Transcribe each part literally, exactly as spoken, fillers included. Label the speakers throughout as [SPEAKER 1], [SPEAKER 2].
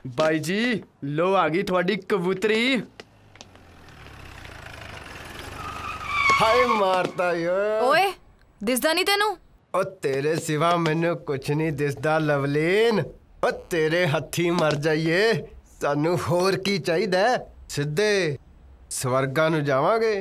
[SPEAKER 1] By जी लो आ गई थोड़ी कबूतरी। हाय मारता यार।
[SPEAKER 2] ओए दिसदा नहीं तेनू?
[SPEAKER 1] ओ तेरे सिवा मैनू कुछ नहीं दिसदा लवलीन। ओ तेरे हथी मर जाइए, सानू होर की चाहिदा? सिद्धे स्वर्गां नू जावांगे।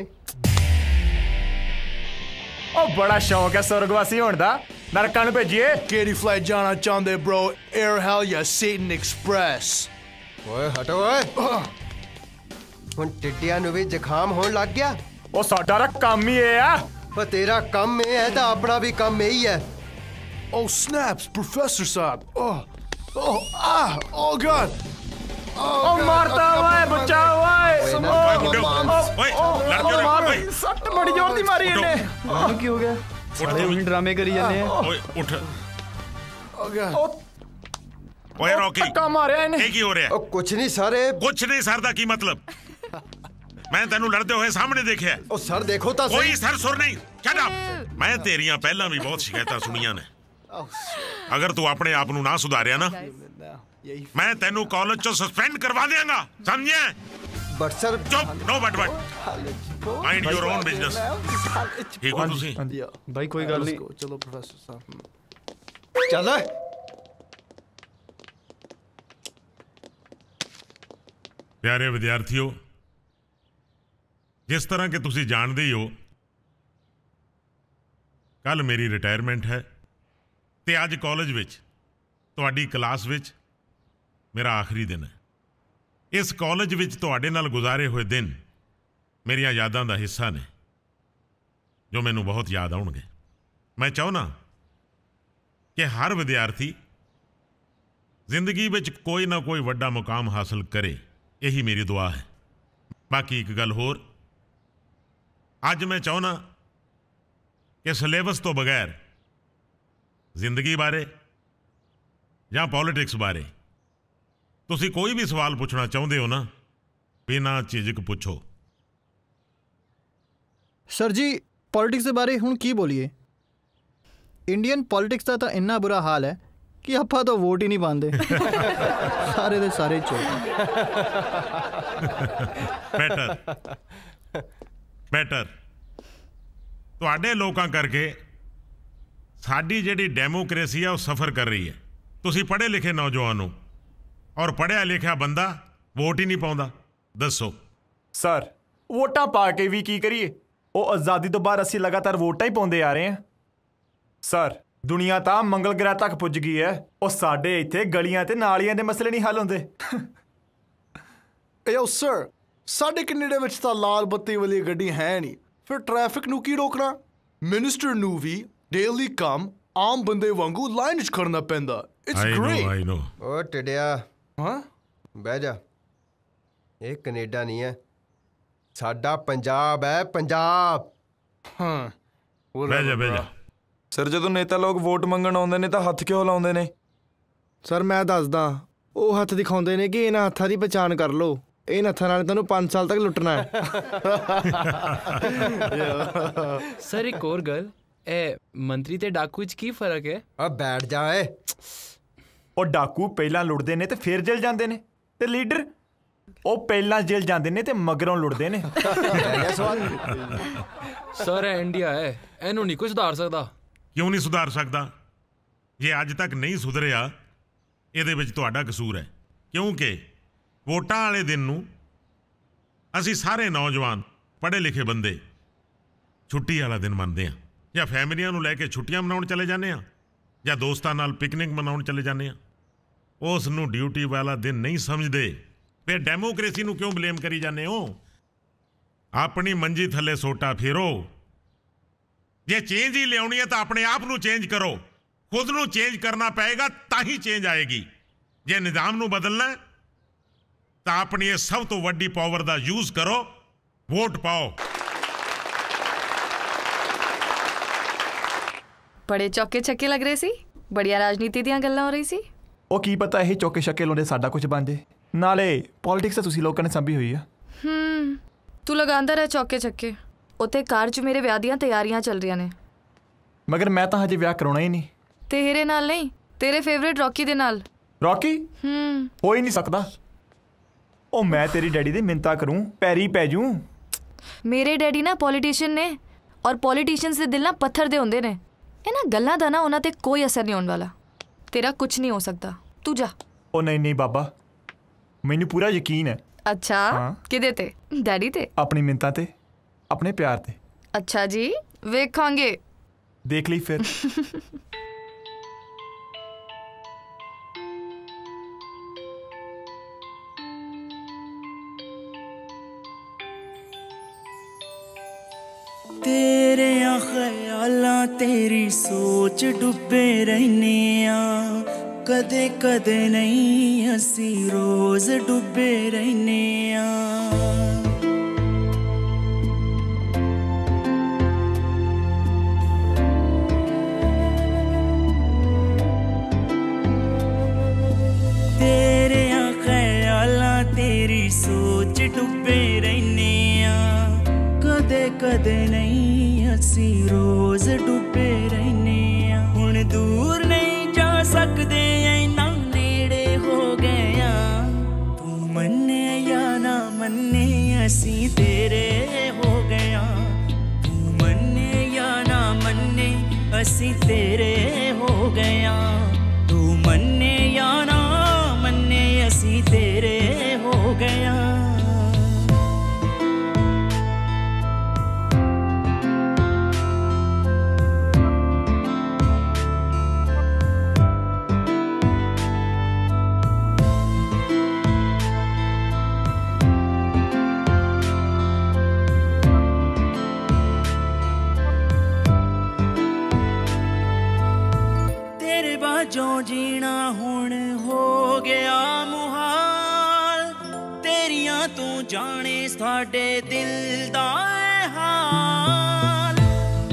[SPEAKER 3] ओ बड़ा शौक है स्वर्गवासी होने दा, नरकां नू भेजिए।
[SPEAKER 4] केड़ी फ्लाइट जाना चाहते ब्रो? एयर हेल या सेटन एक्सप्रेस?
[SPEAKER 1] ओए हटो ओए, हुण टिड्डियां नू भी जुखाम होण लग गया।
[SPEAKER 3] ओ साडा दा काम ही ये है।
[SPEAKER 1] पर तेरा काम ये है तो अपना भी काम यही है।
[SPEAKER 4] Oh snaps, Professor साहब। Oh, oh, ah, oh God।
[SPEAKER 3] ओ मारता हुआ है, बचाओ ओए।
[SPEAKER 5] ओए मुंडे, ओए लड़ क्यों रहे? ओए
[SPEAKER 3] सट बड़ी जोर दी मारी इन्हें।
[SPEAKER 1] क्या हो गया? सारे उन्हीं ड्रामे करी जाने हैं।
[SPEAKER 5] ओए उठ।
[SPEAKER 4] Oh God।
[SPEAKER 5] ओए रॉकी,
[SPEAKER 3] धक्का मारिया इन्हें।
[SPEAKER 5] ये की हो रहा है?
[SPEAKER 1] ओ कुछ नहीं सारे।
[SPEAKER 5] कुछ नहीं सर दा की मतलब? मैं तेनू लड़ते हुए सामने देखिया।
[SPEAKER 1] ओ सर देखो ता
[SPEAKER 5] कोई सर सुर नहीं। Shut up. मैं तेरियां पहला भी बहुत शिकायतां सुनियां ने। अगर तू अपने आप नू ना सुधारिया ना, मैं तेनू कॉलेज चो सस्पेंड करवा देंगा, समझे?
[SPEAKER 1] बट सर
[SPEAKER 5] चुप, no but but. Mind your own business. ठीक हो तुसी?
[SPEAKER 1] भाई कोई गल नहीं।
[SPEAKER 4] चलो प्रोफेसर साहब
[SPEAKER 1] चल।
[SPEAKER 5] प्यारे विद्यार्थियों, जिस तरह के तुसी जानते ही हो, कल मेरी रिटायरमेंट है ते अज कॉलेज विच तुहाडी क्लास विच मेरा आखिरी दिन है। इस कॉलेज विच तुहाडे नाल गुजारे हुए दिन मेरियां यादां दा हिस्सा ने, जो मैनू बहुत याद आउणगे। मैं चाहुंदा कि हर विद्यार्थी जिंदगी विच कोई ना कोई वड्डा मुकाम हासिल करे, यही मेरी दुआ है। बाकी एक गल होर, अज मैं चाहुंदा कि सिलेबस तो बगैर जिंदगी बारे या पॉलिटिक्स बारे तुसी कोई भी सवाल पूछना चाहते हो ना, बिना झिझक पूछो।
[SPEAKER 6] सर जी पॉलिटिक्स के बारे हुण की बोलीए? इंडियन पॉलिटिक्स का तो इन्ना बुरा हाल है कि आपां तो वोट ही नहीं पाते। सारे दे सारे चोर।
[SPEAKER 5] बेटर बेटर तुहाडे लोकां करके साडी जिहड़ी डेमोक्रेसी है वो सफ़र कर रही है। तुसी पढ़े लिखे नौजवान हो और पढ़िया लिखिया बंदा वोट ही नहीं पाउंदा, दसो।
[SPEAKER 3] सर वोटां पा के भी की करिए? वो आज़ादी तो बाद असीं लगातार वोटां ही पाउंदे आ रहे हैं। सर दुनिया तां मंगल ग्रह तक पुज गई है, और साडे इत्थे गलियां ते नालियां दे मसले नहीं हल होंदे।
[SPEAKER 4] यो सर, साडे कनेडे विच तां लाल बत्ती वाली गड्डी है नहीं, फिर ट्रैफिक नू की रोकना? मिनिस्टर नू भी डेली काम आम बंदे वांगू लाइन च करना पैंदा। It's great.
[SPEAKER 5] I know.
[SPEAKER 1] ओ टिड्डिया
[SPEAKER 4] हां
[SPEAKER 1] बह जा। ये कनेडा नहीं है, साडा पंजाब है, पंजाब।
[SPEAKER 4] हां
[SPEAKER 5] बह जा बह जा।
[SPEAKER 7] सर जो नेता लोग वोट मंगण आउंदे ने तां हत्थ क्यों लाउंदे ने?
[SPEAKER 8] सर मैं दसदा, ਉਹ ਹੱਥ ਦਿਖਾਉਂਦੇ ਨੇ ਕਿ ਇਹਨਾਂ ਹੱਥਾਂ ਦੀ ਪਛਾਣ ਕਰ ਲਓ, ਇਹਨਾਂ ਹੱਥਾਂ ਨਾਲ ਤੁਹਾਨੂੰ ਪੰਜ ਸਾਲ ਤੱਕ ਲੁੱਟਣਾ ਹੈ।
[SPEAKER 9] सर एक और गल, ए मंत्री ते डाकू च की फर्क है?
[SPEAKER 1] अब बैठ जा ए।
[SPEAKER 3] ਉਹ ਡਾਕੂ ਪਹਿਲਾਂ ਲੁੱਟਦੇ ਨੇ ਤੇ ਫਿਰ ਜੇਲ੍ਹ ਜਾਂਦੇ ਨੇ, ਤੇ ਲੀਡਰ ਉਹ ਪਹਿਲਾਂ ਜੇਲ੍ਹ ਜਾਂਦੇ ਨੇ ਤੇ ਮਗਰੋਂ ਲੁੱਟਦੇ ਨੇ।
[SPEAKER 9] सर ए इंडिया है, ਇਹਨੂੰ ਨਹੀਂ ਕੋਈ ਸੁਧਾਰ ਸਕਦਾ।
[SPEAKER 5] क्यों नहीं सुधार सकता? जे अज तक नहीं सुधरिया ਇਹਦੇ ਵਿੱਚ ਤੁਹਾਡਾ ਕਸੂਰ ਹੈ, क्योंकि ਵੋਟਾਂ ਵਾਲੇ ਦਿਨ ਨੂੰ ਅਸੀਂ ਸਾਰੇ ਨੌਜਵਾਨ ਪੜ੍ਹੇ ਲਿਖੇ ਬੰਦੇ ਛੁੱਟੀ ਵਾਲਾ ਦਿਨ ਮੰਨਦੇ ਹਾਂ, ਜਾਂ ਫੈਮਲੀਆਂ ਨੂੰ ਲੈ ਕੇ ਛੁੱਟੀਆਂ ਮਨਾਉਣ ਚਲੇ ਜਾਂਦੇ ਹਾਂ, ਜਾਂ ਦੋਸਤਾਂ ਨਾਲ ਪਿਕਨਿਕ ਮਨਾਉਣ ਚਲੇ ਜਾਂਦੇ ਹਾਂ। ਉਸ ਨੂੰ ਡਿਊਟੀ ਵਾਲਾ ਦਿਨ ਨਹੀਂ ਸਮਝਦੇ। ਫਿਰ ਡੈਮੋਕ੍ਰੇਸੀ ਨੂੰ ਕਿਉਂ ਬਲੇਮ ਕਰੀ ਜਾਂਦੇ ਹੋ? ਆਪਣੀ ਮੰਜੀ ਥੱਲੇ ਸੋਟਾ ਫੇਰੋ। ਜੇ ਚੇਂਜ ਹੀ ਲਿਆਉਣੀ ਹੈ ਤਾਂ ਆਪਣੇ ਆਪ ਨੂੰ ਚੇਂਜ ਕਰੋ। खुद नू चेंज करना पएगा ताही चेंज आएगी। जे निजाम नू बदलना है तो अपनी ये सब तो वड्डी पावर दा यूज करो, वोट पाओ।
[SPEAKER 2] बड़े चौके छक्के लग रहे सी, बढ़िया राजनीति ਦੀਆਂ ਗੱਲਾਂ ਹੋ ਰਹੀ ਸੀ।
[SPEAKER 3] ਉਹ ਕੀ ਪਤਾ ਇਹ ਚੌਕੇ ਛੱਕੇ ਲਾਉਂਦੇ ਸਾਡਾ ਕੁਝ ਬਣ ਜੇ। ਨਾਲੇ ਪੋਲਿਟਿਕਸ ਤਾਂ ਤੁਸੀਂ ਲੋਕਾਂ ਨੇ ਸੰਭੀ ਹੋਈ ਆ।
[SPEAKER 2] ਹੂੰ ਤੂੰ ਲਗਾਉਂਦਾ ਰਹਿ ਚੌਕੇ ਛੱਕੇ। ਉੱਥੇ ਕਾਰ 'ਚ ਮੇਰੇ ਵਿਆਹ ਦੀਆਂ ਤਿਆਰੀਆਂ ਚੱਲ ਰਹੀਆਂ ਨੇ।
[SPEAKER 3] ਮਗਰ ਮੈਂ ਤਾਂ ਹਜੇ ਵਿਆਹ ਕਰਾਉਣਾ ਹੀ ਨਹੀਂ।
[SPEAKER 2] तेरे नाल नहीं, तेरे फेवरेट रॉकी दे नाल।
[SPEAKER 3] रॉकी
[SPEAKER 2] हम्म
[SPEAKER 3] हो ही नहीं सकता। ओ मैं तेरी डैडी दी मिन्नतां करूं, पैरी पै जूं।
[SPEAKER 2] मेरे डैडी ना पॉलिटिशियन ने और पॉलिटिशियन ਦੇ ਦਿਲ ਨਾ ਪੱਥਰ ਦੇ ਹੁੰਦੇ ਨੇ। ਇਹਨਾਂ ਗੱਲਾਂ ਦਾ ਨਾ ਉਹਨਾਂ ਤੇ ਕੋਈ ਅਸਰ ਨਹੀਂ ਹੋਣ ਵਾਲਾ। ਤੇਰਾ ਕੁਝ ਨਹੀਂ ਹੋ ਸਕਦਾ, ਤੂੰ ਜਾ।
[SPEAKER 3] ओ नहीं नहीं बाबा, ਮੈਨੂੰ ਪੂਰਾ ਯਕੀਨ ਹੈ।
[SPEAKER 2] ਅੱਛਾ
[SPEAKER 3] ਹਾਂ।
[SPEAKER 2] ਕਿਹਦੇ ਤੇ? ਡੈਡੀ ਤੇ?
[SPEAKER 3] ਆਪਣੀ ਮਿੰਨਤਾਂ ਤੇ, ਆਪਣੇ ਪਿਆਰ ਤੇ।
[SPEAKER 2] ਅੱਛਾ ਜੀ, ਵੇਖਾਂਗੇ।
[SPEAKER 3] ਦੇਖ ਲਈ ਫਿਰ।
[SPEAKER 10] तेरे ख्यालां तेरी सोच डुबे रहने आ, कदे कदे नहीं असी रोज डुबे रहने आ। तेरे ख्यालां तेरी सोच डुबे रहने आ, कदे कदे नहीं असी रोज डुबे रहने आ। हुण दूर नहीं जा सकदे ऐना नेड़े हो गया। तू मन्ने या ना मन्ने असी तेरे हो गया। तू मन्ने या ना मन्ने असी तेरे हो गया। तू मन्ने या ना मन्ने असी तेरे हो गया। जो जीना हुण हो गया मुहाल, तेरियां तू जाने साडे दिल दा हाल।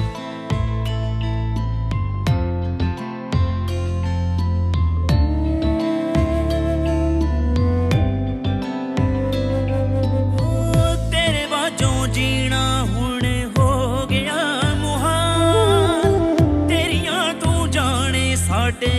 [SPEAKER 10] ओ तेरे बाजों जीना हुण हो गया मुहाल, तेरियां तू जाने साडे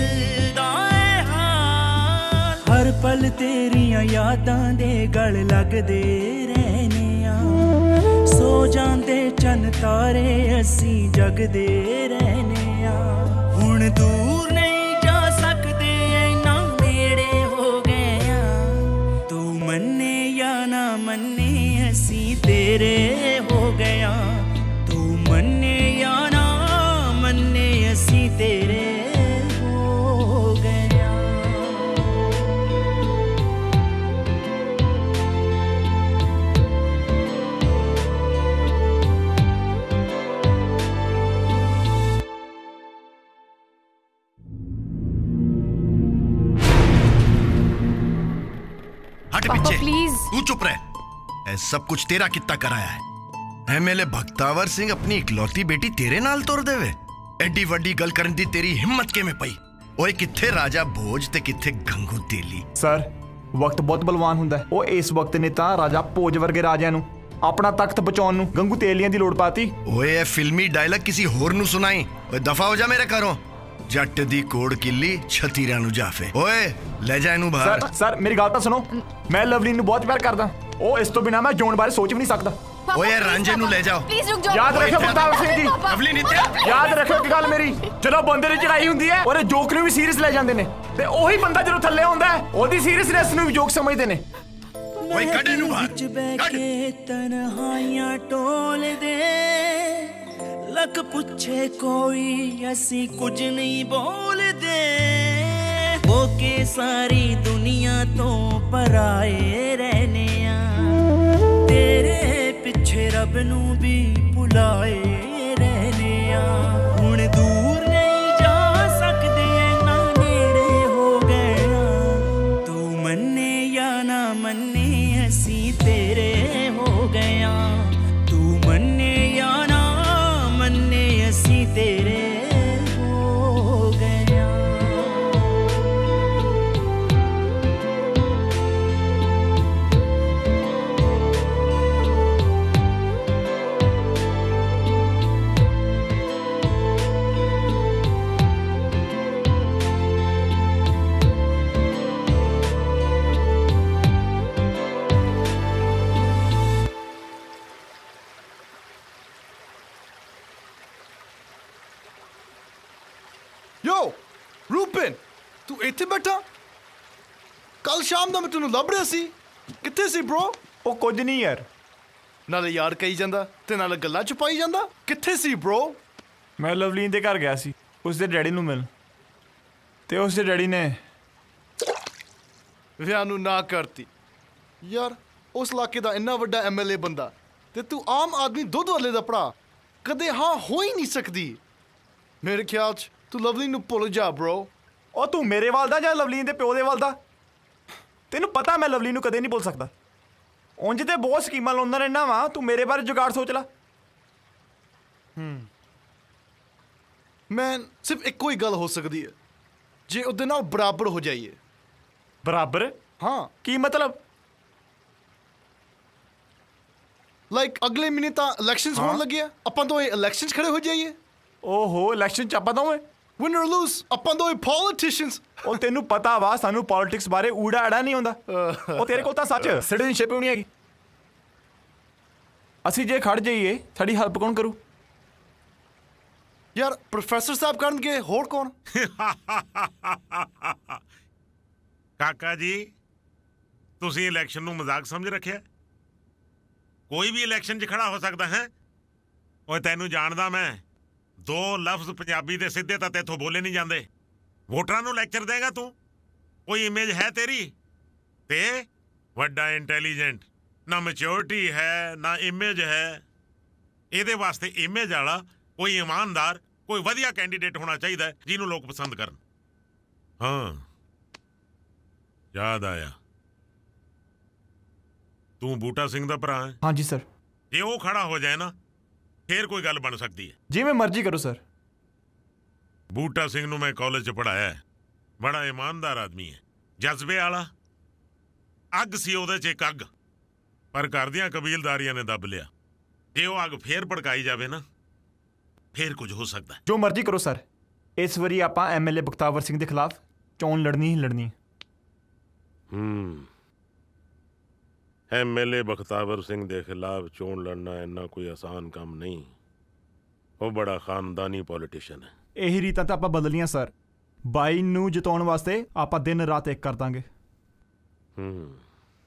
[SPEAKER 10] पल तेरियां यादां दे गल लगदे रहने आ। सो जांदे चन तारे असी जगदे रहने आ। हुण दूर नहीं जा सकदे ऐना नेड़े हो गया। तू मन्ने या ना मन्ने असी तेरे हो गया। तू मन्ने या ना मन्ने असी तेरे
[SPEAKER 2] प्लीज
[SPEAKER 11] तू चुप रह। ऐ सब कुछ तेरा कितना कराया है। एमएलए भक्तावर सिंह अपनी इकलौती बेटी तेरे नाल तोड़ देवे। एडी वड्डी गल करन दी तेरी हिम्मत किवें पई? ओए किथे राजा भोज ते किथे गंगू तेली।
[SPEAKER 3] सर वक्त बहुत बलवान हुंदा है। ओ इस वक्त ने तां राजा भोज वर्गे राजिਆਂ ਨੂੰ अपना तख्त बचाउण ਨੂੰ गंगू तेलियां ਦੀ ਲੋੜ ਪਾਤੀ।
[SPEAKER 11] ओए ए फिल्मी डायलॉग किसी होर ਨੂੰ सुनाई। ओए दफा हो जा मेरे घरों। जट दी कोड़ किल्ली छतीरा नु जाफे। ओए ले जा इनू बाहर।
[SPEAKER 3] सर सर मेरी गल तो सुनो, मैं लवलीन नु बहुत प्यार करदा। ओ इस तो बिना मैं जोन बारे सोच भी नहीं सकदा।
[SPEAKER 11] ओए रांझे नु ले जाओ।
[SPEAKER 2] प्लीज रुक जाओ।
[SPEAKER 3] याद रखियो प्रताप सिंह जी।
[SPEAKER 11] लवलीन इत्थे
[SPEAKER 3] याद रखियो कि गल मेरी, जदों बंदे दी चढ़ाई हुंदी है ओरे जोक नु भी सीरियस ले जांदे ने, ते ओही बंदा जदों थल्ले हुंदा है ओदी सीरियसनेस नु भी जोक समझदे ने।
[SPEAKER 11] ओए कढ इनू बाहर।
[SPEAKER 10] कढ तन्हाइयां टोल दे लक पुछे कोई असी कुछ नहीं बोलदे। वो के सारी दुनिया तो पराए रहने आ। तेरे पिछे रब नू भी भुलाए रहने आ। हुण दूर नहीं जा सकदे ना नेड़े हो गया। तू मन्ने या ना मन्ने असी तेरे हो गया। तू मन्ने या ना मन्ने असी तेरे हो गया।
[SPEAKER 4] ਇੱਥੇ ਬੈਠਾ ਕੱਲ ਸ਼ਾਮ ਦਾ ਮੈਂ ਤੈਨੂੰ ਲੱਭ ਰਿਹਾ ਸੀ ਕਿੱਥੇ ਸੀ bro
[SPEAKER 3] ਉਹ ਕੁਝ ਨਹੀਂ ਯਾਰ
[SPEAKER 4] ਨਾਲੇ ਯਾਰ ਕਹੀ ਜਾਂਦਾ ਤੇ ਨਾਲੇ ਗੱਲਾਂ ਚ ਪਾਈ ਜਾਂਦਾ ਕਿੱਥੇ ਸੀ bro
[SPEAKER 3] ਮੈਂ ਲਵਲੀਨ ਦੇ ਘਰ ਗਿਆ ਸੀ ਉਸਦੇ ਡੈਡੀ ਨੂੰ ਮਿਲ ਤੇ ਉਸਦੇ ਡੈਡੀ ਨੇ
[SPEAKER 4] ਵਿਆਹ ਨੂੰ ਨਾ ਕਰਤੀ ਯਾਰ ਉਸ ਇਲਾਕੇ ਦਾ ਇੰਨਾ ਵੱਡਾ ਐਮਐਲਏ ਬੰਦਾ ਤੇ ਤੂੰ ਆਮ ਆਦਮੀ ਦੁੱਧ ਵਾਲੇ ਦਾ ਭਰਾ ਕਦੇ ਹਾਂ ਹੋ ਹੀ ਨਹੀਂ ਸਕਦੀ ਮੇਰੇ ਖਿਆਲ ਚ ਤੂੰ ਲਵਲੀਨ ਨੂੰ ਭੁੱਲ ਜਾ bro
[SPEAKER 3] ਉਹ ਤੂੰ ਮੇਰੇ ਵੱਲ ਦਾ ਜਾਂ ਲਵਲੀਨ ਦੇ ਪਿਓ ਦੇ ਵੱਲ ਦਾ ਤੈਨੂੰ ਪਤਾ ਮੈਂ ਲਵਲੀਨ ਨੂੰ ਕਦੇ ਨਹੀਂ ਭੁੱਲ ਸਕਦਾ ਉਂਝ ਤੇ ਬਹੁਤ ਸਕੀਮਾਂ ਲਾਉਂਦਾ ਰਹਿਣਾ ਵਾਂ ਤੂੰ ਮੇਰੇ ਬਾਰੇ ਜੁਗਾੜ ਸੋਚ ਲੈ
[SPEAKER 4] ਹੂੰ ਮੈਂ ਸਿਰਫ ਇੱਕੋ ਹੀ ਗੱਲ ਹੋ ਸਕਦੀ ਹੈ ਜੇ ਉਹਦੇ ਨਾਲ ਬਰਾਬਰ ਹੋ ਜਾਈਏ
[SPEAKER 3] ਬਰਾਬਰ
[SPEAKER 4] ਹਾਂ
[SPEAKER 3] ਕੀ ਮਤਲਬ
[SPEAKER 4] ਲਾਈਕ ਅਗਲੇ ਮਹੀਨੇ ਤਾਂ ਇਲੈਕਸ਼ਨਸ ਹੋਣ ਲੱਗੇ ਆ ਆਪਾਂ ਦੋਵੇਂ ਇਲੈਕਸ਼ਨਸ ਖੜੇ ਹੋ ਜਾਈਏ
[SPEAKER 3] ਓਹੋ ਇਲੈਕਸ਼ਨ ਚ ਆਪਾਂ ਦੋਵੇਂ
[SPEAKER 4] ਵਿਨ অর ਲੂਜ਼ ਆਪਾਂ ਦੋਵੇਂ ਪੋਲੀਟੀਸ਼ੀਅਨਸ
[SPEAKER 3] ਉਹ ਤੈਨੂੰ ਪਤਾ ਵਾ ਸਾਨੂੰ ਪੋਲਿਟਿਕਸ ਬਾਰੇ ਊੜਾ ਅੜਾ ਨਹੀਂ ਆਉਂਦਾ ਉਹ ਤੇਰੇ ਕੋਲ ਤਾਂ ਸੱਚ ਸਿਟੀਜ਼ਨਸ਼ਿਪ ਵੀ ਨਹੀਂ ਹੈਗੀ ਅਸੀਂ ਜੇ ਖੜ ਜਾਈਏ ਸਾਡੀ ਹੈਲਪ ਕੌਣ ਕਰੂ
[SPEAKER 4] ਯਾਰ ਪ੍ਰੋਫੈਸਰ ਸਾਹਿਬ ਕਰਨਗੇ ਹੋਰ ਕੌਣ
[SPEAKER 5] ਕਾਕਾ ਜੀ ਤੁਸੀਂ ਇਲੈਕਸ਼ਨ ਨੂੰ ਮਜ਼ਾਕ ਸਮਝ ਰੱਖਿਆ ਕੋਈ ਵੀ ਇਲੈਕਸ਼ਨ 'ਚ ਖੜਾ ਹੋ ਸਕਦਾ ਹੈ ਓਏ ਤੈਨੂੰ ਜਾਣਦਾ ਮੈਂ ਦੋ ਲਫ਼ਜ਼ ਪੰਜਾਬੀ ਦੇ ਸਿੱਧੇ ਤਾਂ ਤੇਥੋਂ ਬੋਲੇ ਨਹੀਂ ਜਾਂਦੇ ਵੋਟਰਾਂ ਨੂੰ ਲੈਕਚਰ ਦੇਗਾ ਤੂੰ ਕੋਈ ਇਮੇਜ ਹੈ ਤੇਰੀ ਤੇ ਵੱਡਾ ਇੰਟੈਲੀਜੈਂਟ ਨਾ ਮੈਚਿਓਰਿਟੀ ਹੈ ਨਾ ਇਮੇਜ ਹੈ ਇਹਦੇ ਵਾਸਤੇ ਇਮੇਜ ਵਾਲਾ ਕੋਈ ਇਮਾਨਦਾਰ ਕੋਈ ਵਧੀਆ ਕੈਂਡੀਡੇਟ ਹੋਣਾ ਚਾਹੀਦਾ ਜਿਹਨੂੰ ਲੋਕ ਪਸੰਦ ਕਰਨ ਹਾਂ ਯਾਦ ਆਇਆ ਤੂੰ ਬੂਟਾ ਸਿੰਘ ਦਾ ਭਰਾ ਹੈ
[SPEAKER 3] ਹਾਂਜੀ ਸਰ
[SPEAKER 5] ਜੇ ਉਹ ਖੜਾ ਹੋ ਜਾਏ ਨਾ ਫੇਰ ਕੋਈ ਗੱਲ ਬਣ ਸਕਦੀ ਹੈ
[SPEAKER 3] ਜਿਵੇਂ ਮਰਜ਼ੀ ਕਰੋ ਸਰ
[SPEAKER 5] ਬੂਟਾ ਸਿੰਘ ਨੂੰ ਮੈਂ ਕਾਲਜ 'ਚ ਪੜ੍ਹਾਇਆ ਹੈ ਬੜਾ ਇਮਾਨਦਾਰ ਆਦਮੀ ਹੈ ਜਜ਼ਬੇ ਵਾਲਾ ਅੱਗ ਸੀ ਉਹਦੇ 'ਚ ਇੱਕ ਅੱਗ ਪਰ ਘਰ ਦੀਆਂ ਕਬੀਲਦਾਰੀਆਂ ਨੇ ਦੱਬ ਲਿਆ ਜੇ ਉਹ ਅੱਗ ਫੇਰ ਭੜਕਾਈ ਜਾਵੇ ਨਾ ਫੇਰ ਕੁਝ ਹੋ ਸਕਦਾ
[SPEAKER 3] ਜੋ ਮਰਜ਼ੀ ਕਰੋ ਸਰ ਇਸ ਵਾਰੀ ਆਪਾਂ ਐਮਐਲਏ ਬਖਤਾਵਰ ਸਿੰਘ ਦੇ ਖਿਲਾਫ ਚੋਣ ਲੜਨੀ ਹੀ ਲੜਨੀ
[SPEAKER 5] ਹੂੰ ਐਮਐਲਏ ਬਖਤਾਵਰ ਸਿੰਘ ਦੇ ਖਿਲਾਫ ਚੋਣ ਲੜਨਾ ਇੰਨਾ ਕੋਈ ਆਸਾਨ ਕੰਮ ਨਹੀਂ ਉਹ ਬੜਾ ਖਾਨਦਾਨੀ ਪੋਲੀਟੀਸ਼ੀਅਨ ਹੈ
[SPEAKER 3] ਇਹੀ ਰੀਤਾਂ ਤਾਂ ਆਪਾਂ ਬਦਲੀਆਂ ਸਰ ਬਾਈ ਨੂੰ ਜਿਤਾਉਣ ਵਾਸਤੇ ਆਪਾਂ ਦਿਨ ਰਾਤ ਇੱਕ ਕਰ ਦਾਂਗੇ
[SPEAKER 5] ਹੂੰ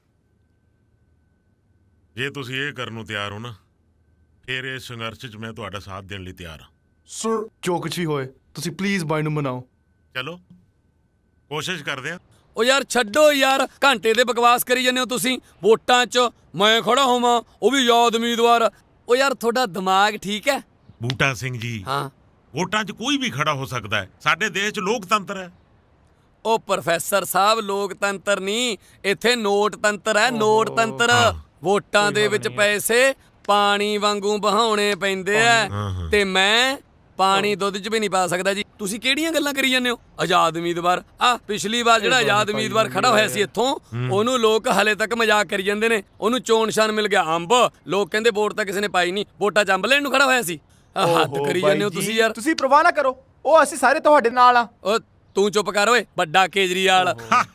[SPEAKER 5] ਜੇ ਤੁਸੀਂ ਇਹ ਕਰਨ ਨੂੰ ਤਿਆਰ ਹੋ ਨਾ ਫਿਰ ਇਸ ਸੰਘਰਸ਼ 'ਚ ਮੈਂ ਤੁਹਾਡਾ ਸਾਥ ਦੇਣ ਲਈ ਤਿਆਰ ਹਾਂ
[SPEAKER 4] ਸਰ ਜੋ ਕੁਝ ਵੀ ਹੋਏ ਤੁਸੀਂ ਪਲੀਜ਼ ਬਾਈ ਨੂੰ ਮਨਾਓ
[SPEAKER 5] ਚਲੋ ਕੋਸ਼ਿਸ਼ ਕਰਦੇ ਹਾਂ
[SPEAKER 12] ਉਹ ਯਾਰ ਛੱਡੋ ਯਾਰ ਘੰਟੇ ਦੇ ਬਕਵਾਸ ਕਰੀ ਜਾਂਦੇ ਹੋ ਤੁਸੀਂ ਵੋਟਾਂ 'ਚ ਮੈਂ ਖੜਾ ਹੋਵਾਂ ਉਹ ਵੀ ਯਾਦ ਉਮੀਦਵਾਰ ਉਹ ਯਾਰ ਤੁਹਾਡਾ ਦਿਮਾਗ ਠੀਕ ਹੈ
[SPEAKER 5] ਬੂਟਾ ਸਿੰਘ ਜੀ
[SPEAKER 12] ਹਾਂ
[SPEAKER 5] ਵੋਟਾਂ 'ਚ ਕੋਈ ਵੀ ਖੜਾ ਹੋ ਸਕਦਾ ਹੈ ਸਾਡੇ ਦੇਸ਼ 'ਚ ਲੋਕਤੰਤਰ ਹੈ
[SPEAKER 12] ਉਹ ਪ੍ਰੋਫੈਸਰ ਸਾਹਿਬ ਲੋਕਤੰਤਰ ਨਹੀਂ ਇੱਥੇ ਨੋਟ ਤੰਤਰ ਹੈ ਨੋਟ ਤੰਤਰ ਵੋਟਾਂ ਦੇ ਵਿੱਚ ਪੈਸੇ ਪਾਣੀ ਵਾਂਗੂ ਬਹਾਉਣੇ ਪੈਂਦੇ ਆ ਤੇ ਮੈਂ ਪਾਣੀ ਦੁੱਧ 'ਚ ਵੀ ਨਹੀਂ ਪਾ ਸਕਦਾ ਜੀ ਤੁਸੀਂ ਕਿਹੜੀਆਂ ਗੱਲਾਂ ਕਰੀ ਜਾਂਦੇ ਹੋ ਆਜ਼ਾਦ ਉਮੀਦਵਾਰ ਆ ਪਿਛਲੀ ਵਾਰ ਜਿਹੜਾ ਆਜ਼ਾਦ ਉਮੀਦਵਾਰ ਖੜਾ ਹੋਇਆ ਸੀ ਇੱਥੋਂ ਉਹਨੂੰ ਲੋਕ ਹਲੇ ਤੱਕ ਮਜ਼ਾਕ ਕਰੀ ਜਾਂਦੇ ਨੇ ਉਹਨੂੰ ਚੋਣ ਨਿਸ਼ਾਨ ਮਿਲ ਗਿਆ ਅੰਬ ਲੋਕ ਕਹਿੰਦੇ ਵੋਟ ਤਾਂ ਕਿਸੇ ਨੇ ਪਾਈ ਨਹੀਂ ਵੋਟਾਂ 'ਚ ਅੰਬ ਲੈਣ ਨੂੰ ਖੜਾ ਹੋਇਆ ਸੀ ਹੱਦ ਕਰੀ ਜਾਂਦੇ ਹੋ ਤੁਸੀਂ ਯਾਰ
[SPEAKER 3] ਤੁਸੀਂ ਪਰਵਾਹ ਨਾ ਕਰੋ ਉਹ ਅਸੀਂ ਸਾਰੇ ਤੁਹਾਡੇ ਨਾਲ ਆ
[SPEAKER 12] ਓ ਤੂੰ ਚੁੱਪ ਕਰ ਓਏ ਵੱਡਾ ਕੇਜਰੀਵਾਲ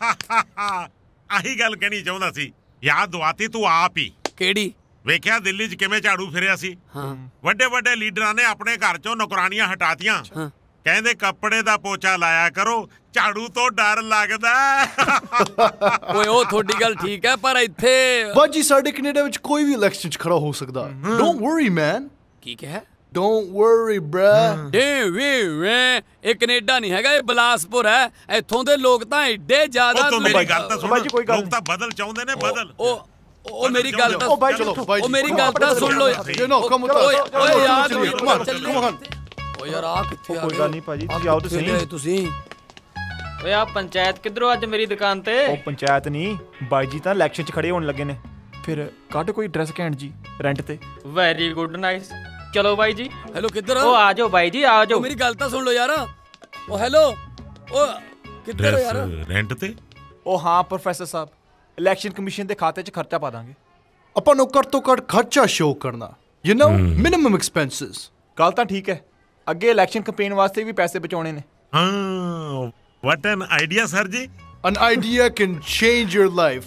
[SPEAKER 5] ਆਹੀ ਗੱਲ ਕਹਿਣੀ ਚਾਹੁੰਦਾ ਸੀ ਯਾਦ ਦਵਾਤੀ ਤੂੰ ਆਪ ਹੀ
[SPEAKER 12] ਕਿਹੜੀ
[SPEAKER 5] ਵੇਖਿਆ ਦਿੱਲੀ 'ਚ ਕਿਵੇਂ ਝਾੜੂ ਫਿਰਿਆ ਸੀ ਵੱਡੇ ਵੱਡੇ ਲੀਡਰਾਂ ਨੇ ਆਪਣੇ ਘਰ 'ਚੋਂ ਨੌਕਰਾਨੀਆਂ ਹਟਾਤੀਆਂ ਕਹਿੰਦੇ ਕੱਪੜੇ ਦਾ ਪੋਚਾ ਲਾਇਆ ਕਰੋ ਝਾੜੂ ਤੋਂ ਡਰ ਲੱਗਦਾ
[SPEAKER 12] ਓਏ ਉਹ ਤੁਹਾਡੀ ਗੱਲ ਠੀਕ ਹੈ ਪਰ ਇੱਥੇ
[SPEAKER 4] ਬਾਜੀ ਸਾਡੇ ਕੈਨੇਡਾ ਵਿੱਚ ਕੋਈ ਵੀ ਇਲੈਕਸ਼ਨ 'ਚ ਖੜਾ ਹੋ ਸਕਦਾ ਡੋਂਟ ਵਰੀ ਮੈਨ
[SPEAKER 12] ਕੀ ਕਿਹਾ
[SPEAKER 4] ਡੋਂਟ ਵਰੀ ਬ੍ਰਾ
[SPEAKER 12] ਏ ਵੇ ਵੇ ਇਹ ਕੈਨੇਡਾ ਨਹੀਂ ਹੈਗਾ ਇਹ ਬਲਾਸਪੁਰ ਹੈ ਇੱਥੋਂ ਦੇ ਲੋਕ ਤਾਂ ਐਡੇ ਜ਼ਿਆਦਾ
[SPEAKER 5] ਉਹ ਮੇਰੀ ਗੱਲ ਤਾਂ ਸੁਣ ਲੋਕ ਤਾਂ ਬਦਲ ਚਾਹੁੰਦੇ ਨੇ ਬਦਲ
[SPEAKER 12] ਉਹ ਉਹ ਮੇਰੀ ਗੱਲ ਤਾਂ ਉਹ ਮੇਰੀ ਗੱਲ ਤਾਂ ਸੁਣ ਲਓ ਓਏ ਯਾਰ ਓ ਯਾਰ ਆ ਕਿੱਥੇ ਆ
[SPEAKER 3] ਕੋਈ ਗੱਲ ਨਹੀਂ ਭਾਜੀ ਤੁਸੀਂ ਆਓ ਤਾਂ ਸਹੀ
[SPEAKER 12] ਤੁਸੀਂ
[SPEAKER 13] ਓਏ ਆ ਪੰਚਾਇਤ ਕਿੱਧਰੋਂ ਅੱਜ ਮੇਰੀ ਦੁਕਾਨ ਤੇ
[SPEAKER 3] ਉਹ ਪੰਚਾਇਤ ਨਹੀਂ ਬਾਈ ਜੀ ਤਾਂ ਇਲੈਕਸ਼ਨ 'ਚ ਖੜੇ ਹੋਣ ਲੱਗੇ ਨੇ ਫਿਰ ਕੱਢ ਕੋਈ ਡਰੈਸ ਘੈਂਟ ਜੀ ਰੈਂਟ ਤੇ
[SPEAKER 13] ਵੈਰੀ ਗੁੱਡ ਨਾਈਸ ਚਲੋ ਬਾਈ ਜੀ
[SPEAKER 12] ਹੈਲੋ ਕਿੱਧਰ
[SPEAKER 13] ਉਹ ਆ ਜਾਓ ਬਾਈ ਜੀ ਆ ਜਾਓ
[SPEAKER 12] ਮੇਰੀ ਗੱਲ ਤਾਂ ਸੁਣ ਲਓ ਯਾਰ ਉਹ ਹੈਲੋ ਉਹ ਕਿੱਧਰ ਯਾਰ
[SPEAKER 5] ਰੈਂਟ ਤੇ
[SPEAKER 3] ਉਹ ਹਾਂ ਪ੍ਰੋਫੈਸਰ ਸਾਹਿਬ ਇਲੈਕਸ਼ਨ ਕਮਿਸ਼ਨ ਦੇ ਖਾਤੇ 'ਚ ਖਰਚਾ ਪਾ ਦਾਂਗੇ
[SPEAKER 4] ਆਪਾਂ ਨੂੰ ਘੱਟ ਤੋਂ ਘੱਟ ਖਰਚਾ ਸ਼ੋ ਕਰਨਾ ਯੂ نو ਮਿਨੀਮਮ ਐਕਸਪੈਂਸਸ
[SPEAKER 3] ਗੱਲ ਤਾਂ ਠੀਕ ਹੈ ਅੱਗੇ ਇਲੈਕਸ਼ਨ ਕੈਂਪੇਨ ਵਾਸਤੇ ਵੀ ਪੈਸੇ ਬਚਾਉਣੇ ਨੇ
[SPEAKER 5] ਹਾਂ what an idea sir ji
[SPEAKER 4] An idea can change your life.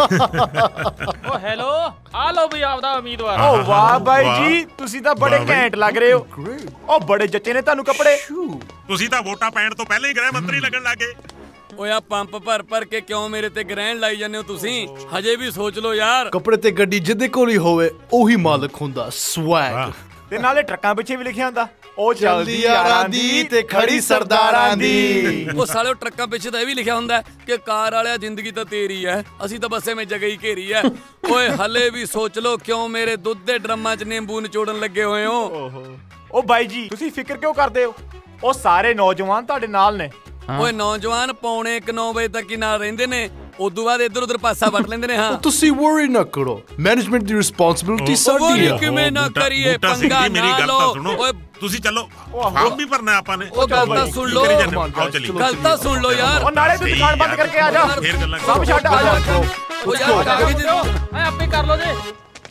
[SPEAKER 13] ਓ ਹੈਲੋ ਆ ਲਓ ਵੀ ਆਪਦਾ ਉਮੀਦਵਾਰ
[SPEAKER 3] ਓ ਵਾਹ ਬਾਈ ਜੀ ਤੁਸੀਂ ਤਾਂ ਬੜੇ ਘੈਂਟ ਲੱਗ ਰਹੇ ਹੋ ਓ ਬੜੇ ਜੱਚੇ ਨੇ ਤੁਹਾਨੂੰ ਕੱਪੜੇ
[SPEAKER 5] ਤੁਸੀਂ ਤਾਂ ਵੋਟਾਂ ਪੈਣ ਤੋਂ ਪਹਿਲਾਂ ਹੀ ਗ੍ਰਹਿ ਮੰਤਰੀ ਲੱਗਣ ਲੱਗੇ
[SPEAKER 12] ਓਏ ਆ ਪੰਪ ਭਰ ਭਰ ਕੇ ਕਿਉਂ ਮੇਰੇ ਤੇ ਗ੍ਰਹਿਣ ਲਾਈ ਜਾਂਦੇ ਹੋ ਤੁਸੀਂ? ਹਜੇ ਵੀ ਸੋਚ ਲਓ ਯਾਰ।
[SPEAKER 4] ਕੱਪੜੇ ਤੇ ਗੱਡੀ ਜਿਹਦੇ ਕੋਲ ਹੀ ਹੋਵੇ ਉਹੀ ਮਾਲਕ ਹੁੰਦਾ। ਸਵੈਗ।
[SPEAKER 3] ਤੇ ਨਾਲੇ ਟਰੱਕਾਂ ਪਿੱਛੇ ਵੀ ਲਿਖਿਆ ਹੁੰਦਾ ਉਹ ਚੱਲਦੀ ਯਾਰਾਂ ਦੀ ਤੇ ਖੜੀ ਸਰਦਾਰਾਂ ਦੀ।
[SPEAKER 12] ਉਹ ਸਾਲਿਓ ਟਰੱਕਾਂ ਪਿੱਛੇ ਤਾਂ ਇਹ ਵੀ ਲਿਖਿਆ ਹੁੰਦਾ ਕਿ ਕਾਰ ਵਾਲਿਆ ਜ਼ਿੰਦਗੀ ਤਾਂ ਤੇਰੀ ਐ, ਅਸੀਂ ਤਾਂ ਬੱਸੇ ਵਿੱਚ ਜਗ੍ਹਾ ਹੀ ਘੇਰੀ ਐ। ਓਏ ਹਲੇ ਵੀ ਸੋਚ ਲਓ ਕਿਉਂ ਮੇਰੇ ਦੁੱਧ ਦੇ ਡਰਮਾਂ 'ਚ ਨਿੰਬੂ ਨਿਚੋੜਨ ਲੱਗੇ ਹੋਏ ਹੋ।
[SPEAKER 3] ਉਹ ਬਾਈ ਜੀ ਤੁਸੀਂ ਫਿਕਰ ਕਿਉਂ ਕਰਦੇ ਹੋ? ਉਹ ਸਾਰੇ ਨੌਜਵਾਨ ਤੁਹਾਡੇ ਨਾਲ ਨੇ।
[SPEAKER 12] ਓਏ ਨੌਜਵਾਨ ਪੌਣੇ ਇੱਕ ਨੌ ਵਜੇ ਤੱਕ ਹੀ ਨਾਲ ਰਹਿੰਦੇ ਨੇ, ਉਦੋਂ ਬਾਅਦ ਇੱਧਰ ਉੱਧਰ ਪਾਸਾ ਵੱਟ ਲੈਂਦੇ ਨੇ। ਹਾਂ
[SPEAKER 4] ਤੁਸੀਂ ਵਰੀ ਨਾ ਕਰੋ, ਮੈਨੇਜਮੈਂਟ ਦੀ ਰਿਸਪੌਂਸਿਬਿਲਟੀ ਸਾਡੀ ਆ।
[SPEAKER 12] ਕਿਵੇਂ ਨਾ ਕਰੀਏ, ਪੰਗਾ ਨਾ ਲਓ। ਓਏ
[SPEAKER 5] ਤੁਸੀਂ ਚੱਲੋ, ਫਾਰਮ ਵੀ ਭਰਨਾ ਆਪਾਂ ਨੇ।
[SPEAKER 12] ਉਹ ਗੱਲ ਤਾਂ ਸੁਣ ਲਓ, ਗੱਲ ਤਾਂ ਸੁਣ ਲਓ ਯਾਰ।
[SPEAKER 3] ਉਹ ਨਾਲੇ ਤੂੰ ਦੁਕਾਨ ਬੰਦ ਕਰਕੇ ਆ ਜਾ,
[SPEAKER 5] ਫੇਰ ਗੱਲਾਂ
[SPEAKER 3] ਸਭ ਛੱਡ ਆ ਜਾ।
[SPEAKER 12] ਉਹ ਯਾਰ ਕਾਗਜ਼
[SPEAKER 13] ਐ ਆਪੇ ਕਰ ਲਓ ਜੇ।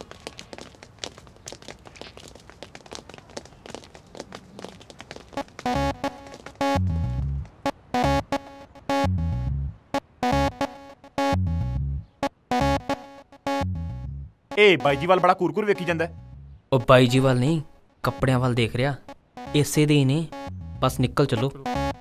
[SPEAKER 3] ਏ ਬਾਈ ਜੀ ਵੱਲ ਬੜਾ ਕੁਰਕੁਰ ਵੇਖੀ ਜਾਂਦਾ।
[SPEAKER 9] ਉਹ ਬਾਈ ਜੀ ਵੱਲ ਨਹੀਂ, ਕੱਪੜਿਆਂ ਵੱਲ ਦੇਖ ਰਿਹਾ। ਇਸੇ ਦੇ ਹੀ ਨੇ, ਬਸ ਨਿਕਲ ਚੱਲੋ।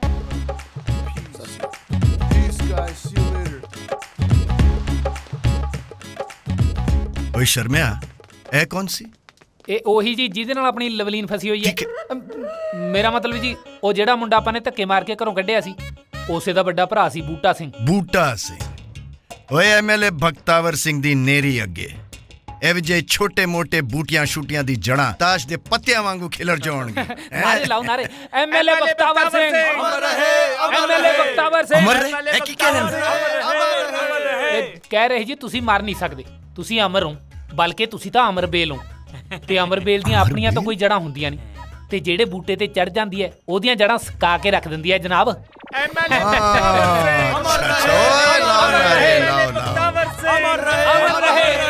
[SPEAKER 11] ਓਏ ਸ਼ਰਮਿਆ, ਇਹ ਕੌਣ ਸੀ?
[SPEAKER 13] ਇਹ ਉਹੀ ਜੀ ਜਿਹਦੇ ਨਾਲ ਆਪਣੀ ਲਵਲੀਨ ਫਸੀ ਹੋਈ ਹੈ। ਮੇਰਾ ਮਤਲਬ ਜੀ ਉਹ ਜਿਹੜਾ ਮੁੰਡਾ ਆਪਾਂ ਨੇ ਧੱਕੇ ਮਾਰ ਕੇ ਘਰੋਂ ਕੱਢਿਆ ਸੀ, ਉਸੇ ਦਾ ਵੱਡਾ ਭਰਾ ਸੀ ਬੂਟਾ ਸਿੰਘ।
[SPEAKER 11] ਬੂਟਾ ਸਿੰਘ ਓਏ ਐਮਐਲਏ ਭਗਤਾਵਰ ਸਿੰਘ ਦੀ ਨੇਰੀ ਅੱਗੇ ਇਹ ਜੇ ਛੋਟੇ ਮੋਟੇ ਬੂਟੀਆਂ ਛੁੱਟੀਆਂ ਦੀ ਜੜਾਂ ਤਾਸ਼ ਦੇ ਪੱਤਿਆਂ ਵਾਂਗੂ ਖਿਲਰ ਜਾਣਗੇ।
[SPEAKER 13] ਨਾਰੇ ਲਾਓ ਨਾਰੇ, ਐਮਐਲਏ ਭਗਤਾਵਰ ਸਿੰਘ ਅਮਰ ਰਹੇ, ਐਮਐਲਏ ਭਗਤਾਵਰ ਸਿੰਘ
[SPEAKER 11] ਅਮਰ ਰਹੇ। ਇਹ ਕੀ ਕਹਿ ਰਹੇ?
[SPEAKER 13] ਕਹਿ ਰਹੇ ਜੀ ਤੁਸੀਂ ਮਰ ਨਹੀਂ ਸਕਦੇ, ਤੁਸੀਂ ਅਮਰ ਹੋ, ਬਲਕਿ ਤੁਸੀਂ ਤਾਂ ਅਮਰ ਬੇਲ ਹੋ। ਤੇ ਅਮਰ ਬੇਲ ਦੀਆਂ ਆਪਣੀਆਂ ਤਾਂ ਕੋਈ ਜੜਾਂ ਹੁੰਦੀਆਂ ਨਹੀਂ, ਤੇ ਜਿਹੜੇ ਬੂਟੇ ਤੇ ਚੜ ਜਾਂਦੀ ਹੈ ਉਹਦੀਆਂ ਜੜਾਂ ਸੁਕਾ ਕੇ ਰੱਖ ਦਿੰਦੀ ਹੈ ਜਨਾਬ।
[SPEAKER 3] ਐਮਐਲਏ
[SPEAKER 11] ਅਮਰ ਰਹੇ, ਲਾਓ ਨਾਰੇ, ਲਾਓ ਲਾਓ।
[SPEAKER 3] ਅਮਰ ਰਹੇ, ਅਮਰ ਰਹੇ।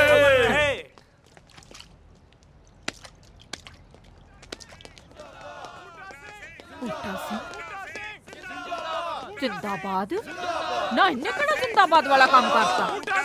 [SPEAKER 14] जिंदाबाद ना, इन्हें कड़ा जिंदाबाद वाला काम करता।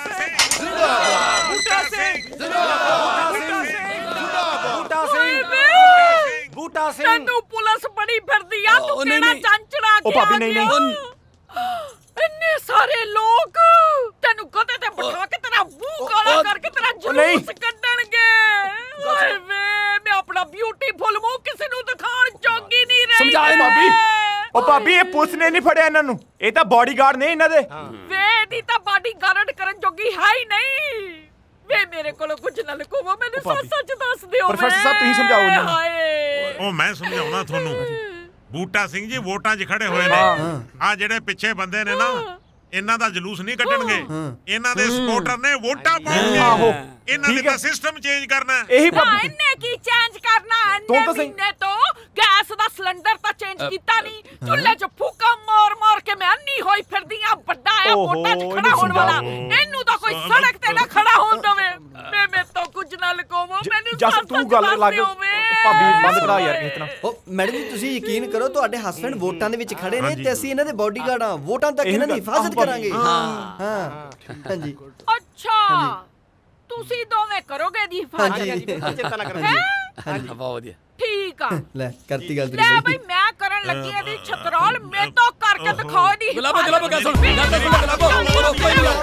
[SPEAKER 3] बूटा सिंह
[SPEAKER 14] तैनू पुलिस बड़ी फिरदी आ, तू केड़ा चंचड़ा के आ गया? इन्ने सारे लोग तैनू गधे ते बिठा के तेरा मुंह काला करके तेरा जुलूस कड्डणगे। ओए वे मैं अपना ब्यूटीफुल मुंह किसी नू दिखाण जोगी नहीं रही।
[SPEAKER 3] समझाए भाभी। ਉਹ ਭਾਬੀ ਇਹ ਪੁਲਿਸ ਨੇ ਨਹੀਂ ਫੜਿਆ ਇਹਨਾਂ ਨੂੰ, ਇਹ ਤਾਂ ਬਾਡੀਗਾਰਡ ਨੇ ਇਹਨਾਂ ਦੇ।
[SPEAKER 14] ਵੇ ਦੀ ਤਾਂ ਬਾਡੀਗਾਰਡ ਕਰਨ ਜੋਗੀ ਹੈ ਹੀ ਨਹੀਂ। ਵੇ ਮੇਰੇ ਕੋਲ ਕੁਝ ਨਾ ਲੁਕੋਵੋ, ਮੈਨੂੰ ਸੱਚ ਸੱਚ ਦੱਸ ਦਿਓ।
[SPEAKER 3] ਪ੍ਰੋਫੈਸਰ ਸਾਹਿਬ ਤੁਸੀਂ ਸਮਝਾਓ ਇਹਨਾਂ ਨੂੰ।
[SPEAKER 5] ਉਹ ਮੈਂ ਸਮਝਾਉਣਾ ਤੁਹਾਨੂੰ। ਬੂਟਾ ਸਿੰਘ ਜੀ ਵੋਟਾਂ 'ਚ ਖੜੇ ਹੋਏ ਨੇ, ਆ ਜਿਹੜੇ ਪਿੱਛੇ ਬੰਦੇ ਨੇ ਨਾ ਇਹਨਾਂ ਦਾ ਜਲੂਸ ਨਹੀਂ ਕੱਢਣਗੇ, ਇਹਨਾਂ ਦੇ ਸਪੋਰਟਰ ਨੇ ਵੋਟਾਂ ਪਾਉਣਗੇ। ਇਹਨਾਂ ਦੇ ਤਾਂ ਸਿਸਟਮ ਚੇਂਜ ਕਰਨਾ ਹੈ।
[SPEAKER 3] ਇਹੀ
[SPEAKER 14] ਇਹਨੇ ਕੀ ਚੇਂਜ ਕਰਨਾ? ਇੰਨੇ ਮਹੀਨੇ ਤੋਂ ਗੈਸ ਦਾ ਸਿਲੰਡਰ ਤਾਂ ਚੇਂਜ ਕੀਤਾ ਨਹੀਂ, ਚੁੱਲ੍ਹੇ 'ਚ ਫੂਕਾ ਮਾਰ ਮਾਰ ਕੇ ਮੈਂ ਅੰਨੀ ਹੋਈ ਫਿਰਦੀ ਆ। ਵੱਡਾ ਆ ਵੋਟਾਂ 'ਚ ਖੜਾ ਹੋਣ ਵਾਲਾ, ਇਹਨੂੰ ਤਾਂ ਕੋਈ ਸੜਕ ਤੇ ਨਾ ਖੜਾ ਹੋਣ ਦੇਵੇ। ਮੈਂ ਮੇਰੇ ਤੋਂ ਕੁਝ ਨਾ ਲੁਕਾਵੋ, ਮੈਨੂੰ
[SPEAKER 3] ਜਸ ਤੂੰ ਗੱਲ ਲੱਗ ਭਾਬੀ ਬੰਦ ਕਰਾ ਯਾਰ ਇਤਨਾ।
[SPEAKER 15] ਉਹ ਮੈਡਮ ਜੀ ਤੁਸੀਂ ਯਕੀਨ ਕਰੋ, ਤੁਹਾਡੇ ਹਸਬੰਡ ਵੋਟਾਂ ਦੇ ਵਿੱਚ ਖੜੇ ਨੇ ਤੇ ਅਸੀਂ ਇਹਨਾਂ ਦੇ ਬਾਡੀਗਾਰਡ ਆ, ਵੋਟਾਂ ਤੱਕ ਇਹਨਾਂ ਦੀ ਹਿਫਾਜ਼ਤ ਕਰਾਂਗੇ। ਹਾਂ ਹਾਂ ਹਾਂਜੀ।
[SPEAKER 14] ਅੱਛਾ ਤੁਸੀਂ ਦੋਵੇਂ ਕਰੋਗੇ ਦੀ ਹਿਫਾਜ਼ਤ?
[SPEAKER 3] ਚਿੰਤਾ ਨਾ ਕਰੋ।
[SPEAKER 12] ਹਾਂਜੀ ਬਹੁਤ ਵਧੀਆ,
[SPEAKER 14] ਠੀਕ ਆ।
[SPEAKER 15] ਲੈ ਕਰਤੀ ਗੱਲ
[SPEAKER 14] ਲੈ ਬਈ ਮੈਂ ਕਰਨ ਲੱਗੀ ਇਹਦੀ ਛਤਰੋਲ, ਮੇਰੇ ਤੋਂ ਕਰਕੇ ਦਿਖਾਓ ਇਹਦੀ
[SPEAKER 12] ਗੁਲਾਬੋ ਗੁਲਾਬੋ ਗੱਲ ਸੁਣ, ਗੱਲ ਤਾਂ ਸੁਣ ਗੁਲਾਬੋ। ਕੋਈ ਨਹੀਂ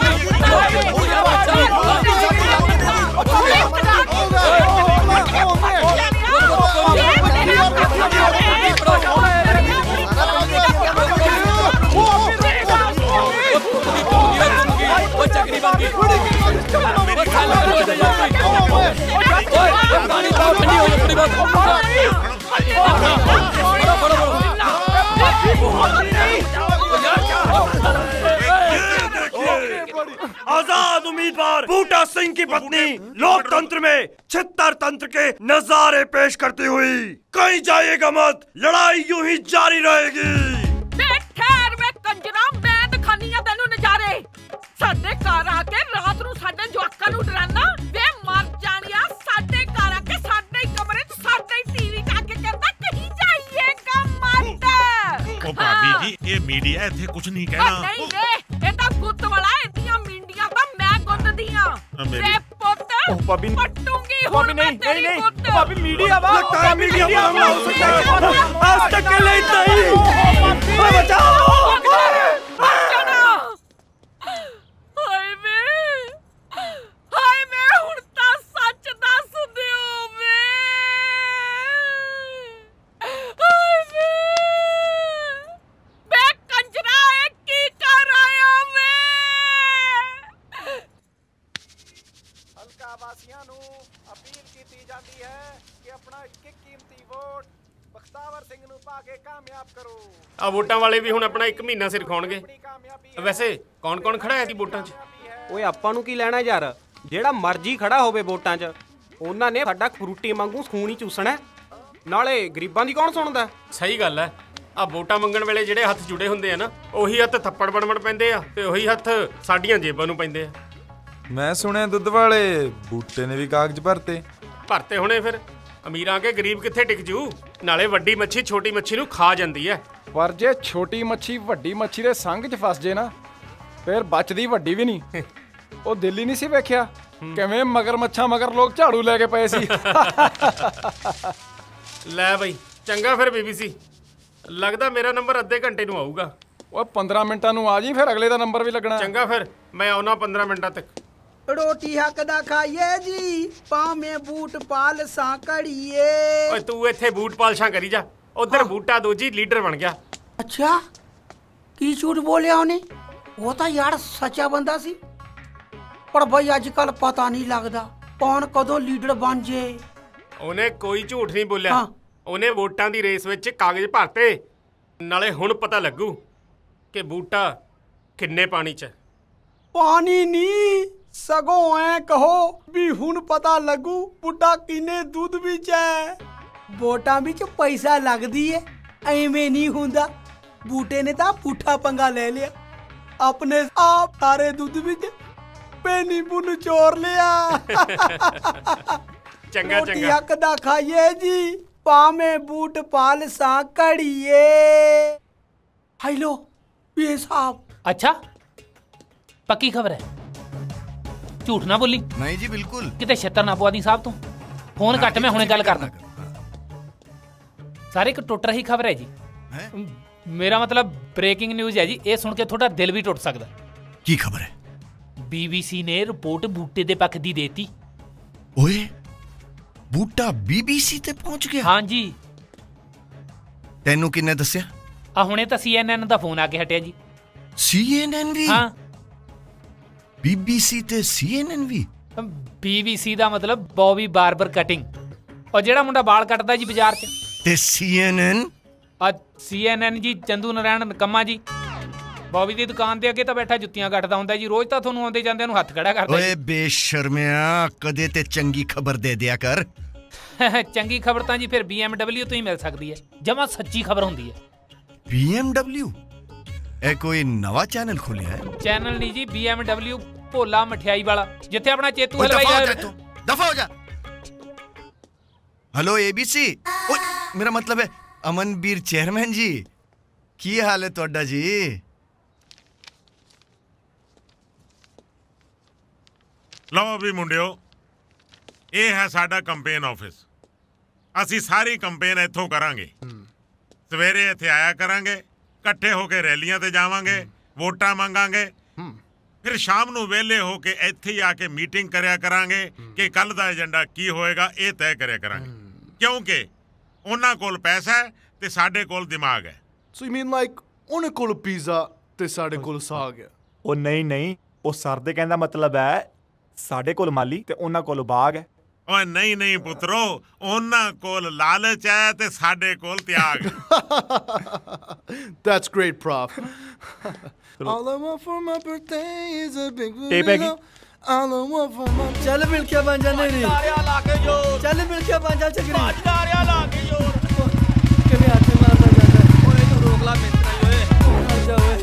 [SPEAKER 12] ਉਹ ਚੱਕਰੀ ਬਣ ਗਈ। ਮੇਰੀ ਗੱਲ ਕਰੋ ਯਾਰ, ਓਏ ਪਾਣੀ ਪਾਓ, ਠੰਡੀ ਹੋ ਜਾ ਥੋੜੀ बहुत।
[SPEAKER 16] आजाद उम्मीदवार बूटा सिंह की पत्नी लोकतंत्र में छिहत्तर तंत्र के नजारे पेश करती हुई कहीं जाइएगा मत, लड़ाई यूं ही जारी रहेगी।
[SPEAKER 14] ਸਾਡੇ ਘਰ ਆ ਕੇ ਰਾਤ ਨੂੰ ਸਾਡੇ ਜਵਾਕਾਂ ਨੂੰ ਡਰਾਨਾ ਵੇ ਮਰ ਜਾਣਿਆ। ਸਾਡੇ ਘਰ ਆ ਕੇ ਸਾਡੇ ਹੀ ਕਮਰੇ 'ਚ ਸਾਡੇ ਹੀ ਟੀਵੀ ਕਾ ਕੇ ਕਹਿੰਦਾ ਕਹੀਂ ਜਾਈਏਗਾ ਮਤ।
[SPEAKER 5] ਉਹ ਭਾਬੀ ਜੀ ਇਹ ਮੀਡੀਆ ਇੱਥੇ ਕੁਝ ਨਹੀਂ ਕਹਿਣਾ।
[SPEAKER 14] ਨਹੀਂ ਵੇ ਇਹ ਤਾਂ ਗੁੱਤ ਵਾਲਾ, ਇਹਦੀਆਂ ਮੀਡੀਆ ਤਾਂ ਮੈਂ ਗੁੱਤਦੀਆਂ। ਵੇ ਪੁੱਤ
[SPEAKER 3] ਉਹ ਭਾਬੀ
[SPEAKER 14] ਪੱਟੂਗੀ
[SPEAKER 3] ਭਾਬੀ ਨਹੀਂ ਨਹੀਂ ਨਹੀਂ ਭਾਬੀ ਮੀਡੀਆ ਵਾ
[SPEAKER 16] लगता है मीडिया पर हमला हो सकता है। आज तक के लिए इतना ही। बचाओ
[SPEAKER 17] ਜਾਂਦੀ ਹੈ ਕਿ ਆਪਣਾ ਇੱਕ ਇੱਕ ਕੀਮਤੀ ਵੋਟ ਬਖਤਾਵਰ ਸਿੰਘ ਨੂੰ ਪਾ ਕੇ ਕਾਮਯਾਬ ਕਰੋ।
[SPEAKER 18] ਆ ਵੋਟਾਂ ਵਾਲੇ ਵੀ ਹੁਣ ਆਪਣਾ ਇੱਕ ਮਹੀਨਾ ਸਿਰ ਖਾਉਣਗੇ। ਵੈਸੇ ਕੌਣ ਕੌਣ ਖੜਾ ਹੈ ਜੀ ਵੋਟਾਂ 'ਚ?
[SPEAKER 17] ਓਏ ਆਪਾਂ ਨੂੰ ਕੀ ਲੈਣਾ ਯਾਰ, ਜਿਹੜਾ ਮਰਜ਼ੀ ਖੜਾ ਹੋਵੇ ਵੋਟਾਂ 'ਚ, ਉਹਨਾਂ ਨੇ ਸਾਡਾ ਫਰੂਟੀ ਵਾਂਗੂ ਖੂਨ ਹੀ ਚੂਸਣਾ। ਨਾਲੇ ਗਰੀਬਾਂ ਦੀ ਕੌਣ ਸੁਣਦਾ?
[SPEAKER 18] ਸਹੀ ਗੱਲ ਹੈ। ਆ ਵੋਟਾਂ ਮੰਗਣ ਵੇਲੇ ਜਿਹੜੇ ਹੱਥ ਜੁੜੇ ਹੁੰਦੇ ਆ ਨਾ, ਉਹੀ ਹੱਥ ਥੱਪੜ ਬਣ ਬਣ ਪੈਂਦੇ ਆ ਤੇ ਉਹੀ ਹੱਥ ਸਾਡੀਆਂ ਜੇਬਾਂ ਨੂੰ ਪੈਂਦੇ ਆ।
[SPEAKER 7] ਮੈਂ ਸੁਣਿਆ ਦੁੱਧ ਵਾਲੇ ਬੂਟੇ ਨੇ ਵੀ ਕਾਗਜ਼ ਭਰਤੇ।
[SPEAKER 18] ਭਰਤੇ ਹੋਣੇ ਫਿਰ, ਅਮੀਰਾਂ ਕੇ ਗਰੀਬ ਕਿੱਥੇ ਟਿਕ ਜੂ। ਨਾਲੇ ਵੱਡੀ ਮੱਛੀ ਛੋਟੀ ਮੱਛੀ ਨੂੰ ਖਾ ਜਾਂਦੀ ਹੈ।
[SPEAKER 19] ਪਰ ਜੇ ਛੋਟੀ ਮੱਛੀ ਵੱਡੀ ਮੱਛੀ ਦੇ ਸੰਗ 'ਚ ਫਸ ਜੇ ਨਾ, ਫਿਰ ਬਚਦੀ ਵੱਡੀ ਵੀ ਨਹੀਂ। ਉਹ ਦਿੱਲੀ ਨਹੀਂ ਸੀ ਵੇਖਿਆ ਕਿਵੇਂ ਮਗਰ ਮੱਛਾਂ ਮਗਰ ਲੋਕ ਝਾੜੂ ਲੈ ਕੇ ਪਏ ਸੀ।
[SPEAKER 18] ਲੈ ਬਈ ਚੰਗਾ ਫਿਰ ਬੀਬੀਸੀ, ਲੱਗਦਾ ਮੇਰਾ ਨੰਬਰ ਅੱਧੇ ਘੰਟੇ ਨੂੰ ਆਊਗਾ।
[SPEAKER 19] ਉਹ ਪੰਦਰਾਂ ਮਿੰਟਾਂ ਨੂੰ ਆ ਜੀ, ਫਿਰ ਅਗਲੇ ਦਾ ਨੰਬਰ ਵੀ ਲੱਗਣਾ।
[SPEAKER 18] ਚੰਗਾ ਫਿਰ ਮੈਂ ਆਉਣਾ ਪੰਦਰਾਂ ਮਿੰਟਾਂ ਤੱਕ।
[SPEAKER 20] ਰੋਟੀ ਹੱਕ ਦਾ ਖਾਈਏ ਜੀ, ਭਾਵੇਂ ਬੂਟ ਪਾਲਸਾਂ ਕੜੀਏ।
[SPEAKER 18] ਓਏ ਤੂੰ ਇੱਥੇ ਬੂਟ ਪਾਲਸ਼ਾਂ ਕਰੀ ਜਾ, ਉਧਰ ਬੂਟਾ ਦੋਜੀ ਲੀਡਰ ਬਣ ਗਿਆ।
[SPEAKER 20] ਅੱਛਾ ਕੀ ਝੂਠ ਬੋਲਿਆ ਉਹਨੇ? ਉਹ ਤਾਂ ਯਾਰ ਸੱਚਾ ਬੰਦਾ ਸੀ। ਪਰ ਬਈ ਅੱਜ ਕੱਲ ਪਤਾ ਨਹੀਂ ਲੱਗਦਾ ਕੌਣ ਕਦੋਂ ਲੀਡਰ ਬਣ ਜੇ।
[SPEAKER 18] ਉਹਨੇ ਕੋਈ ਝੂਠ ਨਹੀਂ ਬੋਲਿਆ। ਉਹਨੇ ਵੋਟਾਂ ਦੀ ਰੇਸ ਵਿੱਚ ਕਾਗਜ਼ ਭਰਤੇ। ਨਾਲੇ ਹੁਣ ਪਤਾ ਲੱਗੂ ਕਿ ਬੂਟਾ ਕਿੰਨੇ ਪਾਣੀ 'ਚ।
[SPEAKER 20] ਪਾਣੀ ਨਹੀਂ, ਸਗੋਂ ਐ ਕਹੋ ਵੀ ਹੁਣ ਪਤਾ ਲੱਗੂ ਬੁੱਢਾ ਕਿੰਨੇ ਦੁੱਧ ਵਿੱਚ ਹੈ। ਵੋਟਾਂ ਵਿੱਚ ਪੈਸਾ ਲੱਗਦੀ ਏ, ਐਵੇਂ ਨਹੀਂ ਹੁੰਦਾ। ਬੂਟੇ ਨੇ ਤਾਂ ਪੁੱਠਾ ਪੰਗਾ ਲੈ ਲਿਆ, ਆਪਣੇ ਆਪ ਸਾਰੇ ਦੁੱਧ ਵਿੱਚ ਪੈਨੀ ਬੁੰਨ ਚੋਰ ਲਿਆ।
[SPEAKER 18] ਚੰਗਾ
[SPEAKER 20] ਰੋਟੀ
[SPEAKER 18] ਚੰਗਾ
[SPEAKER 20] ਹੱਕ ਦਾ ਖਾਈਏ ਜੀ, ਭਾਵੇਂ ਬੂਟ ਪਾਲਸਾਂ ਕੜੀਏ। ਹੈਲੋ ਪੀਏ ਸਾਹਿਬ।
[SPEAKER 13] ਅੱਛਾ ਪੱਕੀ ਖਬਰ ਹੈ, ਝੂਠ ਨਾ ਬੋਲੀ।
[SPEAKER 11] ਨਹੀਂ ਜੀ ਬਿਲਕੁਲ।
[SPEAKER 13] ਕਿਤੇ ਛੱਤਰ ਨਾ ਪਵਾ ਦੀ ਸਾਹਿਬ ਤੋਂ। ਫੋਨ ਕੱਟ, ਮੈਂ ਹੁਣੇ ਗੱਲ ਕਰਦਾ। ਸਾਰੇ ਇੱਕ ਟੁੱਟ ਰਹੀ ਖਬਰ ਹੈ ਜੀ। ਮੇਰਾ ਮਤਲਬ ਬ੍ਰੇਕਿੰਗ ਨਿਊਜ਼ ਹੈ ਜੀ। ਇਹ ਸੁਣ ਕੇ ਤੁਹਾਡਾ ਦਿਲ ਵੀ ਟੁੱਟ ਸਕਦਾ।
[SPEAKER 11] ਕੀ ਖਬਰ ਹੈ?
[SPEAKER 13] ਬੀਬੀਸੀ ਨੇ ਰਿਪੋਰਟ ਬੂਟੇ ਦੇ ਪੱਖ ਦੀ ਦੇਤੀ।
[SPEAKER 11] ਓਏ ਬੂਟਾ ਬੀਬੀਸੀ ਤੇ ਪਹੁੰਚ ਗਿਆ?
[SPEAKER 13] ਹਾਂਜੀ।
[SPEAKER 11] ਤੈਨੂੰ ਕਿੰਨੇ ਦੱਸਿਆ?
[SPEAKER 13] ਆ ਹੁਣੇ ਤਾਂ ਸੀਐਨਐਨ ਦਾ ਫੋਨ ਆ ਕੇ ਹਟਿਆ ਜੀ।
[SPEAKER 11] ਸੀਐਨਐਨ ਵੀ?
[SPEAKER 13] ਹਾਂ।
[SPEAKER 11] ਬੀਬੀਸੀ ਤੇ ਸੀਐਨਐਨ ਵੀ?
[SPEAKER 13] ਬੀਬੀਸੀ ਦਾ ਮਤਲਬ ਬੌਬੀ ਬਾਰਬਰ ਕਟਿੰਗ, ਉਹ ਜਿਹੜਾ ਮੁੰਡਾ ਵਾਲ ਕੱਟਦਾ ਜੀ ਬਾਜ਼ਾਰ 'ਚ।
[SPEAKER 11] ਤੇ ਸੀਐਨਐਨ?
[SPEAKER 13] ਆ ਸੀਐਨਐਨ ਜੀ ਚੰਦੂ ਨਾਰਾਇਣ ਨਕੰਮਾ ਜੀ। ਬੌਬੀ ਦੀ ਦੁਕਾਨ ਦੇ ਅੱਗੇ ਤਾਂ ਬੈਠਾ ਜੁੱਤੀਆਂ ਕੱਟਦਾ ਹੁੰਦਾ ਜੀ। ਰੋਜ਼ ਤਾਂ ਤੁਹਾਨੂੰ ਆਉਂਦੇ ਜਾਂਦੇ ਨੂੰ ਹੱਥ ਖੜਾ ਕਰਦਾ।
[SPEAKER 11] ਓਏ ਬੇਸ਼ਰਮਿਆ, ਕਦੇ ਤੇ ਚੰਗੀ ਖਬਰ ਦੇ ਦਿਆ ਕਰ।
[SPEAKER 13] ਚੰਗੀ ਖਬਰ ਤਾਂ ਜੀ ਫਿਰ ਬੀਐਮਡਬਲਿਊ ਤੋਂ ਹੀ ਮਿਲ ਸਕਦੀ ਹੈ। ਜਮਾ ਸੱਚੀ ਖਬਰ ਹੁੰਦੀ ਹੈ।
[SPEAKER 11] ਬੀਐਮਡਬਲਿਊ? ਇਹ ਕੋਈ ਨਵਾਂ ਚੈਨਲ ਖੋਲਿਆ ਹੈ?
[SPEAKER 13] ਚੈਨਲ ਨਹੀਂ ਜੀ, ਬੀਐਮਡਬਲਿਊ ਭੋਲਾ ਮਠਿਆਈ ਵਾਲਾ, ਜਿੱਥੇ ਆਪਣਾ ਚੇਤੂ ਹਲਵਾਈ ਦਾ।
[SPEAKER 11] ਦਫਾ ਹੋ ਜਾ। Hello ABC. मेरा मतलब है अमनबीर चेयरमैन जी, की हाल है ਤੁਹਾਡਾ जी?
[SPEAKER 5] ਲਓ ਵੀ ਮੁੰਡਿਓ, ਇਹ ਹੈ ਸਾਡਾ ਕੰਪੇਨ ਆਫਿਸ। ਅਸੀਂ ਸਾਰੀ ਕੰਪੇਨ ਇੱਥੋਂ ਕਰਾਂਗੇ। ਸਵੇਰੇ ਇੱਥੇ ਆਇਆ ਕਰਾਂਗੇ, ਇਕੱਠੇ ਹੋ ਕੇ ਰੈਲੀਆਂ ਤੇ ਜਾਵਾਂਗੇ, ਵੋਟਾਂ ਮੰਗਾਂਗੇ। ਫਿਰ ਸ਼ਾਮ ਨੂੰ ਵਿਹਲੇ ਹੋ ਕੇ ਇੱਥੇ ਹੀ ਆ ਕੇ ਮੀਟਿੰਗ ਕਰਿਆ ਕਰਾਂਗੇ ਕਿ ਕੱਲ ਦਾ ਏਜੰਡਾ ਕੀ ਹੋਏਗਾ, ਇਹ ਤੈਅ ਕਰਿਆ ਕਰਾਂਗੇ। ਕਿਉਂਕਿ ਉਹਨਾਂ ਕੋਲ ਪੈਸਾ ਹੈ ਤੇ ਸਾਡੇ ਕੋਲ ਦਿਮਾਗ ਹੈ।
[SPEAKER 4] ਸੋ ਯੂ ਮੀਨ ਲਾਈਕ ਉਹਨਾਂ ਕੋਲ ਪੀਜ਼ਾ ਤੇ ਸਾਡੇ ਕੋਲ ਸਾਗ ਹੈ?
[SPEAKER 3] ਉਹ ਨਹੀਂ ਨਹੀਂ, ਉਹ ਸਰ ਦੇ ਕਹਿੰਦਾ ਮਤਲਬ ਹੈ ਸਾਡੇ ਕੋਲ ਮਾਲੀ ਤੇ ਉਹਨਾਂ ਕੋਲ ਬਾਗ ਹੈ।
[SPEAKER 5] ਓਏ ਨਹੀਂ ਨਹੀਂ ਪੁੱਤਰੋ, ਉਹਨਾਂ ਕੋਲ ਲਾਲਚ ਹੈ ਤੇ ਸਾਡੇ ਕੋਲ ਤਿਆਗ।
[SPEAKER 4] That's great, Prof. All I want for my birthday is a big
[SPEAKER 3] tape ਹੈਗੀ?
[SPEAKER 4] All I want for my
[SPEAKER 15] ਚੱਲ ਮਿਲ ਕੇ ਬਣ ਜਾਂਦੇ ਨੇ। ਚੱਲ ਮਿਲ ਕੇ ਬਣ ਜਾ ਚੱਕਰੀ।
[SPEAKER 14] ਬਾਜਦਾਰਿਆ ਲਾ ਕੇ ਜੋਰ
[SPEAKER 15] ਕਿਵੇਂ ਹੱਥ ਮਾਰਦਾ ਜਾਂਦਾ।
[SPEAKER 14] ਓਏ ਤੂੰ ਰੋਕ ਲਾ ਮਿੰਤਰਾ ਓਏ।
[SPEAKER 15] ਆ ਜਾ ਓਏ।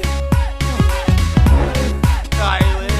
[SPEAKER 14] ਕਾਏ ਓਏ।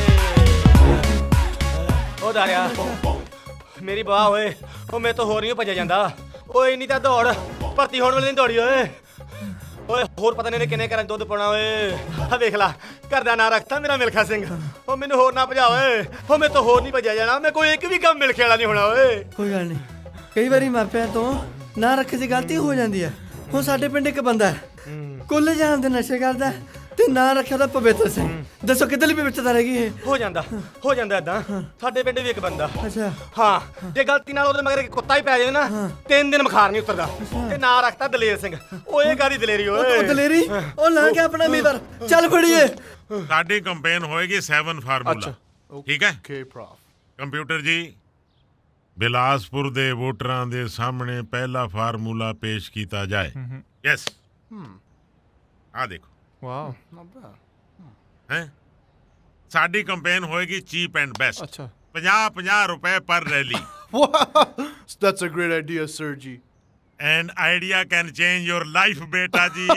[SPEAKER 14] ਓ ਦਾਰਿਆ ਮੇਰੀ ਬਾਹ ਓਏ, ਉਹ ਮੇਰੇ ਤੋਂ ਹੋਰ ਨਹੀਂ ਭੱਜਿਆ ਜਾਂਦਾ। ਓਏ ਨਹੀਂ ਤਾਂ ਦੌੜ ਭਰਤੀ ਹੋਣ ਵਾਲੀ ਨਹੀਂ ਦੌੜੀ ਓਏ। ਓਏ ਹੋਰ ਪਤਾ ਨਹੀਂ ਕਿੰਨੇ ਘਰਾਂ ਦੁੱਧ ਪਾਉਣਾ ਓਏ। ਆ ਵੇਖ ਲਾ, ਘਰ ਦਾ ਨਾਂ ਰੱਖਤਾ ਮੇਰਾ ਮਿਲਖਾ ਸਿੰਘ। ਉਹ ਮੈਨੂੰ ਹੋਰ ਨਾ ਭਜਾ ਓਏ। ਉਹ ਮੇਰੇ ਤੋਂ ਹੋਰ ਨਹੀਂ ਭੱਜਿਆ ਜਾਣਾ। ਮੈਂ ਕੋਈ ਇੱਕ ਵੀ ਕੰਮ ਮਿਲਖੇ ਵਾਲਾ ਨਹੀਂ ਹੋਣਾ ਓਏ।
[SPEAKER 15] ਕੋਈ ਗੱਲ ਨਹੀਂ, ਕਈ ਵਾਰੀ ਮਾਪਿਆਂ ਤੋਂ ਨਾ ਰੱਖੇ ਦੀ ਗਲਤੀ ਹੋ ਜਾਂਦੀ ਹੈ। ਹੁਣ ਸਾਡੇ ਪਿੰਡ ਇੱਕ ਬੰਦਾ ਕੁੱਲ ਜਾਣ ਦੇ ਨਸ਼ੇ ਕਰਦਾ ਤੇ ਨਾਂ ਰੱਖਿਆ ਦਾ ਪਵਿੱਤਰ ਸਿੰਘ। ਦੱਸੋ ਕਿੱਧਰਲੀ ਪਵਿੱਤਰਤਾ ਰਹਿ ਗਈ ਇਹ?
[SPEAKER 14] ਹੋ ਜਾਂਦਾ ਹੋ ਜਾਂਦਾ ਏਦਾਂ। ਸਾਡੇ ਪਿੰਡ ਵੀ ਇੱਕ ਬੰਦਾ।
[SPEAKER 15] ਅੱਛਾ।
[SPEAKER 14] ਹਾਂ, ਜੇ ਗਲਤੀ ਨਾਲ ਉਹਦੇ ਮਗਰ ਕੁੱਤਾ ਹੀ ਪੈ ਜਾਵੇ ਨਾ, ਤਿੰਨ ਦਿਨ ਬੁਖਾਰ ਨਹੀਂ ਉਤਰਦਾ। ਤੇ ਨਾਂ ਰੱਖਤਾ ਦਲੇਰ ਸਿੰਘ। ਉਹ ਇਹ ਕਾਦੀ ਦਲੇਰੀ ਓਏ?
[SPEAKER 15] ਉਹ ਦਲੇਰੀ ਉਹ ਲਾ ਕੇ ਆਪਣਾ ਮੀਵਰ। ਚੱਲ ਫੜੀਏ।
[SPEAKER 5] ਸਾਡੀ ਕੰਪੇਨ ਹੋਏਗੀ ਸੈਵਨ ਫਾਰਮੂਲਾ। ਠੀਕ ਹੈ?
[SPEAKER 4] Okay, Prof.
[SPEAKER 5] ਕੰਪਿਊਟਰ ਜੀ ਬਿਲਾਸਪੁਰ ਦੇ ਵੋਟਰਾਂ ਦੇ ਸਾਹਮਣੇ ਪਹਿਲਾ ਫਾਰਮੂਲਾ ਪੇਸ਼ ਕੀਤਾ ਜਾਏ। ਯੈਸ, ਆ ਦੇਖੋ।
[SPEAKER 19] ਵਾਓ,
[SPEAKER 5] ਹੈ ਸਾਡੀ ਕੰਪੇਨ ਹੋਏਗੀ ਚੀਪ ਐਂਡ ਬੈਸਟ। ਅੱਛਾ, ਪੰਜਾਹ ਪੰਜਾਹ ਰੁਪਏ ਪਰ rally.
[SPEAKER 4] That's a great idea, sir ji.
[SPEAKER 5] And idea can change your life, ਬੇਟਾ ਜੀ।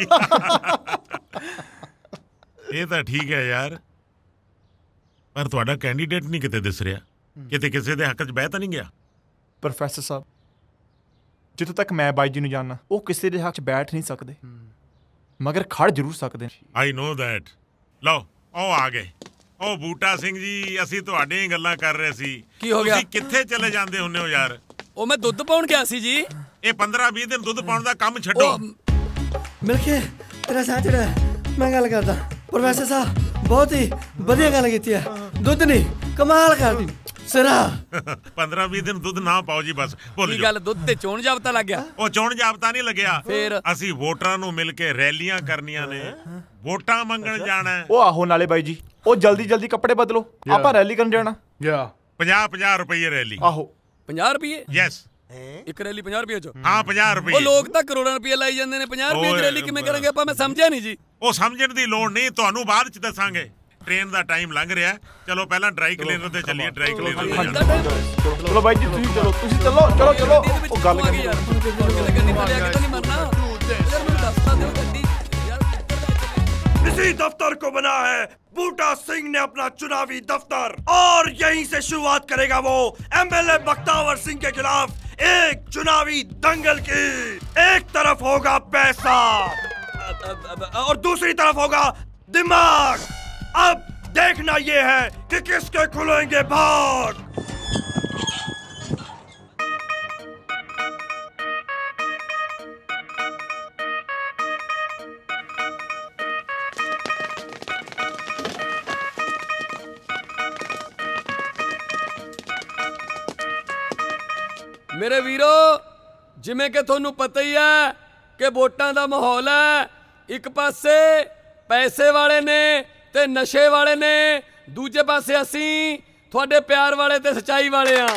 [SPEAKER 5] ਇਹ ਤਾਂ ਠੀਕ ਹੈ ਯਾਰ, ਪਰ ਤੁਹਾਡਾ ਕੈਂਡੀਡੇਟ ਨਹੀਂ ਕਿਤੇ ਦਿਸ ਰਿਹਾ, ਕਿਤੇ ਕਿਸੇ ਦੇ ਹੱਕ 'ਚ ਬਹਿ ਤਾਂ ਨਹੀਂ ਗਿਆ।
[SPEAKER 3] ਪ੍ਰੋਫੈਸਰ ਸਾਹਿਬ, ਜਿੱਥੋਂ ਤੱਕ ਮੈਂ ਬਾਈ ਜੀ ਨੂੰ ਜਾਣਨਾ, ਉਹ ਕਿਸੇ ਦੇ ਹੱਕ 'ਚ ਬੈਠ ਨਹੀਂ ਸਕਦੇ, ਮਗਰ ਖੜ ਜ਼ਰੂਰ ਸਕਦੇ ਨੇ।
[SPEAKER 5] I know that. ਲਓ, ਉਹ ਆ ਗਏ। ਉਹ ਬੂਟਾ ਸਿੰਘ ਜੀ, ਅਸੀਂ ਤੁਹਾਡੀਆਂ ਹੀ ਗੱਲਾਂ ਕਰ ਰਹੇ ਸੀ।
[SPEAKER 12] ਕੀ ਹੋ ਗਿਆ?
[SPEAKER 5] ਤੁਸੀਂ ਕਿੱਥੇ ਚਲੇ ਜਾਂਦੇ ਹੁੰਦੇ ਹੋ ਯਾਰ?
[SPEAKER 12] ਉਹ ਮੈਂ ਦੁੱਧ ਪਾਉਣ ਗਿਆ ਸੀ ਜੀ।
[SPEAKER 5] ਇਹ ਪੰਦਰਾਂ ਵੀਹ ਦਿਨ ਦੁੱਧ ਪਾਉਣ ਦਾ ਕੰਮ ਛੱਡੋ।
[SPEAKER 15] ਮਿਲਕੇ ਤੇਰਾ ਸਾਥ ਜਿਹੜਾ ਮੈਂ ਗੱਲ ਕਰਦਾ। ਪ੍ਰੋਫੈਸਰ ਸਾਹਿਬ ਬਹੁਤ ਹੀ ਵਧੀਆ ਗੱਲ ਕੀਤੀ ਹੈ। ਦੁੱਧ ਨਹੀਂ, ਕਮਾਲ ਕਰਦੀ ਸਿਰਾ।
[SPEAKER 5] ਪੰਦਰਾਂ ਵੀਹ ਦਿਨ ਦੁੱਧ ਨਾ ਪਾਓ ਜੀ, ਬਸ ਭੁੱਲ
[SPEAKER 12] ਕੀ ਗੱਲ, ਦੁੱਧ ਤੇ ਚੋਣ ਜਾਬਤਾ ਲੱਗ ਗਿਆ?
[SPEAKER 5] ਉਹ ਚੋਣ ਜਾਬਤਾ ਨਹੀਂ ਲੱਗਿਆ।
[SPEAKER 12] ਫੇਰ
[SPEAKER 5] ਅਸੀਂ ਵੋਟਰਾਂ ਨੂੰ ਮਿਲ ਕੇ ਰੈਲੀਆਂ ਕਰਨੀਆਂ ਨੇ, ਵੋਟਾਂ ਮੰਗਣ ਜਾਣਾ।
[SPEAKER 3] ਉਹ ਆਹੋ, ਨਾਲੇ ਬਾਈ ਜੀ ਉਹ ਜਲਦੀ ਜਲਦੀ ਕੱਪੜੇ ਬਦਲੋ, ਆਪਾਂ ਰੈਲੀ ਕਰਨ ਜਾਣਾ।
[SPEAKER 5] ਪੰਜਾਹ ਪੰਜਾਹ ਰੁਪਏ ਰੈਲੀ।
[SPEAKER 3] ਆਹੋ,
[SPEAKER 12] ਪੰਜਾਹ ਰੁਪਏ?
[SPEAKER 5] ਯੈਸ,
[SPEAKER 12] ਇੱਕ ਰੈਲੀ ਪੰਜਾਹ ਰੁਪਏ ਚ?
[SPEAKER 5] ਹਾਂ, ਪੰਜਾਹ ਰੁਪਏ।
[SPEAKER 12] ਉਹ ਲੋਕ ਤਾਂ ਕਰੋੜਾਂ ਰੁਪਏ ਲਾਈ ਜਾਂਦੇ ਨੇ, ਪੰਜਾਹ ਰੁਪਏ ਦੀ ਰੈਲੀ ਕਿਵੇਂ ਕਰਾਂਗੇ ਆਪਾਂ? ਮੈਂ ਸਮਝਿਆ ਨਹੀਂ ਜੀ।
[SPEAKER 5] ਉਹ ਸਮਝਣ ਦੀ ਲੋੜ ਨਹੀਂ, ਤੁਹਾਨੂੰ ਬਾਅਦ ਚ ਦੱਸਾਂਗੇ। ਟ੍ਰੇਨ ਦਾ ਟਾਈਮ ਲੰਘ ਰਿਹਾ, ਚਲੋ ਪਹਿਲਾਂ ਡਰਾਈ ਕਲੀਨਰ ਤੇ ਚੱਲੀਏ। ਡਰਾਈ ਕਲੀਨਰ
[SPEAKER 3] ਚਲੋ ਬਾਈ ਜੀ, ਤੁਸੀਂ ਚਲੋ, ਤੁਸੀਂ ਚਲੋ ਚਲੋ ਚਲੋ। ਉਹ ਗੱਲ ਕਰ
[SPEAKER 16] इसी दफ्तर को बना है बूटा सिंह ने अपना चुनावी दफ्तर, और यहीं से शुरुआत करेगा वो एमएलए बख्तावर सिंह के खिलाफ एक चुनावी दंगल की। एक तरफ होगा पैसा और दूसरी तरफ होगा दिमाग। अब देखना ये है कि किसके खुलेंगे भाग।
[SPEAKER 12] ਮੇਰੇ ਵੀਰੋ, ਜਿਵੇਂ ਕਿ ਤੁਹਾਨੂੰ ਪਤਾ ਹੀ ਹੈ ਕਿ ਵੋਟਾਂ ਦਾ ਮਾਹੌਲ ਹੈ। ਇੱਕ ਪਾਸੇ ਪੈਸੇ ਵਾਲੇ ਨੇ ਤੇ ਨਸ਼ੇ ਵਾਲੇ ਨੇ, ਦੂਜੇ ਪਾਸੇ ਅਸੀਂ ਤੁਹਾਡੇ ਪਿਆਰ ਵਾਲੇ ਤੇ ਸੱਚਾਈ ਵਾਲੇ ਆ।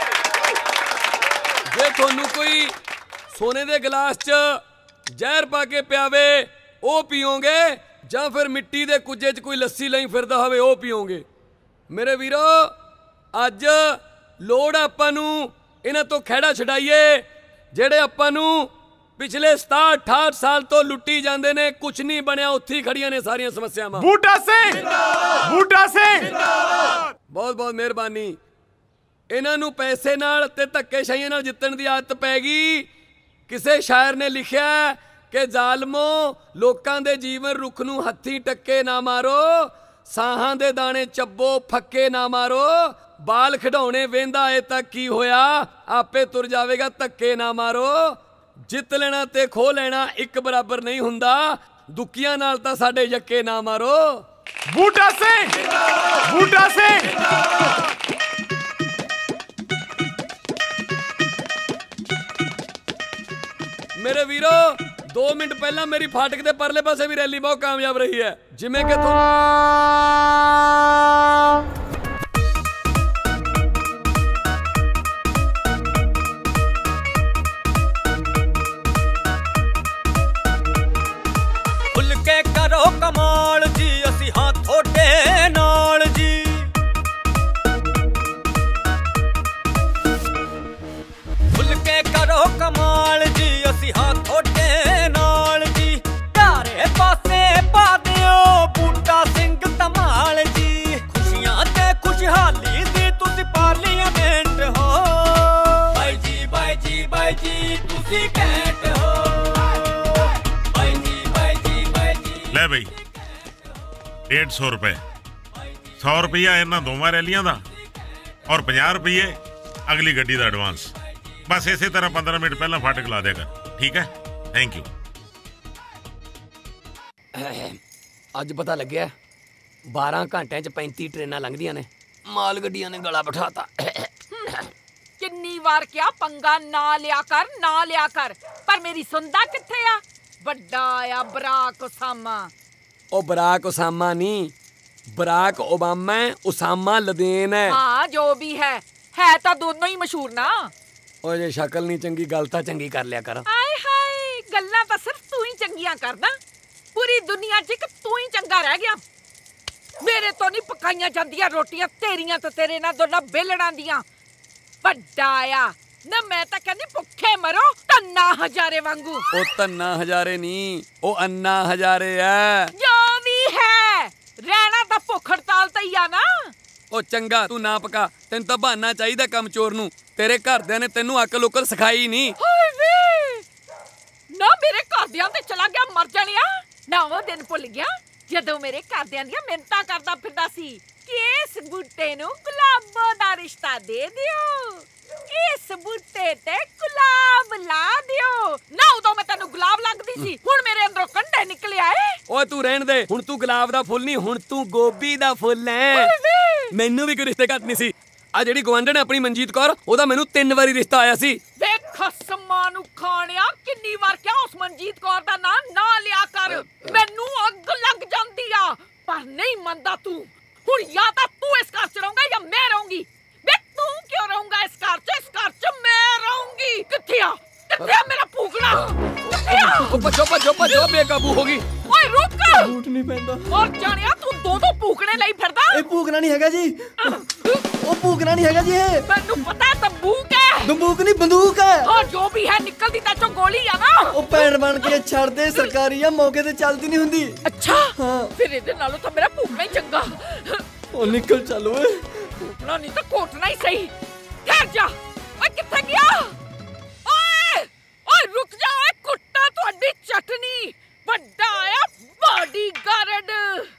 [SPEAKER 12] ਜੇ ਤੁਹਾਨੂੰ ਕੋਈ ਸੋਨੇ ਦੇ ਗਲਾਸ 'ਚ ਜ਼ਹਿਰ ਪਾ ਕੇ ਪਿਆਵੇ ਉਹ ਪੀਓਗੇ, ਜਾਂ ਫਿਰ ਮਿੱਟੀ ਦੇ ਕੁੱਜੇ 'ਚ ਕੋਈ ਲੱਸੀ ਲਈ ਫਿਰਦਾ ਹੋਵੇ ਉਹ ਪੀਓਗੇ। ਮੇਰੇ ਵੀਰੋ, ਅੱਜ ਲੋੜ ਆਪਾਂ ਨੂੰ ਇਹਨਾਂ ਤੋਂ ਖਹਿੜਾ ਛਡਾਈਏ ਜਿਹੜੇ ਆਪਾਂ ਨੂੰ ਪਿਛਲੇ ਸਤਾਹਠ ਅਠਾਹਠ ਸਾਲ ਤੋਂ ਲੁੱਟੀ ਜਾਂਦੇ ਨੇ। ਕੁਛ ਨਹੀਂ ਬਣਿਆ, ਉੱਥੇ ਹੀ ਖੜੀਆਂ ਨੇ ਸਾਰੀਆਂ ਸਮੱਸਿਆਵਾਂ।
[SPEAKER 3] ਬੂਟਾ ਸਿੰਘ, ਬੂਟਾ ਸਿੰਘ,
[SPEAKER 12] ਬਹੁਤ ਬਹੁਤ ਮਿਹਰਬਾਨੀ। ਇਹਨਾਂ ਨੂੰ ਪੈਸੇ ਨਾਲ ਤੇ ਧੱਕੇਸ਼ਾਹੀਆਂ ਨਾਲ ਜਿੱਤਣ ਦੀ ਆਦਤ ਪੈ ਗਈ। ਕਿਸੇ ਸ਼ਾਇਰ ਨੇ ਲਿਖਿਆ ਕਿ ਜ਼ਾਲਮੋ, ਲੋਕਾਂ ਦੇ ਜੀਵਨ ਰੁੱਖ ਨੂੰ ਹੱਥੀਂ ਟੱਕੇ ਨਾ ਮਾਰੋ, ਸਾਹਾਂ ਦੇ ਦਾਣੇ ਚੱਬੋ ਫੱਕੇ ਨਾ ਮਾਰੋ, ਬਾਲ ਖਿਡਾਉਣੇ ਵੇਂਦਾ ਏ ਤਾਂ ਕੀ ਹੋਇਆ, ਆਪੇ ਤੁਰ ਜਾਵੇਗਾ ਧੱਕੇ ਨਾ ਮਾਰੋ। ਜਿੱਤ ਲੈਣਾ ਤੇ ਖੋ ਲੈਣਾ ਇੱਕ ਬਰਾਬਰ ਨਹੀਂ ਹੁੰਦਾ, ਦੁੱਕੀਆਂ ਨਾਲ ਤਾਂ ਸਾਡੇ ਯੱਕੇ ਨਾ ਮਾਰੋ।
[SPEAKER 3] ਬੂਟਾ ਸਿੰਘ, ਬੂਟਾ ਸਿੰਘ।
[SPEAKER 12] ਮੇਰੇ ਵੀਰੋ, ਦੋ ਮਿੰਟ ਪਹਿਲਾਂ ਮੇਰੀ ਫਾਟਕ ਦੇ ਪਰਲੇ ਪਾਸੇ ਵੀ ਰੈਲੀ ਬਹੁਤ ਕਾਮਯਾਬ ਰਹੀ ਹੈ। ਜਿਵੇਂ ਕਿ ਤੁਹਾਨੂੰ
[SPEAKER 10] ਕਰੋ ਕਮਾਲ ਜੀ, ਅਸੀਂ ਹਾਂ ਤੁਹਾਡੇ ਨਾਲ ਜੀ। ਖੁੱਲ ਕੇ ਕਰੋ ਕਮਾਲ ਜੀ, ਅਸੀਂ ਹਾਂ ਤੁਹਾਡੇ ਨਾਲ ਜੀ। ਚਾਰੇ ਪਾਸੇ ਪਾ ਦਿਓ ਬੂਟਾ ਸਿੰਘ ਧਮਾਲ ਜੀ। ਖੁਸ਼ੀਆਂ ਤੇ ਖੁਸ਼ਹਾਲੀ ਦੀ ਤੁਸੀਂ ਪਾਰਲੀਮੈਂਟ ਹੋ। ਬਾਈ ਜੀ, ਬਾਈ ਜੀ, ਬਾਈ ਜੀ, ਤੁਸੀਂ ਕੈਂਟ ਹੋ।
[SPEAKER 5] ਲੈ ਬਈ, ਡੇਢ ਸੌ ਰੁਪਏ, ਸੌ ਰੁਪਈਆ ਇਹਨਾਂ ਦੋਵਾਂ ਰੈਲੀਆਂ ਦਾ, ਔਰ ਪੰਜਾਹ ਰੁਪਏ ਅਗਲੀ ਗੱਡੀ ਦਾ ਐਡਵਾਂਸ। ਬਸ ਇਸੇ ਤਰ੍ਹਾਂ ਪੰਦਰਾਂ ਮਿੰਟ ਪਹਿਲਾਂ ਫਾਟਕ ਲਾ ਦਿਆ ਕਰ, ਠੀਕ ਹੈ? Thank you.
[SPEAKER 12] ਅੱਜ ਪਤਾ ਲੱਗਿਆ ਬਾਰਾਂ ਘੰਟਿਆਂ 'ਚ ਪੈਂਤੀ ਟ੍ਰੇਨਾਂ ਲੰਘਦੀਆਂ ਨੇ। ਮਾਲ ਗੱਡੀਆਂ ਨੇ ਗਲਾ ਬਿਠਾਤਾ।
[SPEAKER 14] ਕਿੰਨੀ ਵਾਰ ਕਿਹਾ ਪੰਗਾ ਨਾ ਲਿਆ ਕਰ, ਨਾ ਲਿਆ ਕਰ, ਪਰ ਮੇਰੀ ਸੁਣਦਾ ਕਿੱਥੇ ਆ? ਵੱਡਾ ਆ ਬਰਾਕ ਉਸਾਮਾ।
[SPEAKER 12] ਉਹ ਬਰਾਕ ਉਸਾਮਾ ਨਹੀਂ, ਬਰਾਕ ओबामा है, उसामा लदेन है।
[SPEAKER 14] हाँ जो भी है है तो दोनों ही मशहूर ना।
[SPEAKER 12] ओ जे शक्ल नहीं चंगी गल तां चंगी कर लिया कर।
[SPEAKER 14] आए हाय गल्लां तां सिर्फ तू ही चंगियां करदा, पूरी दुनिया च एक तू ही चंगा रह गया। मेरे तो नहीं पकाइयां जांदियां रोटियां, तेरियां तो तेरे नाल दोना बेलड़ां दियां। वड्डा आया ना, मैं तां कहंदी भुखे मरो तन्ना हजारे वांगू।
[SPEAKER 12] ओ तन्ना हजारे नहीं, ओ अन्ना हजारे है।
[SPEAKER 14] जो भी है रहना तां भुख हड़ताल ते ही आ ना।
[SPEAKER 12] ओ चंगा तू ना पका, तेन तां बहाना चाहिदा काम चोर नू। तेरे घरदिਆਂ ने तेनू अकल उकल सिखाई नहीं।
[SPEAKER 14] हाय वे ना मेरे घरदिਆਂ ते चला गया मर जानिया। ना वो दिन भुल गया जदों मेरे घरदिਆਂ ਦੀਆਂ ਮਿੰਤਾਂ ਕਰਦਾ ਫਿਰਦਾ ਸੀ कि इस बूटे नू गुलाबों दा रिश्ता दे दियो, इस बूटे ते गुलाब ला दियो। ना उदों मैं तेनू गुलाब लगदी सी, हुण मेरे अंदरों कंडे निकले आए।
[SPEAKER 12] ओए तू रहन दे, हुण तू गुलाब दा फुल नहीं, हुण तू गोभी दा फुल है। मैनू भी कोई रिश्ते घट नहीं सी। आ जेड़ी गवांढण अपनी मनजीत कौर, ओदा मैनू तीन वारी रिश्ता आया सी।
[SPEAKER 14] वे खसमां नू खाणिया किन्नी वार क्या उस मनजीत कौर दा नाम ना लिया कर, मैनू अग लग जांदी आ। पर नहीं मनदा तू। हुण या तां तू इस घर च रहूंगा या मैं रहूंगी। वे तू क्यों रहूंगा इस घर च, इस घर च मैं रहूंगी। किथे आ किथे आ मेरा पूगड़ा, किथे आ?
[SPEAKER 12] ओ बचो बचो बचो, बेकाबू होगी।
[SPEAKER 14] ओए रुक,
[SPEAKER 15] झूठ नहीं पैंदा।
[SPEAKER 14] और जानिया तू दो दो पूगड़े ਲਈ ਫਿਰਦਾ।
[SPEAKER 15] ਇਹ ਭੂਕਣਾ ਨਹੀਂ ਹੈਗਾ ਜੀ, ਉਹ ਭੂਕਣਾ ਨਹੀਂ ਹੈਗਾ ਜੀ। ਇਹ
[SPEAKER 14] ਮੈਨੂੰ ਪਤਾ ਹੈ ਤੰਬੂਕ ਹੈ।
[SPEAKER 15] ਬੰਦੂਕ ਨਹੀਂ ਬੰਦੂਕ ਹੈ।
[SPEAKER 14] और जो भी है निकलती ता चो गोली आ ना।
[SPEAKER 15] ਉਹ ਭੈਣ ਬਣ ਕੇ ਛੱਡ ਦੇ, ਸਰਕਾਰੀ ਆ, ਮੌਕੇ ਤੇ ਚੱਲਦੀ ਨਹੀਂ ਹੁੰਦੀ।
[SPEAKER 14] अच्छा फिर ਇਹਦੇ ਨਾਲੋਂ ਤਾਂ ਮੇਰਾ ਭੂਕਣਾ ਹੀ ਚੰਗਾ।
[SPEAKER 15] ਉਹ ਨਿਕਲ ਚੱਲ ਓਏ।
[SPEAKER 14] ਭੂਕਣਾ ਨਹੀਂ ਤਾਂ ਕੋਟਣਾ ਹੀ ਸਹੀ। ਠਹਿਰ ਜਾ। ਓਏ ਕਿੱਥੇ ਗਿਆ? ਓਏ ਓਏ ਰੁਕ ਜਾ ਓਏ, ਕੁੱਟਾ ਤੁਹਾਡੀ ਚਟਨੀ। ਵੱਡਾ ਆਇਆ ਬਾਡੀਗਾਰਡ।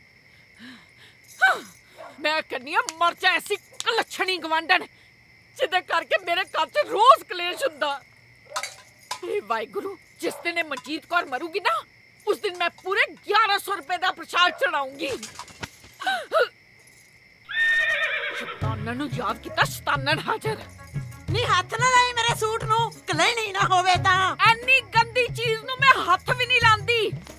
[SPEAKER 14] ਮੈਂ ਕਹਿੰਨੀ ਆ ਮਰ ਜਾ ਐਸੀ ਕਲੱਛਣੀ ਗਵਾਂਢਣ ਜਿਹਦੇ ਕਰਕੇ ਮੇਰੇ ਘਰ 'ਚ ਰੋਜ਼ ਕਲੇਸ਼ ਹੁੰਦਾ। हे वाहिगुरु, जिस दिन ये मनजीत कौर मरूगी ना, उस दिन मैं पूरे ग्यारह सौ रुपए का प्रसाद चढ़ाऊंगी। शैतानन नू याद किता, शैतानन हाजिर।
[SPEAKER 21] नी हाथ ना लाई मेरे सूट नू, कलैणी ना होवे तां।
[SPEAKER 14] एनी गंदी चीज नू मैं हाथ भी नहीं लांदी।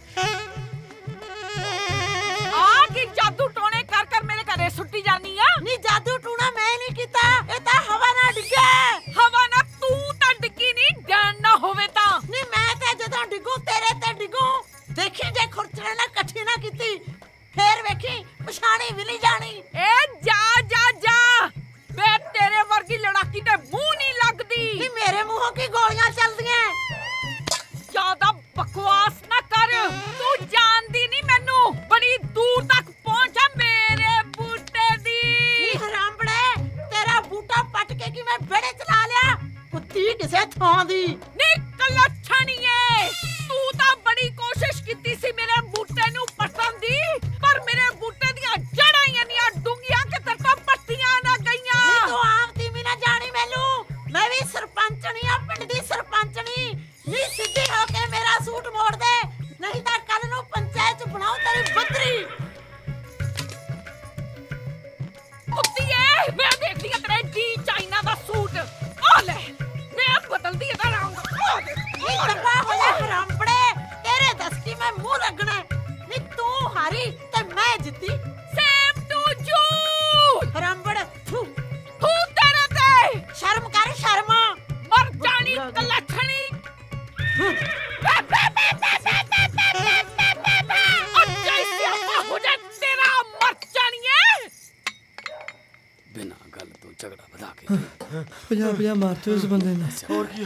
[SPEAKER 14] आ की जादू टोने कर कर मेरे घरे सुट्टी जानी आ।
[SPEAKER 21] नी जादू टूना मैं नहीं कीता, ए तां हवा ना डिगे।
[SPEAKER 14] हवा ना तू तां डिगी नहीं, डैन ना होवे तां।
[SPEAKER 21] नी मैं ते जदों डिगू तेरे ते डिगू। देखी जे खुरचने ना कठी ना कीती, फेर वेखी पछाणी भी नहीं जानी।
[SPEAKER 14] ए जा जा जा, मैं तेरे वर्गी लड़ाकी दे मुंह नहीं लगदी।
[SPEAKER 21] नी मेरे मुंहों की गोलियां चलदियां।
[SPEAKER 14] ज्यादा बकवास ना कर, तू जानदी नहीं मैनू। बड़ी दूर तक पहुंचा मेरे बूटे दी।
[SPEAKER 21] नी हरामड़े, तेरा बूटा पट के की मैं बेड़े चला लिया, कुत्ती किसे थां दी।
[SPEAKER 14] नी कलच्छणीए, तू तां बड़ी कोशिश कीती सी मेरे बूटे नू पटन दी, पर मेरे बूटे दियां जड़ां ही इन्नियां डूंघियां कि तेरे तो पट्टियां ना गईयां।
[SPEAKER 21] नी तू आमती भी ना जानी मैनू, मैं भी सरपंचनी आ, पिंड दी सरपंचनी। नी सीधी होके मेरा सूट मोड़ दे, नहीं तां कल नू पंचायत च बनाऊं तेरी बदरी।
[SPEAKER 14] कुत्तीए, मैं देखदी आ तेरे डी चाइना दा सूट। आ ले, मैं बदलदी एदा रंग।
[SPEAKER 21] नी चंगा होया हरामड़े, तेरे दस की मैं मुंह लगना। नी तू हारी ते मैं जीती।
[SPEAKER 14] Same to you.
[SPEAKER 21] हरामड़ थू
[SPEAKER 14] तू तेरे ते
[SPEAKER 21] शर्म कर, शर्म।
[SPEAKER 14] मर जानी कलच्छणी। अच्छा इससे अम्मा हो जाए तेरा, मर जानिए।
[SPEAKER 12] बिना गल तो झगड़ा बधा के
[SPEAKER 15] पजा पजा मारते उस बंदे ने।
[SPEAKER 17] और की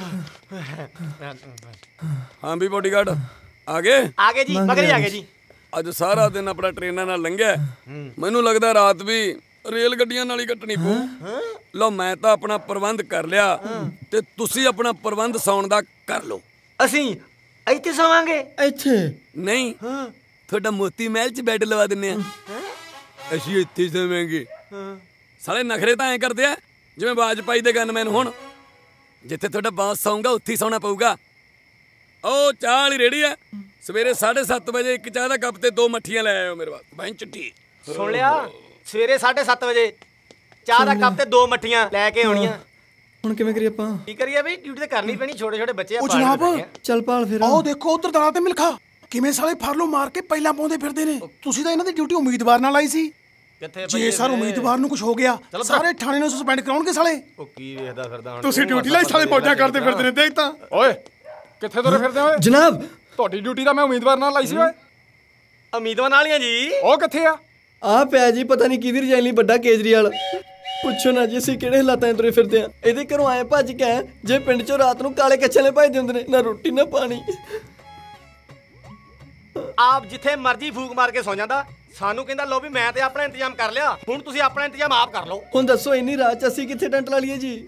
[SPEAKER 12] हाँ भी बॉडीगार्ड आगे
[SPEAKER 17] आगे जी, मगरी आगे जी।
[SPEAKER 12] ਅੱਜ ਸਾਰਾ ਦਿਨ ਆਪਣਾ ਟ੍ਰੇਨਾਂ ਨਾਲ ਲੰਘਿਆ, ਮੈਨੂੰ ਲੱਗਦਾ ਰਾਤ ਵੀ ਰੇਲ ਗੱਡੀਆਂ ਨਾਲ ਹੀ ਕੱਟਣੀ ਪਊ। ਲਓ ਮੈਂ ਤਾਂ ਆਪਣਾ ਪ੍ਰਬੰਧ ਕਰ ਲਿਆ, ਤੇ ਤੁਸੀਂ ਆਪਣਾ ਪ੍ਰਬੰਧ ਸੌਣ ਦਾ ਕਰ ਲਓ।
[SPEAKER 17] ਅਸੀਂ ਇੱਥੇ ਸੌਵਾਂਗੇ?
[SPEAKER 15] ਇੱਥੇ
[SPEAKER 12] ਨਹੀਂ, ਤੁਹਾਡਾ ਮੋਤੀ ਮਹਿਲ 'ਚ ਬੈੱਡ ਲਵਾ ਦਿੰਨੇ ਆ। ਅਸੀਂ ਇੱਥੇ ਸੌਵਾਂਗੇ। ਸਾਲੇ ਨਖਰੇ ਤਾਂ ਐਂ ਕਰਦੇ ਆ ਜਿਵੇਂ ਬਾਜਪਾਈ ਦੇ ਗਨਮੈਨ ਹੋਣ। ਜਿੱਥੇ ਤੁਹਾਡਾ ਬਾਸ ਸੌਂਗਾ ਉੱਥੇ ਹੀ ਸੌਣਾ ਪਊਗਾ। ਉਹ ਚਾਹ ਵਾਲੀ ਰੇੜੀ ਆ, ਸਵੇਰੇ ਸਾਢੇ ਸੱਤ ਵਜੇ ਇੱਕ ਚਾਹ ਦਾ ਕੱਪ ਤੇ ਦੋ ਮੱਠੀਆਂ ਲੈ ਆਇਓ ਮੇਰੇ ਵਾਸਤੇ। ਬੈਂਚ ਟੀ
[SPEAKER 17] ਸੁਣ ਲਿਆ, ਸਵੇਰੇ ਸਾਢੇ ਸੱਤ ਵਜੇ ਚਾਹ ਦਾ ਕੱਪ ਤੇ ਦੋ ਮੱਠੀਆਂ ਲੈ ਕੇ ਆਉਣੀਆਂ।
[SPEAKER 15] ਹੁਣ ਕਿਵੇਂ ਕਰੀਏ ਆਪਾਂ?
[SPEAKER 17] ਕੀ ਕਰੀਏ ਬਈ, ਡਿਊਟੀ ਤੇ ਕਰਨੀ ਪੈਣੀ, ਛੋਟੇ ਛੋਟੇ ਬੱਚੇ ਆ।
[SPEAKER 20] ਉਹ ਜਨਾਬ
[SPEAKER 15] ਚੱਲ ਪਾਲ ਫਿਰ।
[SPEAKER 20] ਆਓ ਦੇਖੋ ਉਧਰ ਦਲਾਂ ਤੇ ਮਿਲਖਾ ਕਿਵੇਂ ਸਾਲੇ ਫਰਲੋ ਮਾਰ ਕੇ ਪਹਿਲਾਂ ਪਾਉਂਦੇ ਫਿਰਦੇ ਨੇ। ਤੁਸੀਂ ਤਾਂ ਇਹਨਾਂ ਦੀ ਡਿਊਟੀ ਉਮੀਦਵਾਰ ਨਾਲ ਆਈ ਸੀ।
[SPEAKER 6] ਜੇ ਸਰ ਉਮੀਦਵਾਰ ਨੂੰ ਕੁਝ ਹੋ ਗਿਆ ਸਾਰੇ ਥਾਣੇ ਨੂੰ ਸਸਪੈਂਡ ਕਰਾਉਣਗੇ ਸਾਲੇ।
[SPEAKER 22] ਉਹ ਕੀ ਵੇਖਦਾ ਫਿਰਦਾ ਹੁਣ
[SPEAKER 6] ਤੁਸੀਂ ਡਿਊਟੀ ਲਈ ਸਾਲੇ ਮੌਜਾਂ ਕਰਦੇ ਫਿਰਦੇ ਨੇ ਦੇਖ ਤਾਂ।
[SPEAKER 19] ਓਏ ਕਿੱਥੇ ਤੁਰੇ ਫਿਰਦੇ ਓਏ
[SPEAKER 15] ਜਨਾਬ
[SPEAKER 19] ਤੁਹਾਡੀ ਡਿਊਟੀ ਤਾਂ ਮੈਂ ਉਮੀਦਵਾਰ ਨਾਲ ਲਾਈ ਸੀ ਓਏ।
[SPEAKER 22] ਉਮੀਦਵਾਰ ਨਾਲ ਹੀ ਆ ਜੀ।
[SPEAKER 19] ਉਹ ਕਿੱਥੇ ਆ?
[SPEAKER 15] ਆ ਪਿਆ ਜੀ ਪਤਾ ਨਹੀਂ ਕਿਹਦੀ ਰਜਾਈ ਲਈ ਵੱਡਾ ਕੇਜਰੀਵਾਲ। ਪੁੱਛੋ ਨਾ ਜੀ ਅਸੀਂ ਕਿਹੜੇ ਹਾਲਾਤਾਂ 'ਚ ਤੁਰੇ ਫਿਰਦੇ ਆ। ਇਹਦੇ ਘਰੋਂ ਆਏ ਭੱਜ ਕੇ ਆਏ ਜੇ ਪਿੰਡ 'ਚੋਂ ਰਾਤ ਨੂੰ ਕਾਲੇ ਕੱਛੇ ਲੈ ਭੱਜਦੇ ਹੁੰਦੇ ਨੇ ਨਾ ਰੋਟੀ ਨਾ ਪਾਣੀ।
[SPEAKER 22] ਆਪ ਜਿੱਥੇ ਮਰਜ਼ੀ ਫੂਕ ਮਾਰ ਕੇ ਸੌ ਜਾਂਦਾ ਸਾਨੂੰ ਕਹਿੰਦਾ ਲੋ ਵੀ ਮੈਂ ਤੇ ਆਪਣਾ ਇੰਤਜ਼ਾਮ ਕਰ ਲਿਆ ਹੁਣ ਤੁਸੀਂ ਆਪਣਾ ਇੰਤਜ਼ਾਮ ਆਪ ਕਰ ਲਓ।
[SPEAKER 15] ਹੁਣ ਦੱਸੋ ਇੰਨੀ ਰਾਤ 'ਚ ਅਸੀਂ ਕਿੱਥੇ ਟੈਂਟ ਲਾ ਲਈਏ ਜੀ।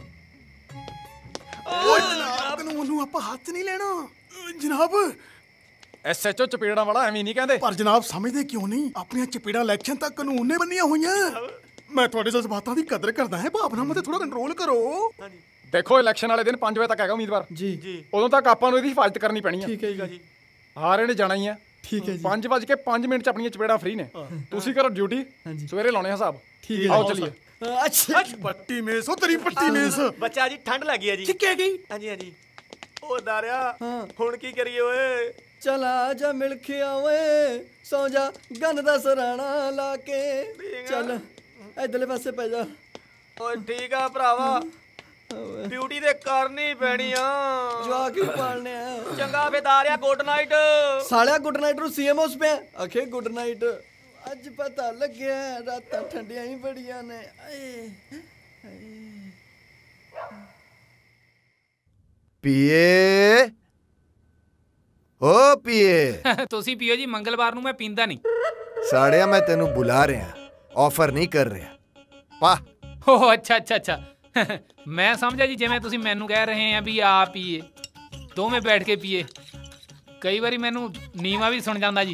[SPEAKER 6] ਓਏ ਜਨਾਬ ਕਾਨੂੰਨ ਨੂੰ ਆਪਾਂ ਹੱਥ ਨਹੀਂ ਲੈਣਾ ਜਨਾਬ।
[SPEAKER 19] ਐਸਐਚਓ ਚਪੇੜਾਂ ਵਾਲਾ ਐਵੇਂ ਨਹੀਂ ਕਹਿੰਦੇ।
[SPEAKER 6] ਪਰ ਜਨਾਬ ਸਮਝਦੇ ਕਿਉਂ ਨਹੀਂ ਆਪਣੀਆਂ ਚਪੇੜਾਂ ਇਲੈਕਸ਼ਨ ਤੱਕ ਕਾਨੂੰਨ ਨੇ ਬੰਨੀਆਂ ਹੋਈਆਂ। ਮੈਂ ਤੁਹਾਡੇ ਜਜ਼ਬਾਤਾਂ ਦੀ ਕਦਰ ਕਰਦਾ ਹਾਂ ਭਾਵਨਾਵਾਂ ਤੇ ਥੋੜਾ ਕੰਟਰੋਲ ਕਰੋ।
[SPEAKER 19] ਦੇਖੋ ਇਲੈਕਸ਼ਨ ਵਾਲੇ ਦਿਨ ਪੰਜ ਵਜੇ ਤੱਕ ਹੈਗਾ ਉਮੀਦਵਾਰ
[SPEAKER 15] ਜੀ ਜੀ
[SPEAKER 19] ਉਦੋਂ ਤੱਕ ਆਪਾਂ ਨੂੰ ਇਹਦੀ ਹਿਫਾਜ਼ਤ ਕਰਨੀ ਪੈਣੀ ਆ।
[SPEAKER 15] ਠੀਕ ਹੈ ਜੀ।
[SPEAKER 19] ਹਾਰੇ ਨੇ ਜਾਣਾ ਹੀ ਆ।
[SPEAKER 15] ਠੀਕ ਹੈ ਜੀ।
[SPEAKER 19] ਪੰਜ ਵੱਜ ਕੇ ਪੰਜ ਮਿੰਟ 'ਚ ਆਪਣੀਆਂ ਚਪੇੜਾਂ ਫ੍ਰੀ ਨੇ ਤੁਸੀਂ ਕਰੋ ਡਿਊਟੀ ਸਵੇਰੇ ਲਾਉਣੇ ਹਿਸਾਬ।
[SPEAKER 15] ਠੀਕ ਹੈ
[SPEAKER 19] ਆਓ ਚਲੀਏ।
[SPEAKER 15] ਅੱਛਾ
[SPEAKER 6] ਪੱਟੀ ਮੇਸ ਉਹ ਤੇਰੀ ਪੱਟੀ ਮੇਸ।
[SPEAKER 22] ਬੱਚਾ ਜੀ ਠੰਡ ਲੱਗੀ ਆ ਜੀ।
[SPEAKER 6] ਠੀਕ ਹੈ ਗਈ।
[SPEAKER 22] ਹਾਂਜੀ ਹਾਂਜੀ ਉਹ ਦਾਰਿਆ ਹੁਣ ਕੀ ਕਰੀਏ ਓਏ।
[SPEAKER 15] ਚਲ ਆ ਜਾ ਮਿਲ ਕੇ ਆਵੇ ਸੌ ਜਾ ਗਨ ਦਾ ਸਰਾਣਾ ਲਾ ਕੇ ਚੱਲ ਇਧਰਲੇ ਪਾਸੇ ਪੈ ਜਾ।
[SPEAKER 22] ਓਏ ਠੀਕ ਆ ਭਰਾਵਾ ਡਿਊਟੀ ਤੇ ਕਰਨੀ ਪੈਣੀ ਆ।
[SPEAKER 15] ਜਵਾ ਕੇ ਪਾਲਨੇ ਆ।
[SPEAKER 22] ਚੰਗਾ ਫੇਦਾਰਿਆ ਗੁੱਡ ਨਾਈਟ।
[SPEAKER 15] ਸਾਲਿਆ ਗੁੱਡ ਨਾਈਟ ਨੂੰ ਸੀਐਮ ਹਾਊਸ ਪਿਆ ਆਖੇ ਗੁੱਡ ਨਾਈਟ। ਅੱਜ ਪਤਾ ਲੱਗਿਆ ਰਾਤਾਂ ਠੰਡੀਆਂ ਹੀ ਬੜੀਆਂ ਨੇ।
[SPEAKER 1] ਪੀਏ ਓ ਪੀਏ
[SPEAKER 13] ਤੁਸੀਂ ਪੀਓ ਜੀ ਮੰਗਲਵਾਰ ਨੂੰ ਮੈਂ ਪੀਂਦਾ ਨਹੀਂ।
[SPEAKER 1] ਸਾੜਿਆ ਮੈਂ ਤੈਨੂੰ ਬੁਲਾ ਰਿਹਾ ਆਫਰ ਨਹੀਂ ਕਰ ਰਿਹਾ। ਵਾਹ
[SPEAKER 13] ਓ ਅੱਛਾ ਅੱਛਾ ਅੱਛਾ ਮੈਂ ਸਮਝਿਆ ਜੀ ਜਿਵੇਂ ਤੁਸੀਂ ਮੈਨੂੰ ਕਹਿ ਰਹੇ ਆ ਵੀ ਆ ਪੀਏ ਦੋਵੇਂ ਬੈਠ ਕੇ ਪੀਏ। ਕਈ ਵਾਰੀ ਮੈਨੂੰ ਨੀਵਾ ਵੀ ਸੁਣ ਜਾਂਦਾ ਜੀ।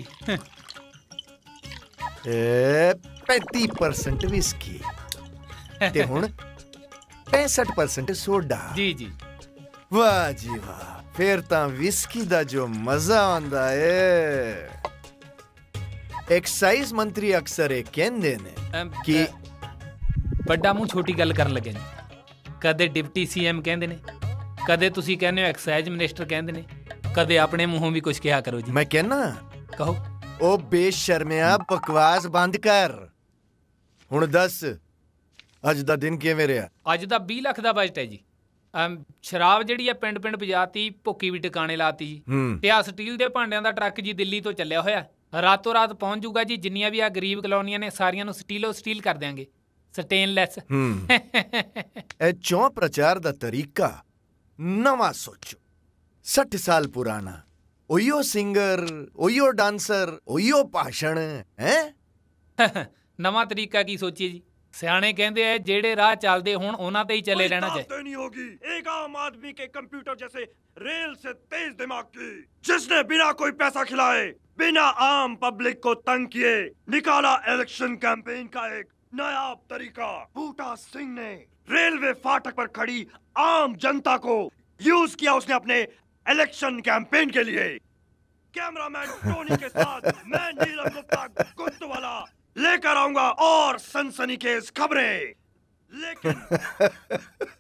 [SPEAKER 1] ਏ ਪੈਂਤੀ ਪਰਸੈਂਟ ਵਿਸਕੀ ਤੇ ਹੁਣ ਪੈਂਸਠ ਪਰਸੈਂਟ ਸੋਡਾ।
[SPEAKER 13] ਜੀ ਜੀ
[SPEAKER 1] ਵਾਹ ਜੀ ਵਾਹ ਫਿਰ ਤਾਂ ਵਿਸਕੀ ਦਾ ਜੋ ਮਜ਼ਾ ਆਉਂਦਾ ਏ। ਐਕਸਾਈਜ਼ ਮੰਤਰੀ ਅਕਸਰ ਇਹ ਕਹਿੰਦੇ ਨੇ ਕਿ
[SPEAKER 13] ਵੱਡਾ ਮੂੰਹ ਛੋਟੀ ਗੱਲ ਕਰਨ ਲੱਗੇ ਨੇ। ਕਦੇ ਡਿਪਟੀ ਸੀਐਮ ਕਹਿੰਦੇ ਨੇ ਕਦੇ ਤੁਸੀਂ ਕਹਿੰਦੇ ਹੋ ਐਕਸਾਈਜ਼ ਮਿਨਿਸਟਰ ਕਹਿੰਦੇ ਨੇ ਕਦੇ ਆਪਣੇ ਮੂੰਹੋਂ ਵੀ ਕੁਝ ਕਿਹਾ ਕਰੋ ਜੀ।
[SPEAKER 1] ਮੈਂ ਕਹਿਣਾ
[SPEAKER 13] ਕਹੋ।
[SPEAKER 1] ਉਹ ਬੇਸ਼ਰਮਿਆ ਬਕਵਾਸ ਬੰਦ ਕਰ। ਹੁਣ ਦੱਸ ਅੱਜ ਦਾ ਦਿਨ ਕਿਵੇਂ ਰਿਹਾ?
[SPEAKER 13] ਅੱਜ ਦਾ ਵੀਹ ਲੱਖ ਦਾ ਬਜਟ ਹੈ ਜੀ। ਸ਼ਰਾਬ ਜਿਹੜੀ ਆ ਪਿੰਡ ਪਿੰਡ ਵਜਾਤੀ ਭੁੱਕੀ ਵੀ ਟਿਕਾਣੇ ਲਾਤੀ ਜੀ। ਤੇ ਆ ਸਟੀਲ ਦੇ ਭਾਂਡਿਆਂ ਦਾ ਟਰੱਕ ਜੀ ਦਿੱਲੀ ਤੋਂ ਚੱਲਿਆ ਹੋਇਆ ਰਾਤੋਂ ਰਾਤ ਪਹੁੰਚ ਜੂਗਾ ਜੀ। ਜਿੰਨੀਆਂ ਵੀ ਆ ਗਰੀਬ ਕਲੋਨੀਆਂ ਨੇ ਸਾਰੀਆਂ ਨੂੰ ਸਟੀਲੋ ਸਟੀਲ ਕਰ ਦਿਆਂਗੇ ਸਟੇਨਲੈਸ।
[SPEAKER 1] ਇਹ ਚੋਂ ਪ੍ਰਚਾਰ ਦਾ ਤਰੀਕਾ ਨਵਾਂ ਸੋਚੋ। ਸੱਠ ਸਾਲ ਪੁਰਾਣਾ ਉਹੀਓ ਸਿੰਗਰ ਉਹੀਓ ਡਾਂਸਰ ਉਹੀਓ ਭਾਸ਼ਣ ਹੈ।
[SPEAKER 22] ਨਵਾਂ ਤਰੀਕਾ ਕੀ ਸੋਚੀਏ ਜੀ। ਸਿਆਣੇ ਕਹਿੰਦੇ ਆ ਜਿਹੜੇ ਰਾਹ ਚੱਲਦੇ ਹੁਣ ਉਹਨਾਂ ਤੇ ਹੀ ਚੱਲੇ ਰਹਿਣਾ चाहिए।
[SPEAKER 16] नहीं होगी एक आम आदमी के कंप्यूटर जैसे रेल से तेज दिमाग की जिसने बिना कोई पैसा खिलाए बिना आम पब्लिक को तंग किए निकाला इलेक्शन कैंपेन का एक नया तरीका। बूटा सिंह ने रेलवे फाटक पर खड़ी आम जनता को यूज किया उसने अपने इलेक्शन कैंपेन के लिए। कैमरामैन टोनी के साथ मैं नीलम गुप्ता गुत्तवाला लेकर आऊंगा और सनसनीखेज खबरें। लेकिन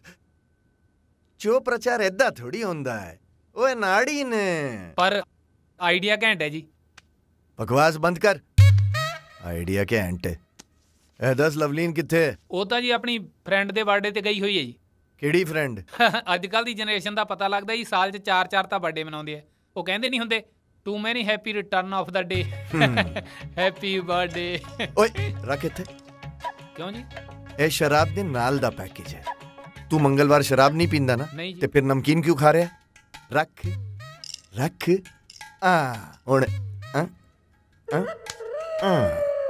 [SPEAKER 1] जो प्रचार ऐदा थोड़ी होंदा है ओए नाड़ी ने।
[SPEAKER 22] पर आइडिया घैंट है जी।
[SPEAKER 1] बकवास बंद कर। आइडिया घैंट है। ए दस लवलीन किथे?
[SPEAKER 22] ਉਹ ਤਾਂ ਜੀ ਆਪਣੀ ਫਰੈਂਡ ਦੇ ਬਰਥਡੇ ਤੇ ਗਈ ਹੋਈ ਹੈ ਜੀ।
[SPEAKER 1] ਕਿਹੜੀ ਫਰੈਂਡ?
[SPEAKER 22] ਅੱਜ ਕੱਲ ਦੀ ਜਨਰੇਸ਼ਨ ਦਾ ਪਤਾ ਲੱਗਦਾ ਜੀ ਸਾਲ 'ਚ ਚਾਰ ਚਾਰ ਤਾਂ ਬਰਥਡੇ ਮਨਾਉਂਦੇ ਆ। ਉਹ ਕਹਿੰਦੇ ਨਹੀਂ ਹੁੰਦੇ too many happy return of the day happy birthday.
[SPEAKER 1] ਓਏ ਰੱਖ ਇੱਥੇ।
[SPEAKER 22] ਕਿਉਂ ਜੀ?
[SPEAKER 1] ਇਹ ਸ਼ਰਾਬ ਦੇ ਨਾਲ ਦਾ ਪੈਕੇਜ ਹੈ। ਤੂੰ ਮੰਗਲਵਾਰ ਸ਼ਰਾਬ ਨਹੀਂ ਪੀਂਦਾ ਨਾ ਤੇ ਫਿਰ ਨਮਕੀਨ ਕਿਉਂ ਖਾ ਰਿਹਾ? ਰੱਖ ਰੱਖ ਆ ਹੁਣ ਆ ਆ ਆ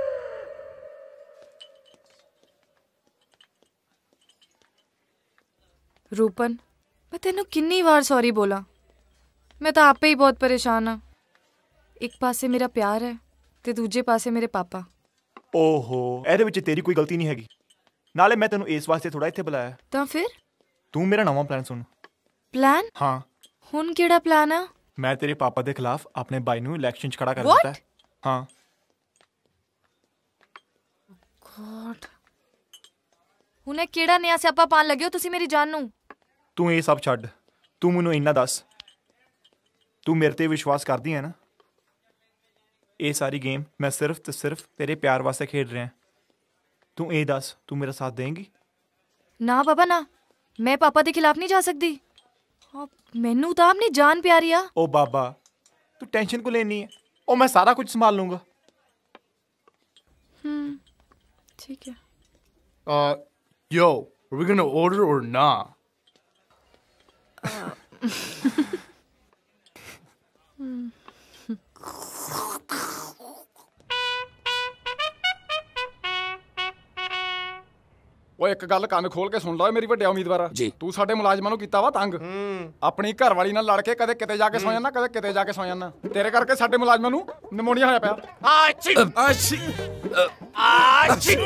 [SPEAKER 2] रूपन मैं तेनों किन्नी वार सॉरी बोला। मैं तो आपे ही बहुत परेशान हाँ। एक पासे मेरा प्यार है ते दूजे पासे मेरे पापा।
[SPEAKER 3] ओहो ਇਹਦੇ ਵਿੱਚ ਤੇਰੀ ਕੋਈ ਗਲਤੀ ਨਹੀਂ ਹੈਗੀ। ਨਾਲੇ ਮੈਂ ਤੈਨੂੰ ਇਸ ਵਾਸਤੇ ਥੋੜਾ ਇੱਥੇ ਬੁਲਾਇਆ।
[SPEAKER 2] ਤਾਂ ਫਿਰ
[SPEAKER 3] ਤੂੰ ਮੇਰਾ ਨਵਾਂ ਪਲਾਨ ਸੁਣ।
[SPEAKER 2] ਪਲਾਨ?
[SPEAKER 3] ਹਾਂ।
[SPEAKER 2] ਹੁਣ ਕਿਹੜਾ ਪਲਾਨ ਆ?
[SPEAKER 3] ਮੈਂ ਤੇਰੇ ਪਾਪਾ ਦੇ ਖਿਲਾਫ ਆਪਣੇ ਭਾਈ ਨੂੰ ਇਲੈਕਸ਼ਨ 'ਚ ਖੜਾ ਕਰ ਦਿੱਤਾ ਹੈ। ਹਾਂ।
[SPEAKER 2] ਗॉड ਹੁਣੇ ਕਿਹੜਾ ਨਿਆ ਸਿਆਪਾ ਪਾਣ ਲੱਗਿਓ ਤੁਸੀਂ ਮੇਰੀ ਜਾਨ ਨੂੰ?
[SPEAKER 3] ਤੂੰ ਇਹ ਸਭ ਛੱਡ। ਤੂੰ ਮੈਨੂੰ ਇੰਨਾ ਦੱਸ ਤੂੰ ਮੇਰੇ ਤੇ ਵਿਸ਼ਵਾਸ ਕਰਦੀ ਹੈ ਨਾ? ਇਹ ਸਾਰੀ ਗੇਮ ਮੈਂ ਸਿਰਫ ਤੇ ਸਿਰਫ ਤੇਰੇ ਪਿਆਰ ਵਾਸਤੇ ਖੇਡ ਰਿਹਾ। ਤੂੰ ਇਹ ਦੱਸ ਤੂੰ ਮੇਰਾ ਸਾਥ ਦੇਂਗੀ?
[SPEAKER 2] ना पापा ना, मैं पापा के खिलाफ नहीं जा सकती। मैनू तो अपनी जान प्यारी आ।
[SPEAKER 3] ओ बाबा तू टेंशन को लेनी है, ओ मैं सारा कुछ संभाल लूंगा।
[SPEAKER 2] हम्म ठीक है।
[SPEAKER 4] Uh, yo, are we gonna order or not?
[SPEAKER 19] ਓਏ ਇੱਕ ਗੱਲ ਕੰਨ ਖੋਲ ਕੇ ਸੁਣ ਲਾ ਮੇਰੀ ਵੱਡਿਆ ਉਮੀਦਵਾਰ ਜੀ, ਤੂੰ ਸਾਡੇ ਮੁਲਾਜ਼ਮਾਂ ਨੂੰ ਕੀਤਾ ਵਾ ਤੰਗ। ਆਪਣੀ ਘਰ ਵਾਲੀ ਨਾਲ ਲੜ ਕੇ ਕਦੇ ਕਿਤੇ ਜਾ ਕੇ ਸੌ ਜਾਣਾ, ਕਦੇ ਕਿਤੇ ਜਾ ਕੇ ਸੌ ਜਾਣਾ। ਤੇਰੇ ਕਰਕੇ ਸਾਡੇ ਮੁਲਾਜ਼ਮਾਂ ਨੂੰ ਨਿਮੋਨੀਆ ਹੋਇਆ ਪਿਆ।
[SPEAKER 18] ਆਛੀ ਆਛੀ ਆਛੀ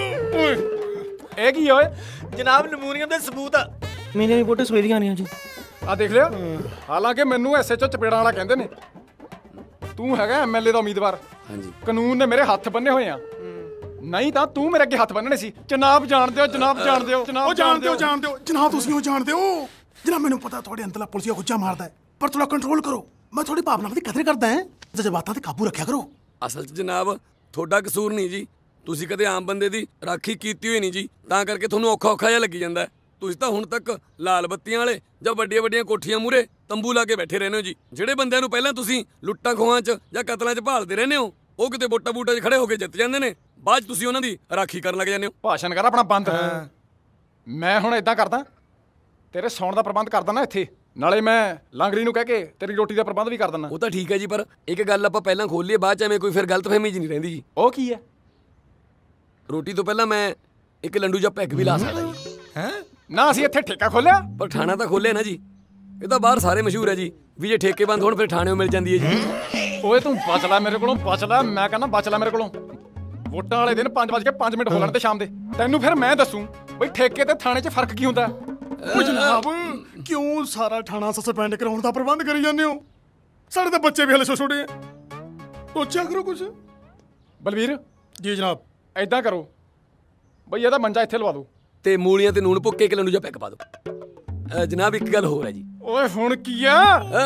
[SPEAKER 19] ਇਹ ਕੀ ਓਏ?
[SPEAKER 18] ਜਨਾਬ ਨਮੂਨੀਆ ਦੇ ਸਬੂਤ ਆ।
[SPEAKER 15] ਮੇਰੀਆਂ ਰਿਪੋਰਟਾਂ ਸਵੇਰ ਦੀਆਂ ਆਣੀਆਂ ਜੀ।
[SPEAKER 19] ਆ ਦੇਖ ਲਿਆ, ਹਾਲਾਂਕਿ ਮੈਨੂੰ ਐਸਐਚਓ ਚਪੇੜਾਂ ਵਾਲਾ ਕਹਿੰਦੇ ਨੇ। ਤੂੰ ਹੈਗਾ ਐਮਐਲਏ ਦਾ ਉਮੀਦਵਾਰ। ਹਾਂਜੀ, ਕਾਨੂੰਨ ਨੇ ਮੇਰੇ ਹੱਥ ਬੰਨੇ ਹੋਏ ਆ, ਨਹੀਂ ਤਾਂ ਤੂੰ ਮੇਰੇ ਅੱਗੇ ਹੱਥ ਬੰਨਣੇ ਸੀ। ਜਨਾਬ ਜਾਣਦੇ ਹੋ, ਜਨਾਬ ਜਾਣਦੇ ਹੋ,
[SPEAKER 6] ਉਹ ਜਾਣਦੇ ਹੋ ਜਾਣਦੇ ਹੋ ਜਨਾਬ, ਤੁਸੀਂ ਉਹ ਜਾਣਦੇ ਹੋ। ਜਨਾਬ ਮੈਨੂੰ ਪਤਾ ਤੁਹਾਡੇ ਅੰਦਰਲਾ ਪੁਲਿਸਿਆ ਗੁੱਜਾ ਮਾਰਦਾ ਹੈ, ਪਰ ਥੋੜਾ ਕੰਟਰੋਲ ਕਰੋ। ਮੈਂ ਤੁਹਾਡੀ ਭਾਵਨਾਵਾਂ ਦੀ ਕਦਰ ਕਰਦਾ ਹਾਂ, ਜਜ਼ਬਾਤਾਂ ਤੇ ਕਾਬੂ ਰੱਖਿਆ ਕਰੋ।
[SPEAKER 12] ਅਸਲ 'ਚ ਜਨਾਬ ਤੁਹਾਡਾ ਕਸੂਰ ਨਹੀਂ ਜੀ, ਤੁਸੀਂ ਕਦੇ ਆਮ ਬੰਦੇ ਦੀ ਰਾਖੀ ਕੀਤੀ ਹੋਈ ਨਹੀਂ ਜੀ, ਤਾਂ ਕਰਕੇ ਤੁਹਾਨੂੰ ਔਖਾ ਔਖਾ ਜਿਹਾ ਲੱਗੀ ਜਾਂਦਾ। ਤੁਸੀਂ ਤਾਂ ਹੁਣ ਤੱਕ ਲਾਲ ਬੱਤੀਆਂ ਵਾਲੇ ਜਾਂ ਵੱਡੀਆਂ ਵੱਡੀਆਂ ਕੋਠੀਆਂ ਮੂਹਰੇ ਤੰਬੂ ਲਾ ਕੇ ਬੈਠੇ ਰਹਿੰਦੇ ਹੋ ਜੀ। ਜਿਹੜੇ ਬੰਦਿਆਂ ਨੂੰ ਪਹਿਲਾਂ ਤੁਸੀਂ ਲੁੱਟਾਂ ਖੋਹਾਂ 'ਚ ਜਾਂ ਕਤਲਾਂ 'ਚ ਭਾਲਦੇ ਰਹਿੰਦੇ ਹੋ, ਉਹ ਕਿਤੇ ਵੋਟਾਂ ਬੂਟਾਂ 'ਚ ਖੜੇ ਹੋ ਕੇ ਜਿੱਤ ਜਾਂਦੇ ਨੇ, ਬਾਅਦ 'ਚ ਤੁਸੀਂ ਉਹਨਾਂ ਦੀ ਰਾਖੀ ਕਰਨ ਲੱਗ ਜਾਂਦੇ ਹੋ।
[SPEAKER 19] ਭਾਸ਼ਣ ਕਰ ਆਪਣਾ ਬੰਦ। ਮੈਂ ਹੁਣ ਏਦਾਂ ਕਰਦਾ, ਤੇਰੇ ਸੌਣ ਦਾ ਪ੍ਰਬੰਧ ਕਰ ਦਿੰਦਾ ਇੱਥੇ, ਨਾਲੇ ਮੈਂ ਲਾਂਗਰੀ ਨੂੰ ਕਹਿ ਕੇ ਤੇਰੀ ਰੋਟੀ ਦਾ ਪ੍ਰਬੰਧ ਵੀ ਕਰ ਦਿੰਦਾ।
[SPEAKER 12] ਉਹ ਤਾਂ ਠੀਕ ਹੈ ਜੀ, ਪਰ ਇੱਕ ਗੱਲ ਆਪਾਂ ਪਹਿਲਾਂ ਖੋਲ ਲਈਏ, ਬਾਅਦ 'ਚ ਐਵੇਂ ਕੋਈ ਫਿਰ ਗਲਤਫਹਿਮੀ ਜੀ ਨਹੀਂ ਰਹਿੰਦੀ ਜੀ।
[SPEAKER 19] ਉਹ ਕੀ ਹੈ?
[SPEAKER 12] ਰੋਟੀ ਤੋਂ ਪਹਿਲਾਂ ਮੈਂ ਇੱਕ ਲੰਡੂ ਜਾਂ ਪੈਗ ਵੀ ਲਾ ਸਕਦਾ ਜੀ।
[SPEAKER 19] ਹੈਂ? ਨਾ ਅਸੀਂ ਇੱਥੇ ਠੇਕਾ ਖੋਲਿਆ,
[SPEAKER 12] ਪਰ ਠਾਣਾ ਤਾਂ ਖੋਲਿਆ ਨਾ ਜੀ। ਇਹ ਤਾਂ ਬਾਹਰ ਸਾਰੇ ਮਸ਼ਹੂਰ ਹੈ ਜੀ, ਵੀ ਜੇ ਠੇਕੇ ਬੰਦ ਹੋਣ ਫਿਰ ਠਾਣਿਓਂ ਮਿਲ ਜਾਂਦੀ ਹੈ ਜੀ।
[SPEAKER 19] ਓਏ ਤੂੰ ਬਚ ਲੈ ਮੇਰੇ ਕੋਲੋਂ, ਬਚ ਲੈ, ਮੈਂ ਕਹਿੰਦਾ ਬਚ ਲੈ ਮੇਰੇ ਕੋਲੋਂ। ਵੋਟਾਂ ਵਾਲੇ ਦਿਨ ਪੰਜ ਵੱਜ ਕੇ ਪੰਜ ਮਿੰਟ ਹੋ ਲੈਣ ਤੇ ਸ਼ਾਮ ਦੇ, ਤੈਨੂੰ ਫਿਰ ਮੈਂ ਦੱਸੂ ਬਈ ਠੇਕੇ ਤੇ ਥਾਣੇ 'ਚ ਫਰਕ ਕੀ ਹੁੰਦਾ।
[SPEAKER 6] ਉਹ ਜਨਾਬ ਕਿਉਂ ਸਾਰਾ ਥਾਣਾ ਸਸਪੈਂਡ ਕਰਾਉਣ ਦਾ ਪ੍ਰਬੰਧ ਕਰੀ ਜਾਂਦੇ ਹੋ? ਸਾਡੇ ਤਾਂ ਬੱਚੇ ਵੀ ਹਲੇ ਛੋਟੇ ਆ, ਸੋਚਿਆ ਕਰੋ ਕੁਝ।
[SPEAKER 19] ਬਲਵੀਰ
[SPEAKER 6] ਜੀ ਜਨਾਬ,
[SPEAKER 19] ਏਦਾਂ ਕਰੋ ਬਈ ਇਹਦਾ ਮੰਜਾ ਇੱਥੇ ਲਵਾ ਦਿਓ
[SPEAKER 12] ਤੇ ਮੂਲੀਆਂ ਤੇ ਨੂਣ ਭੁੱਕ ਕੇ ਇੱਕ ਲੰਡੂ ਜਾਂ ਪੈਗ ਪਾ ਦਿਓ। ਜਨਾਬ ਇੱਕ ਗੱਲ ਹੋਰ ਹੈ ਜੀ।
[SPEAKER 19] ਓਏ ਹੁਣ ਕੀ ਆ?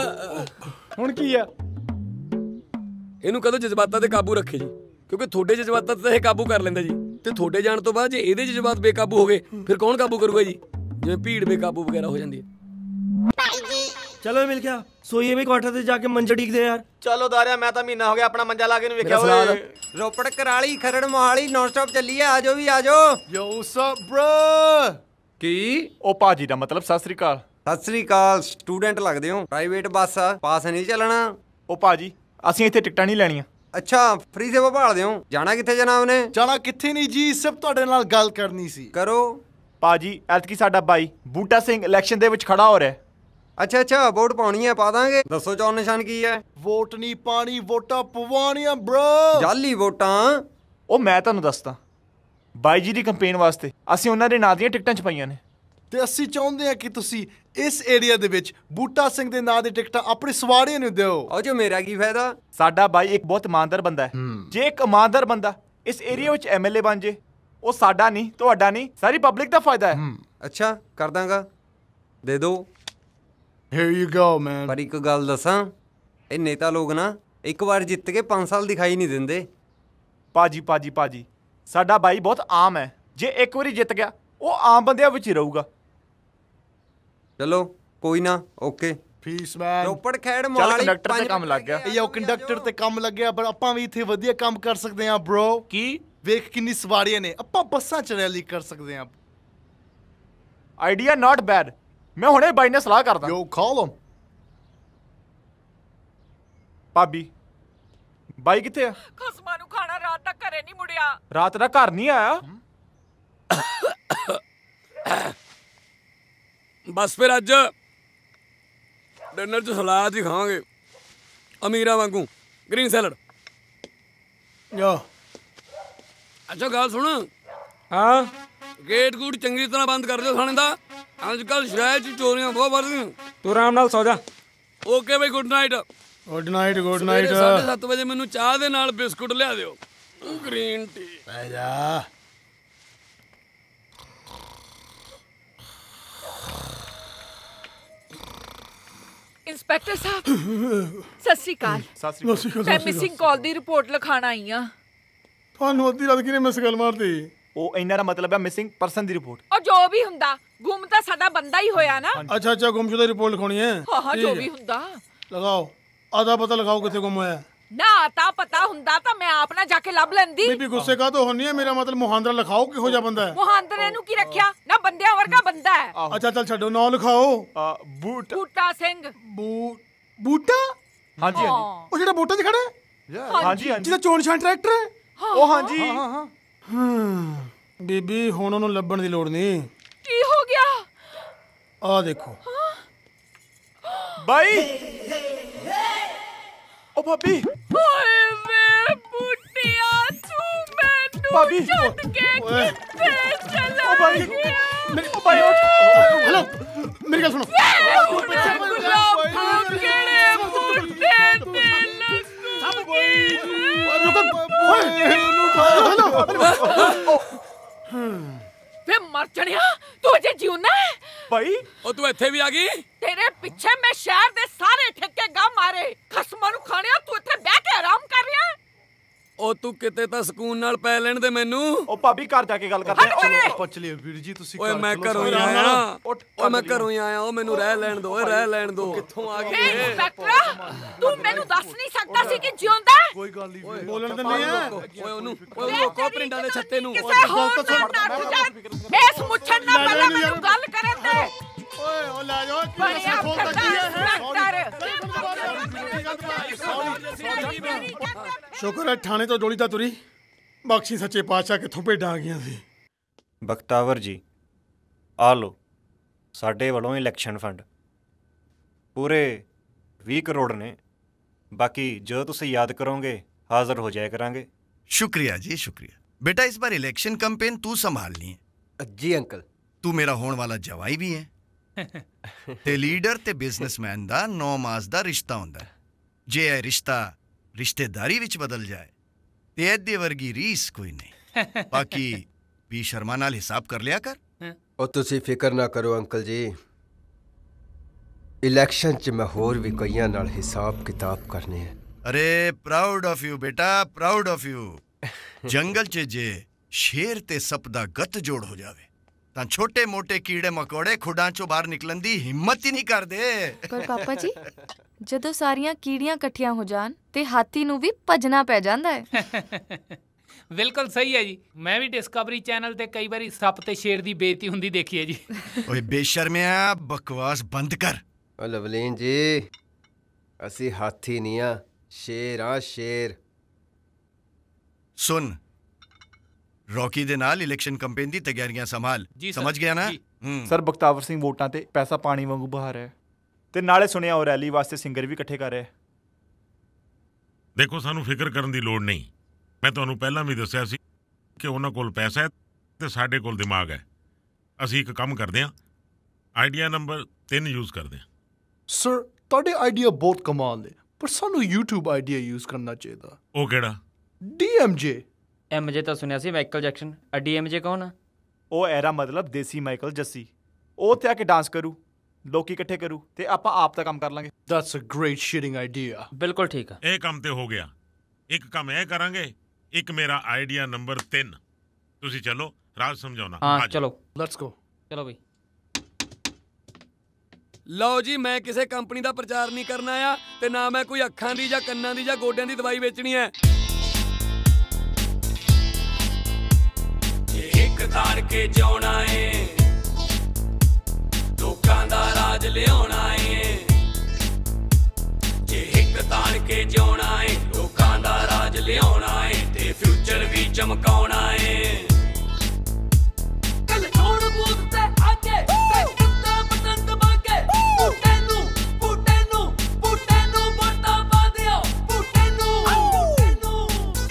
[SPEAKER 19] ਹੁਣ ਕੀ ਆ?
[SPEAKER 12] ਇਹਨੂੰ ਕਦੋਂ ਜਜ਼ਬਾਤਾਂ ਤੇ ਕਾਬੂ ਰੱਖੇ ਜੀ, ਕਿਉਂਕਿ ਤੁਹਾਡੇ ਜਜ਼ਬਾਤਾਂ ਤੇ ਇਹ ਕਾਬੂ ਕਰ ਲੈਂਦਾ ਜੀ, ਤੇ ਤੁਹਾਡੇ ਜਾਣ ਤੋਂ ਬਾਅਦ ਜੇ ਇਹਦੇ ਜਜ਼ਬਾਤ ਬੇਕਾਬੂ ਹੋ ਗਏ ਫਿਰ ਕੌਣ ਕਾਬੂ ਕਰੂਗਾ ਜੀ? ਜਿਵੇਂ ਭੀੜ ਬੇਕਾਬੂ ਵਗੈਰਾ ਹੋ ਜਾਂਦੀ ਹੈ।
[SPEAKER 15] ਚਲੋ ਮਿਲ ਗਿਆ, ਸੋਈਏ ਵੀ ਕੁਆਟਰ ਤੇ ਜਾ ਕੇ ਮੰਜਾ ਡੀਕਦੇ ਯਾਰ।
[SPEAKER 17] ਚਲੋ ਦਾਰਿਆ, ਮੈਂ ਤਾਂ ਮਹੀਨਾ ਹੋ ਗਿਆ ਆਪਣਾ ਮੰਜਾ ਲਾ ਕੇ ਨੂੰ ਵੇਖਿਆ ਹੋਏ। ਰੋਪੜ ਕਰਾਲੀ ਖਰੜ ਮੋਹਾਲੀ ਨੌਨ ਸਟਾਪ ਚੱਲੀ ਆ, ਆਜੋ ਵੀ ਆਜੋ।
[SPEAKER 4] ਯੋ ਵਾਟਸ ਅਪ ਬ੍ਰੋ।
[SPEAKER 17] ਕੀ?
[SPEAKER 3] ਉਹ ਭਾਜੀ ਦਾ ਮਤਲਬ ਸਤਿ ਸ੍ਰੀ ਅਕਾਲ।
[SPEAKER 17] ਸਤਿ ਸ੍ਰੀ ਅਕਾਲ। ਸਟੂਡੈਂਟ ਲੱਗਦੇ ਹੋ, ਪ੍ਰਾਈਵੇਟ ਬੱਸ ਆ, ਪਾਸ ਨਹੀਂ ਚੱਲਣਾ।
[SPEAKER 3] ਉਹ ਭਾਜੀ ਅਸੀਂ ਇੱਥੇ ਟਿਕਟਾਂ ਨਹੀਂ ਲੈਣੀਆਂ।
[SPEAKER 17] ਅੱਛਾ, ਫ੍ਰੀ ਸੇਵਾ ਭਾਲਦੇ ਹੋ। ਜਾਣਾ ਕਿੱਥੇ ਜਨਾਬ ਨੇ?
[SPEAKER 4] ਜਾਣਾ ਕਿੱਥੇ ਨਹੀਂ ਜੀ, ਸਿਰਫ ਤੁਹਾਡੇ ਨਾਲ ਗੱਲ ਕਰਨੀ ਸੀ।
[SPEAKER 17] ਕਰੋ।
[SPEAKER 3] ਭਾਜੀ ਐਤਕੀ ਸਾਡਾ ਬਾਈ ਬੂਟਾ ਸਿੰਘ ਇਲੈਕਸ਼ਨ ਦੇ ਵਿੱਚ ਖੜਾ ਹੋ ਰਿਹਾ।
[SPEAKER 17] ਅੱਛਾ ਅੱਛਾ, ਵੋਟ ਪਾਉਣੀ ਹੈ, ਪਾ ਦਾਂਗੇ। ਦੱਸੋ ਚੋਣ ਨਿਸ਼ਾਨ ਕੀ ਹੈ?
[SPEAKER 4] ਵੋਟ ਨਹੀਂ ਪਾਣੀ, ਵੋਟਾਂ ਪਵਾਉਣੀਆਂ ਬ్రో।
[SPEAKER 17] ਜਾਲੀ ਵੋਟਾਂ?
[SPEAKER 3] ਉਹ ਮੈਂ ਤੁਹਾਨੂੰ ਦੱਸਦਾ, ਬਾਈ ਜੀ ਦੀ ਕੰਪੇਨ ਵਾਸਤੇ ਅਸੀਂ ਉਹਨਾਂ ਦੇ ਨਾਂ ਦੀਆਂ ਟਿਕਟਾਂ ਛਪਾਈਆਂ ਨੇ,
[SPEAKER 4] ਤੇ ਅਸੀਂ ਚਾਹੁੰਦੇ ਹਾਂ ਕਿ ਤੁਸੀਂ ਇਸ ਏਰੀਆ ਦੇ ਵਿੱਚ ਬੂਟਾ ਸਿੰਘ ਦੇ ਨਾਂ ਦੀ ਟਿਕਟਾਂ ਆਪਣੇ ਸਵਾਰੀਆਂ ਨੂੰ ਦਿਓ।
[SPEAKER 17] ਉਹ ਜੋ ਮੇਰਾ ਕੀ ਫਾਇਦਾ?
[SPEAKER 3] ਸਾਡਾ ਬਾਈ ਇੱਕ ਬਹੁਤ ਇਮਾਨਦਾਰ ਬੰਦਾ ਹੈ। ਜੇ ਇੱਕ ਇਮਾਨਦਾਰ ਬੰਦਾ ਇਸ ਏਰੀਆ ਵਿੱਚ ਐਮਐਲਏ ਬਣ ਜੇ, ਉਹ ਸਾਡਾ ਨਹੀਂ, ਤੁਹਾਡਾ ਨਹੀਂ, ਸਾਰੀ ਪਬਲਿਕ ਦਾ ਫਾਇਦਾ ਹੈ।
[SPEAKER 17] ਅੱਛਾ ਕਰ ਦਾਂਗਾ, ਦੇ ਦਿਓ।
[SPEAKER 4] Here you go, man.
[SPEAKER 17] ਪਰ ਇੱਕ ਗੱਲ ਦੱਸਾਂ, ਇਹ ਨੇਤਾ ਲੋਕ ਨਾ ਇੱਕ ਵਾਰ ਜਿੱਤ ਕੇ ਪੰਜ ਸਾਲ ਦਿਖਾਈ ਨਹੀਂ ਦਿੰਦੇ।
[SPEAKER 3] ਭਾਜੀ ਭਾਜੀ ਭਾਜੀ ਸਾਡਾ ਬਾਈ ਬਹੁਤ ਆਮ ਹੈ, ਜੇ ਇੱਕ ਵਾਰੀ ਜਿੱਤ ਗਿਆ ਉਹ ਆਮ ਬੰਦਿਆਂ ਵਿੱਚ ਹੀ ਰਹੂਗਾ।
[SPEAKER 17] ਚਲੋ ਕੋਈ ਨਾ, okay.
[SPEAKER 4] Peace man.
[SPEAKER 17] Ropar Kharar
[SPEAKER 3] Mohali conductor ਤੇ ਕੰਮ ਲੱਗ ਗਿਆ।
[SPEAKER 4] ਇਹ ਕੰਡਕਟਰ ਤੇ ਕੰਮ ਲੱਗਿਆ, ਪਰ ਆਪਾਂ ਵੀ ਇੱਥੇ ਵਧੀਆ ਕੰਮ ਕਰ ਸਕਦੇ ਹਾਂ ਬ్రో।
[SPEAKER 3] ਕੀ?
[SPEAKER 4] ਵੇਖ ਕਿੰਨੀ ਸਵਾਰੀਆਂ ਨੇ, ਆਪਾਂ ਬੱਸਾਂ 'ਚ ਰੈਲੀ ਕਰ ਸਕਦੇ ਹਾਂ।
[SPEAKER 3] ਆਈਡੀਆ ਨਾਟ ਬੈਡ, ਮੈਂ ਹੁਣੇ ਬਾਈ ਨਾਲ ਸਲਾਹ ਕਰਦਾ।
[SPEAKER 4] ਯੋ ਕਾਲ ਹਿਮ।
[SPEAKER 3] ਭਾਬੀ ਬਾਈ ਕਿੱਥੇ ਆ?
[SPEAKER 14] ਖਸਮਾਂ ਨੂੰ ਖਾਣਾ ਰਾਤ ਤੱਕ ਘਰੇ ਨਹੀਂ ਮੁੜਿਆ।
[SPEAKER 3] ਰਾਤ ਦਾ ਘਰ ਨਹੀਂ ਆਇਆ?
[SPEAKER 12] ਬਸ ਫਿਰ ਅੱਜ ਡਿਨਰ 'ਚ ਸਲਾਦ ਹੀ ਖਾਵਾਂਗੇ, ਅਮੀਰਾਂ ਵਾਂਗੂ, ਗ੍ਰੀਨ ਸੈਲਡ।
[SPEAKER 6] ਯਾ
[SPEAKER 12] ਅੱਛਾ ਗੱਲ ਸੁਣ।
[SPEAKER 17] ਹਾਂ?
[SPEAKER 12] ਗੇਟ ਗੂਟ ਚੰਗੀ ਤਰ੍ਹਾਂ ਬੰਦ ਕਰ ਦਿਓ ਥਾਣੇ ਦਾ, ਅੱਜ ਕੱਲ ਸ਼ਹਿਰ 'ਚ ਚੋਰੀਆਂ ਬਹੁਤ ਵੱਧ ਗਈਆਂ।
[SPEAKER 17] ਤੂੰ ਆਰਾਮ ਨਾਲ ਸੌ ਜਾ।
[SPEAKER 12] ਓਕੇ ਬਈ, good night.
[SPEAKER 6] Good night good night.
[SPEAKER 12] ਸਾਢੇ ਸੱਤ ਵਜੇ ਮੈਨੂੰ ਚਾਹ ਦੇ ਨਾਲ ਬਿਸਕੁਟ ਲਿਆ ਦਿਓ, ਗ੍ਰੀਨ ਟੀ।
[SPEAKER 6] ਬਹਿ ਜਾ।
[SPEAKER 14] ਇੰਸਪੈਕਟਰ ਸਾਹਿਬ ਸਤਿ ਸ਼੍ਰੀ ਅਕਾਲ।
[SPEAKER 3] ਸਤਿ ਸ਼੍ਰੀ ਅਕਾਲ।
[SPEAKER 14] ਮੈਂ ਮਿਸਿੰਗ ਕਾਲ ਦੀ ਰਿਪੋਰਟ ਲਿਖਾਣ ਆਈ ਆ।
[SPEAKER 6] ਤੁਹਾਨੂੰ ਅੱਧੀ ਰਾਤ ਕਿਹਨੇ ਮਿਸ ਕਾਲ ਮਾਰਦੀ?
[SPEAKER 3] ਉਹ ਇਹਨਾਂ ਦਾ ਮਤਲਬ ਹੈ ਮਿਸਿੰਗ ਪਰਸਨ ਦੀ ਰਿਪੋਰਟ।
[SPEAKER 14] ਉਹ ਜੋ ਵੀ ਹੁੰਦਾ ਗੁੰਮ ਤਾਂ ਸਾਡਾ ਬੰਦਾ ਹੀ ਹੋਇਆ ਨਾ।
[SPEAKER 6] ਅੱਛਾ ਅੱਛਾ ਗੁੰਮਸ਼ੁਦਾ ਰਿਪੋਰਟ ਲਿਖਾਉਣੀ ਹੈ।
[SPEAKER 14] ਹਾਂ ਹਾਂ ਜੋ ਵੀ ਹੁੰਦਾ
[SPEAKER 6] ਲਗਾਓ, ਆਦਾ ਪਤਾ ਲਗਾਓ ਕਿੱਥੇ ਗੁੰਮ ਹੋਇਆ।
[SPEAKER 14] ਨਾ ਤਾਂ ਪਤਾ ਹੁੰਦਾ ਤਾਂ ਮੈਂ ਆਪ ਨਾ ਜਾ ਕੇ ਲੱਭ ਲੈਂਦੀ।
[SPEAKER 6] ਬੀਬੀ ਗੁੱਸੇ ਕਾ ਤੋਂ ਹੋਣੀ ਹੈ, ਮੇਰਾ ਮਤਲਬ ਮੁਹਾਂਦਰਾ ਲਿਖਾਓ ਕਿਹੋ ਜਿਹਾ ਬੰਦਾ ਹੈ।
[SPEAKER 14] ਮੁਹਾਂਦਰੇ ਨੂੰ ਕੀ ਰੱਖਿਆ ਨਾ, ਬੰਦਿਆਂ ਵਰਗਾ ਬੰਦਾ ਹੈ।
[SPEAKER 6] ਅੱਛਾ ਚੱਲ ਛੱਡੋ, ਨਾਂ ਲਿਖਾਓ।
[SPEAKER 3] ਬੂਟ
[SPEAKER 14] ਬੂਟਾ ਸਿੰਘ।
[SPEAKER 6] ਬੂ ਬੂਟਾ?
[SPEAKER 3] ਹਾਂਜੀ ਹਾਂਜੀ
[SPEAKER 6] ਉਹ ਜਿਹੜਾ ਬੂਟਾ 'ਚ ਖੜਾ ਹੈ।
[SPEAKER 3] ਹਾਂਜੀ ਹਾਂਜੀ
[SPEAKER 6] ਜਿਹਦਾ ਚੋਣ ਛਾਂ ਟਰੈਕਟਰ ਹੈ
[SPEAKER 3] ਉਹ। ਹਾਂਜੀ
[SPEAKER 6] ਹਾਂ ਹਾਂ। ਬੀਬੀ ਹੁਣ ਉਹਨੂੰ ਲੱਭਣ ਦੀ ਲੋੜ ਨਹੀਂ।
[SPEAKER 14] ਕੀ ਹੋ ਗਿਆ?
[SPEAKER 6] ਆ ਦੇਖੋ
[SPEAKER 3] ਬਾਈ। ਓ ਭਾਬੀ।
[SPEAKER 14] ਓਏ ਵੇ ਬੁੱਟਿਆ ਤੂੰ ਮੈਨੂੰ
[SPEAKER 3] ਭਾਬੀ
[SPEAKER 14] ਛੱਡ ਕੇ ਕਿੱਥੇ ਚਲਾ
[SPEAKER 3] ਓ ਬਾਈ
[SPEAKER 14] ਗਿਆ?
[SPEAKER 6] ਮੇਰੀ ਓ ਬਾਈ ਹੈਲੋ ਮੇਰੀ ਗੱਲ ਸੁਣੋ।
[SPEAKER 14] ਗੁਲਾਬ ਫੂਲ ਕਿਹੜੇ ਬੁੱਟੇ ਤੇ ਲੱਗੂਗੀ? ਵੇ ਮਰ ਚੜਿਆ, ਤੂੰ ਅਜੇ ਜਿਉਣਾ ਹੈ?
[SPEAKER 12] ਭਾਈ ਉਹ ਤੂੰ ਇੱਥੇ ਵੀ ਆ ਗਈ?
[SPEAKER 14] ਤੇਰੇ ਪਿੱਛੇ ਮੈਂ ਸ਼ਹਿਰ ਦੇ ਸਾਰੇ ਠੇਕੇ ਗਾ ਮਾਰੇ, ਖਸਮਾਂ ਨੂੰ ਖਾਣਿਆ ਤੂੰ ਇੱਥੇ ਬਹਿ ਕੇ ਆਰਾਮ ਕਰ ਰਿਹਾ ਹੈ?
[SPEAKER 12] ਉਹ ਤੂੰ ਕਿਤੇ ਤਾਂ ਸਕੂਨ ਨਾਲ ਪੈ ਲੈਣ ਦੇ ਮੈਨੂੰ।
[SPEAKER 3] ਉਹ ਭਾਬੀ ਘਰ ਜਾ ਕੇ ਗੱਲ ਕਰਦੇ ਆ।
[SPEAKER 4] ਚਲੋ ਆਪਾਂ ਚਲੀਏ ਵੀਰ ਜੀ, ਤੁਸੀਂ
[SPEAKER 12] ਓਏ ਮੈਂ ਘਰੋਂ ਹੀ ਆਇਆ। ਓਏ ਮੈਂ ਘਰੋਂ ਹੀ ਆਇਆ, ਉਹ ਮੈਨੂੰ ਰਹਿ ਲੈਣ ਦੋ, ਓਏ ਰਹਿ ਲੈਣ ਦੋ। ਕਿੱਥੋਂ ਆ ਗਏ?
[SPEAKER 14] ਇੰਸਪੈਕਟਰ ਤੂੰ ਮੈਨੂੰ ਦੱਸ ਨਹੀਂ ਸਕਦਾ ਸੀ ਕਿ ਜਿਉਂਦਾ ਹੈ?
[SPEAKER 4] ਕੋਈ ਗੱਲ ਨਹੀਂ
[SPEAKER 6] ਬੋਲਣ ਦਿੰਦੇ ਆ।
[SPEAKER 12] ਓਏ ਉਹਨੂੰ ਓਏ ਉਹਨੂੰ ਰੋਕੋ ਪ੍ਰਿੰਡਾਂ ਦੇ ਛੱਤੇ ਨੂੰ।
[SPEAKER 14] ਕਿਸੇ ਹੋਰ ਨਾਲ ਨੱਠ ਜਾ। ਇਸ ਮੁੱਛਣ ਨਾਲ ਪਹਿਲਾਂ ਮੈਨੂੰ ਗੱਲ ਕਰਨ ਦੇ।
[SPEAKER 6] ਓਏ ਉਹ ਲੈ ਜਾਓ
[SPEAKER 14] ਬੜਿਆ
[SPEAKER 6] ਸ਼ੁਕਰ ਹੈ ਥਾਣੇ ਤੋਂ ਡੋਲੀ ਤਾਂ ਤੁਰੀ, ਬਖਸ਼ੀ ਸੱਚੇ ਪਾਤਸ਼ਾਹ ਕਿੱਥੋਂ ਭੇਡਾਂ ਆ ਗਈਆਂ ਸੀ।
[SPEAKER 8] ਬਖਤਾਵਰ ਜੀ ਆ ਲਓ ਸਾਡੇ ਵੱਲੋਂ ਇਲੈਕਸ਼ਨ ਫੰਡ ਪੂਰੇ ਵੀਹ ਕਰੋੜ ਨੇ, ਬਾਕੀ ਜੋ ਤੁਸੀਂ ਯਾਦ ਕਰੋਗੇ ਹਾਜ਼ਰ ਹੋ ਜਾਇਆ ਕਰਾਂਗੇ।
[SPEAKER 11] शुक्रिया जी शुक्रिया। बेटा इस बार इलेक्शन कैंपेन तू संभालनी है।
[SPEAKER 9] जी अंकल।
[SPEAKER 11] तू मेरा होने वाला जवाई भी है। ते लीडर ते बिजनेसमैन दा नौ मास दा रिश्ता होंदा है। जे ये रिश्ता रिश्तेदारी विच बदल जाए ते एदे वर्गी रीस कोई नहीं। बाकी भी शर्मा नाल हिसाब कर लिया कर।
[SPEAKER 9] और तुसी फिक्र ना करो अंकल जी, इलेक्शन च मैं होर भी कईयां नाल हिसाब किताब करने हैं।
[SPEAKER 11] अरे प्राउड ऑफ यू बेटा, प्राउड ऑफ यू। जंगल च जे शेर ते सप दा गत जोड़ हो जावे तां छोटे मोटे कीड़े मकोड़े खुडां चों बाहर निकलन दी हिम्मत ही नहीं करदे।
[SPEAKER 2] पर पापा जी ਜਦੋਂ ਸਾਰੀਆਂ ਕੀੜੀਆਂ ਇਕੱਠੀਆਂ ਹੋ ਜਾਣ ਤੇ ਹਾਥੀ ਨੂੰ ਵੀ ਭੱਜਣਾ ਪੈ ਜਾਂਦਾ ਹੈ।
[SPEAKER 22] ਬਿਲਕੁਲ ਸਹੀ ਹੈ ਜੀ, ਮੈਂ ਵੀ ਡਿਸਕਵਰੀ ਚੈਨਲ ਤੇ ਕਈ ਵਾਰੀ ਸੱਪ ਤੇ ਸ਼ੇਰ ਦੀ ਬੇਇੱਜ਼ਤੀ ਹੁੰਦੀ ਦੇਖੀ ਹੈ ਜੀ।
[SPEAKER 11] ਓਏ ਬੇਸ਼ਰਮਿਆ ਬਕਵਾਸ ਬੰਦ ਕਰ।
[SPEAKER 9] ਓ ਲਵਲੀਨ ਜੀ ਅਸੀਂ ਹਾਥੀ ਨਹੀਂ ਆ, शेर आ शेर।
[SPEAKER 11] सुन रॉकी दे नाल इलेक्शन कैंपेन दी तैयारियां संभाल, समझ गया ना?
[SPEAKER 3] ਸਰ ਬਖਤਾਵਰ ਸਿੰਘ ਵੋਟਾਂ ਤੇ ਪੈਸਾ ਪਾਣੀ ਵਾਂਗੂ ਬਹਾ ਰਿਹਾ ਤੇ ਨਾਲੇ ਸੁਣਿਆ ਉਹ ਰੈਲੀ ਵਾਸਤੇ ਸਿੰਗਰ ਵੀ ਇਕੱਠੇ ਕਰ ਰਿਹਾ।
[SPEAKER 5] ਦੇਖੋ ਸਾਨੂੰ ਫਿਕਰ ਕਰਨ ਦੀ ਲੋੜ ਨਹੀਂ। ਮੈਂ ਤੁਹਾਨੂੰ ਪਹਿਲਾਂ ਵੀ ਦੱਸਿਆ ਸੀ ਕਿ ਉਹਨਾਂ ਕੋਲ ਪੈਸਾ ਹੈ ਤੇ ਸਾਡੇ ਕੋਲ ਦਿਮਾਗ ਹੈ। ਅਸੀਂ ਇੱਕ ਕੰਮ ਕਰਦੇ ਹਾਂ, ਆਈਡੀਆ ਨੰਬਰ ਤਿੰਨ ਯੂਜ਼ ਕਰਦੇ ਹਾਂ।
[SPEAKER 4] ਸਰ ਤੁਹਾਡੇ ਆਈਡੀਆ ਬਹੁਤ ਕਮਾਲ ਨੇ, ਪਰ ਸਾਨੂੰ YouTube ਆਈਡੀਆ ਯੂਜ਼ ਕਰਨਾ ਚਾਹੀਦਾ।
[SPEAKER 5] ਉਹ ਕਿਹੜਾ?
[SPEAKER 4] ਡੀ ਐਮ ਜੇ।
[SPEAKER 23] ਐਮ ਜੇ ਤਾਂ ਸੁਣਿਆ ਸੀ ਮਾਈਕਲ ਜੈਕਸਨ, ਆ ਡੀ ਐਮ ਜੇ ਕੌਣ ਆ?
[SPEAKER 3] ਉਹ ਐਰਾ ਮਤਲਬ ਦੇਸੀ ਮਾਈਕਲ ਜੱਸੀ। ਉਹ ਤੇ ਆ ਕੇ ਡਾਂਸ ਕਰੂ, ਲੋਕੀ ਇਕੱਠੇ ਕਰੂ ਤੇ ਆਪਾਂ ਆਪ ਦਾ ਕੰਮ ਕਰ ਲਾਂਗੇ।
[SPEAKER 4] That's a great cheating idea.
[SPEAKER 23] ਬਿਲਕੁਲ ਠੀਕ ਆ।
[SPEAKER 5] ਇਹ ਕੰਮ ਤੇ ਹੋ ਗਿਆ। ਇੱਕ ਕੰਮ ਇਹ ਕਰਾਂਗੇ, ਇੱਕ ਮੇਰਾ ਆਈਡੀਆ ਨੰਬਰ ਤਿੰਨ। ਤੁਸੀਂ ਚਲੋ, ਰਾਜ ਸਮਝਾਉਣਾ।
[SPEAKER 23] ਹਾਂ ਚਲੋ
[SPEAKER 4] ਲੈਟਸ ਗੋ।
[SPEAKER 23] ਚਲੋ ਬਈ।
[SPEAKER 12] ਲਓ ਜੀ, ਮੈਂ ਕਿਸੇ ਕੰਪਨੀ ਦਾ ਪ੍ਰਚਾਰ ਨਹੀਂ ਕਰਨਾ ਆ ਤੇ ਨਾ ਮੈਂ ਕੋਈ ਅੱਖਾਂ ਦੀ ਜਾਂ ਕੰਨਾਂ ਦੀ ਜਾਂ ਗੋਡਿਆਂ ਦੀ ਦਵਾਈ ਵੇਚਣੀ ਹੈ। ਇੱਕ ਤਾੜ ਕੇ ਜਿਉਣਾ ਏ, ਲੋਕਾਂ ਦਾ ਰਾਜ ਲਿਆਉਣਾ ਏ। ਜੇ ਇੱਕ ਤਾੜ ਕੇ ਜਿਉਣਾ ਏ, ਲੋਕਾਂ ਦਾ ਰਾਜ ਲਿਆਉਣਾ ਏ ਤੇ ਫਿਊਚਰ ਵੀ ਚਮਕਾਉਣਾ ਏ। ਕੱਲ ਕੌਣ ਬੂਥ ਤੇ ਆਕੇ ਤੇ ਕੁੱਤਾ ਬਟਨ ਦਬਾ ਕੇ ਬੂਟੇ ਨੂੰ ਬੂਟੇ ਨੂੰ ਬੂਟੇ ਨੂੰ ਵੋਟਾਂ ਪਾ ਦਿਓ ਬੂਟੇ ਨੂੰ ਬੂਟੇ ਨੂੰ।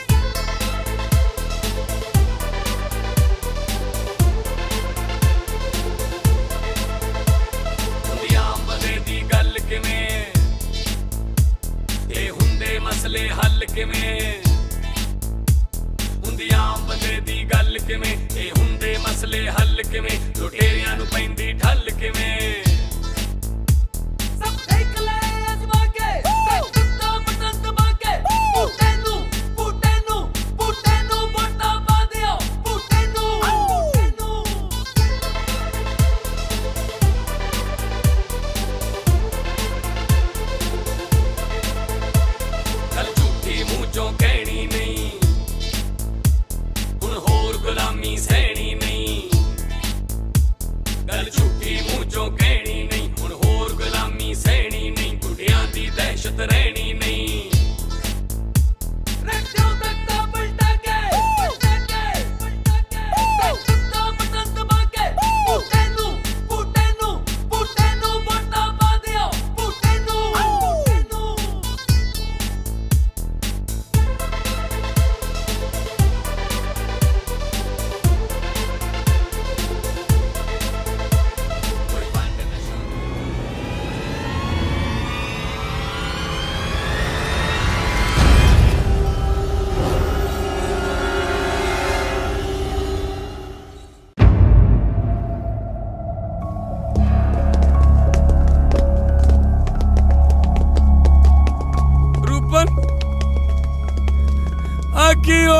[SPEAKER 12] ਹੁੰਦੀ ਆਮ ਬੰਦੇ ਦੀ ਗੱਲ ਕਿਵੇਂ ਤੇ ਹੁੰਦੇ ਮਸਲੇ ਹੱਲ ਕਿਵੇਂ। ਹੁੰਦੀ ਆਮ ਬੰਦੇ ਦੀ ਗੱਲ ਕਿਵੇਂ, ਇਹ ਹੁੰਦੇ ਮਸਲੇ ਹੱਲ ਕਿਵੇਂ। ਲੁਟੇਰਿਆਂ ਨੂੰ ਪੈਂਦੀ ਠੱਲ ਕਿਵੇਂ। ਸਭ ਦੇਖ ਲੈ ਅਜਮਾ ਕੇ ਤੇ ਕੁੱਤਾ ਬਟਨ ਦਬਾ ਕੇ ਬੂਟੇ ਨੂੰ ਬੂਟੇ ਨੂੰ ਬੂਟੇ ਨੂੰ ਵੋਟਾਂ ਪਾ ਦਿਓ ਬੂਟੇ ਨੂੰ।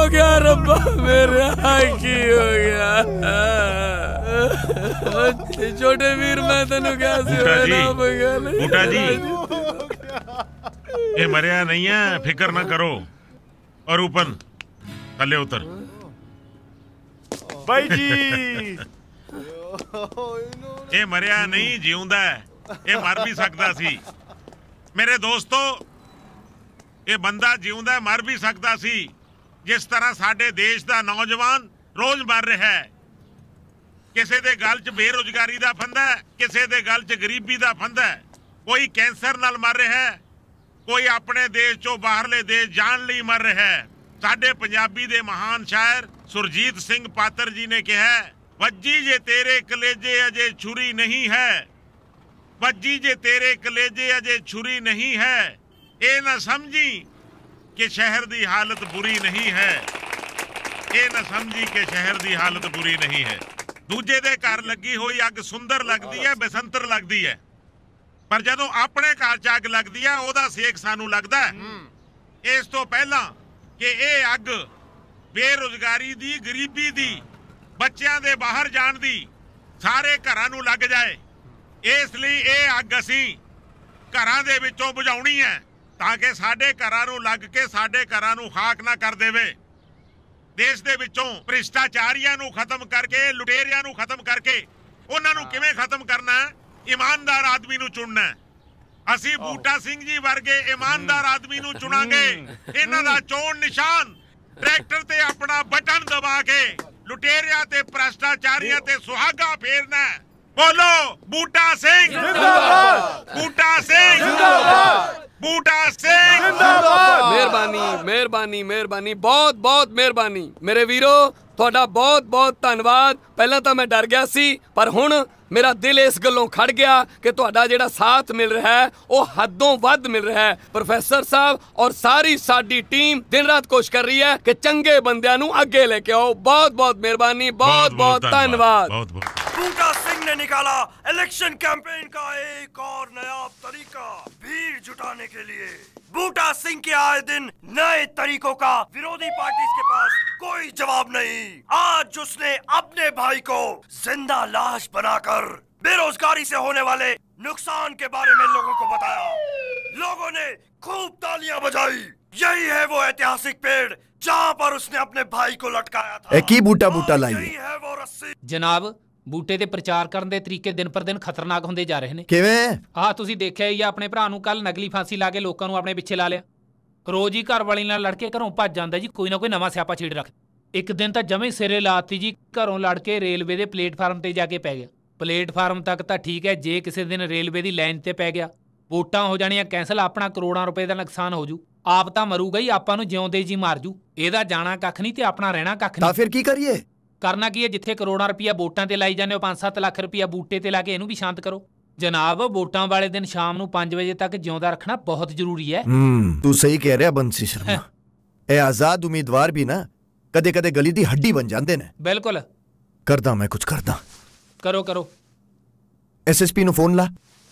[SPEAKER 12] हो गया रब्बा मेरा, की हो गया? छोटे वीर मैं तेन क्या
[SPEAKER 5] बूटा जी, बूटा जी ये मरिया नहीं है, फिक्र ना करो। और ऊपर थले उतर
[SPEAKER 3] भाई जी।
[SPEAKER 5] ये मरिया नहीं, जीउंदा है। ये मर भी सकता सी मेरे दोस्तों, ये बंदा जीउंदा मर भी सकता सी, जिस तरह साडे देश दा नौजवान रोज मर रहा है। किसी दे गल च बेरोजगारी दा फंदा है, किसी दे गल च गरीबी दा फंदा है। कोई कैंसर नाल मर रहा है, कोई अपने देश चो बाहरले देश जान लई मर रहा है। साडे पंजाबी दे महान शायर सुरजीत सिंह पात्र जी ने कहा, वज्जी जे तेरे कलेजे अजे छुरी नहीं है, वज्जी जे तेरे कलेजे अजे छुरी नहीं है, ए न समझी कि शहर दी हालत बुरी नहीं है, ए न समझी कि शहर दी हालत बुरी नहीं है। दूजे दे घर लगी हुई अग सुंदर लगदी है, बसंतर लगदी है, पर जदों अपने घर च अग लगदी है ओदा सेक सानू लगदा है। इस तो पहला कि ये अग बेरोजगारी दी, गरीबी दी, बच्चों दे बाहर जाण दी, सारे घरां नू लग जाए, इसलिए ये अग असीं घरां दे विचों बुझाउणी है, ताकि साडे घरां नू लग के साडे घरां नू खाक ना कर देवे। देश दे विचों भ्रिष्टाचारियां नू खत्म करके, लुटेरियां नू खत्म करके, उन्हां नू किवें खत्म करना है? ईमानदार आदमी नू चुनना है। असीं बूटा सिंह जी वर्गे ईमानदार आदमी नू चुनांगे। इन्हां दा चोण निशान ट्रैक्टर ते अपना बटन दबा के लुटेरिया ते भ्रष्टाचारियां ते सुहागा फेरना है। बोलो बूटा सिंह जिंदाबाद, बूटा सिंह जिंदाबाद, बूटा सिंह जिंदाबाद।
[SPEAKER 12] मेहरबानी मेहरबानी मेहरबानी, बहुत बहुत मेहरबानी मेरे वीरो, ਤੁਹਾਡਾ ਬਹੁਤ ਬਹੁਤ ਧੰਨਵਾਦ। ਪਹਿਲਾਂ ਤਾਂ ਮੈਂ ਡਰ ਗਿਆ ਸੀ, ਪਰ ਹੁਣ मेरा दिल इस गलों खड़ गया कि तुहाडा जिहड़ा साथ मिल रहा है वो हदों वध मिल रहा है। प्रोफेसर साहब और सारी साडी टीम दिन रात कोशिश कर रही है कि चंगे बंदियां नूं अगे लेके आओ। बहुत बहुत मेहरबानी, बहुत बहुत धन्यवाद।
[SPEAKER 16] बूटा सिंह ने निकाला इलेक्शन कैंपेन का एक और नया तरीका भीड़ जुटाने के लिए। बूटा सिंह के आए दिन नए तरीकों का विरोधी पार्टी के पास कोई जवाब नहीं। आज उसने अपने भाई को जिंदा लाश बनाकर बेरोजगारी से होने वाले नुकसान के बारे में लोगों को बताया। लोगों ने खूब तालियां बजाई। यही है वो ऐतिहासिक पेड़ जहां पर उसने अपने भाई को लटकाया था।
[SPEAKER 1] एक ही बूटा बूटा लाइए
[SPEAKER 22] जनाब। ਬੂਟੇ ਤੇ ਪ੍ਰਚਾਰ ਕਰਨ ਦੇ ਤਰੀਕੇ ਦਿਨ ਪਰ ਦਿਨ ਖਤਰਨਾਕ ਹੁੰਦੇ ਜਾ ਰਹੇ ਨੇ।
[SPEAKER 1] ਕਿਵੇਂ?
[SPEAKER 22] ਆਹ ਤੁਸੀਂ ਦੇਖਿਆ ਹੀ ਆ, ਆਪਣੇ ਭਰਾ ਨੂੰ ਕੱਲ ਨਕਲੀ ਫਾਂਸੀ ਲਾ ਕੇ ਲੋਕਾਂ ਨੂੰ ਆਪਣੇ ਪਿੱਛੇ ਲਾ ਲਿਆ। ਰੋਜ਼ ਹੀ ਘਰ ਵਾਲੀ ਨਾਲ ਲੜ ਕੇ ਘਰੋਂ ਭੱਜ ਜਾਂਦਾ ਜੀ, ਕੋਈ ਨਾ ਕੋਈ ਨਵਾਂ ਸਿਆਪਾ ਛੇੜ ਰੱਖ। ਇੱਕ ਦਿਨ ਤਾਂ ਜਮੇ ਸਿਰੇ ਲਾਤੀ ਜੀ, ਘਰੋਂ ਲੜ ਕੇ ਰੇਲਵੇ ਦੇ ਪਲੇਟਫਾਰਮ ਤੇ ਜਾ ਕੇ ਪੈ ਗਿਆ। ਪਲੇਟਫਾਰਮ ਤੱਕ ਤਾਂ ਠੀਕ ਹੈ, ਜੇ ਕਿਸੇ ਦਿਨ ਰੇਲਵੇ ਦੀ ਲਾਈਨ ਤੇ ਪੈ ਗਿਆ ਵੋਟਾਂ ਹੋ ਜਾਣੀਆਂ ਕੈਂਸਲ, ਆਪਣਾ ਕਰੋੜਾਂ ਰੁਪਏ ਦਾ ਨੁਕਸਾਨ ਹੋ ਜੂ। ਆਪ ਤਾਂ ਮਰੂਗਾ ਹੀ, ਆਪਾਂ ਨੂੰ ਜਿਉਂਦੇ ਜੀ ਮਾਰ ਜੂ। ਇਹਦਾ ਜਾਣਾ ਕੱਖ ਨਹੀਂ ਤੇ ਆਪਣਾ ਰਹਿਣਾ ਕੱਖ ਨਹੀਂ।
[SPEAKER 1] ਤਾਂ ਫਿਰ ਕੀ ਕਰੀਏ?
[SPEAKER 22] ਕਰਨਾ ਕੀ ਹੈ, ਜਿੱਥੇ ਕਰੋੜਾਂ ਰੁਪਈਆ ਵੋਟਾਂ ਤੇ ਲਾਈ ਜਾਂਦੇ ਹੋ, ਪੰਜ ਸੱਤ ਲੱਖ ਰੁਪਈਆ ਬੂਟੇ ਤੇ ਲਾ ਕੇ ਇਹਨੂੰ ਵੀ ਸ਼ਾਂਤ ਕਰੋ। ਜਨਾਬ ਵੋਟਾਂ ਵਾਲੇ ਦਿਨ ਸ਼ਾਮ ਨੂੰ ਪੰਜ ਵਜੇ ਤੱਕ ਜਿਉਂਦਾ ਰੱਖਣਾ ਬਹੁਤ ਜ਼ਰੂਰੀ ਹੈ।
[SPEAKER 1] ਹੂੰ ਤੂੰ ਸਹੀ ਕਹਿ ਰਿਹਾ ਬੰਸੀ ਸ਼ਰਮਾ। ਇਹ ਆਜ਼ਾਦ ਉਮੀਦਵਾਰ ਵੀ ਨਾ ਕਦੇ ਕਦੇ ਗਲੀ ਦੀ ਹੱਡੀ ਬਣ ਜਾਂਦੇ ਨੇ।
[SPEAKER 22] ਬਿਲਕੁਲ
[SPEAKER 1] ਕਰਦਾ ਮੈਂ ਕੁਝ ਕਰਦਾ।
[SPEAKER 22] ਕਰੋ ਕਰੋ।
[SPEAKER 1] ਐਸਐਸਪੀ ਨੂੰ ਫੋਨ ਲਾ।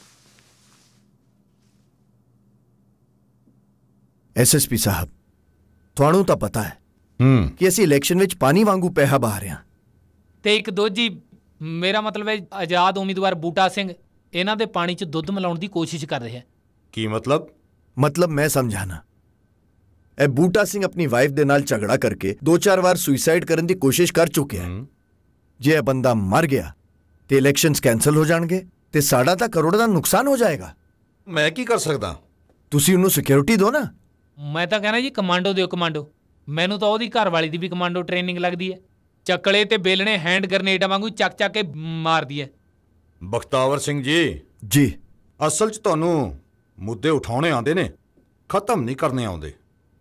[SPEAKER 1] ਐਸਐਸਪੀ ਸਾਹਿਬ ਤੁਹਾਨੂੰ ਤਾਂ ਪਤਾ ਹੈ ਕਿ ਅਸੀਂ ਇਲੈਕਸ਼ਨ ਵਿੱਚ ਪਾਣੀ ਵਾਂਗੂ ਪੈਸਾ ਬਹਾ ਰਹੇ ਹਾਂ।
[SPEAKER 22] ਤੇ ਇੱਕ ਦੋਜੀ ਮੇਰਾ ਮਤਲਬ ਹੈ ਆਜ਼ਾਦ ਉਮੀਦਵਾਰ ਬੂਟਾ ਸਿੰਘ ਇਹਨਾਂ ਦੇ ਪਾਣੀ 'ਚ ਦੁੱਧ ਮਿਲਾਉਣ ਦੀ ਕੋਸ਼ਿਸ਼ ਕਰ ਰਿਹਾ।
[SPEAKER 1] ਕੀ ਮਤਲਬ? ਮਤਲਬ ਮੈਂ ਸਮਝਾਣਾ। ਇਹ ਬੂਟਾ ਸਿੰਘ ਆਪਣੀ ਵਾਈਫ ਦੇ ਨਾਲ ਝਗੜਾ ਕਰਕੇ ਦੋ ਚਾਰ ਵਾਰ ਸੁਸਾਈਡ ਕਰਨ ਦੀ ਕੋਸ਼ਿਸ਼ ਕਰ ਚੁੱਕਿਆ ਹੈ। ਜੇ ਇਹ ਬੰਦਾ ਮਰ ਗਿਆ ਤੇ ਇਲੈਕਸ਼ਨਸ ਕੈਂਸਲ ਹੋ ਜਾਣਗੇ ਤੇ ਸਾਡਾ ਤਾਂ ਕਰੋੜਾਂ ਦਾ ਨੁਕਸਾਨ ਹੋ ਜਾਏਗਾ।
[SPEAKER 7] ਮੈਂ ਕੀ ਕਰ ਸਕਦਾ?
[SPEAKER 1] ਤੁਸੀਂ ਉਹਨੂੰ ਸਿਕਿਉਰਿਟੀ ਦਿਓ ਨਾ।
[SPEAKER 22] ਮੈਂ ਤਾਂ ਕਹਿਣਾ ਜੀ ਕਮਾਂਡੋ ਦਿਓ, ਕਮਾਂਡੋ। ਮੈਨੂੰ ਤਾਂ ਉਹਦੀ ਘਰ ਵਾਲੀ ਦੀ ਵੀ ਕਮਾਂਡੋ ਟ੍ਰੇਨਿੰਗ ਲੱਗਦੀ ਹੈ। ਚੱਕਲੇ ਤੇ ਬੇਲਣੇ ਹੈਂਡ ਗ੍ਰਨੇਡਾਂ ਵਾਂਗੂ ਚੱਕ ਚੱਕ ਕੇ ਮਾਰਦੀ ਹੈ।
[SPEAKER 7] ਬਖਤਾਵਰ ਸਿੰਘ ਜੀ
[SPEAKER 1] ਜੀ
[SPEAKER 7] ਅਸਲ 'ਚ ਤੁਹਾਨੂੰ ਮੁੱਦੇ ਉਠਾਉਣੇ ਆਉਂਦੇ ਨੇ, ਖਤਮ ਨਹੀਂ ਕਰਨੇ ਆਉਂਦੇ।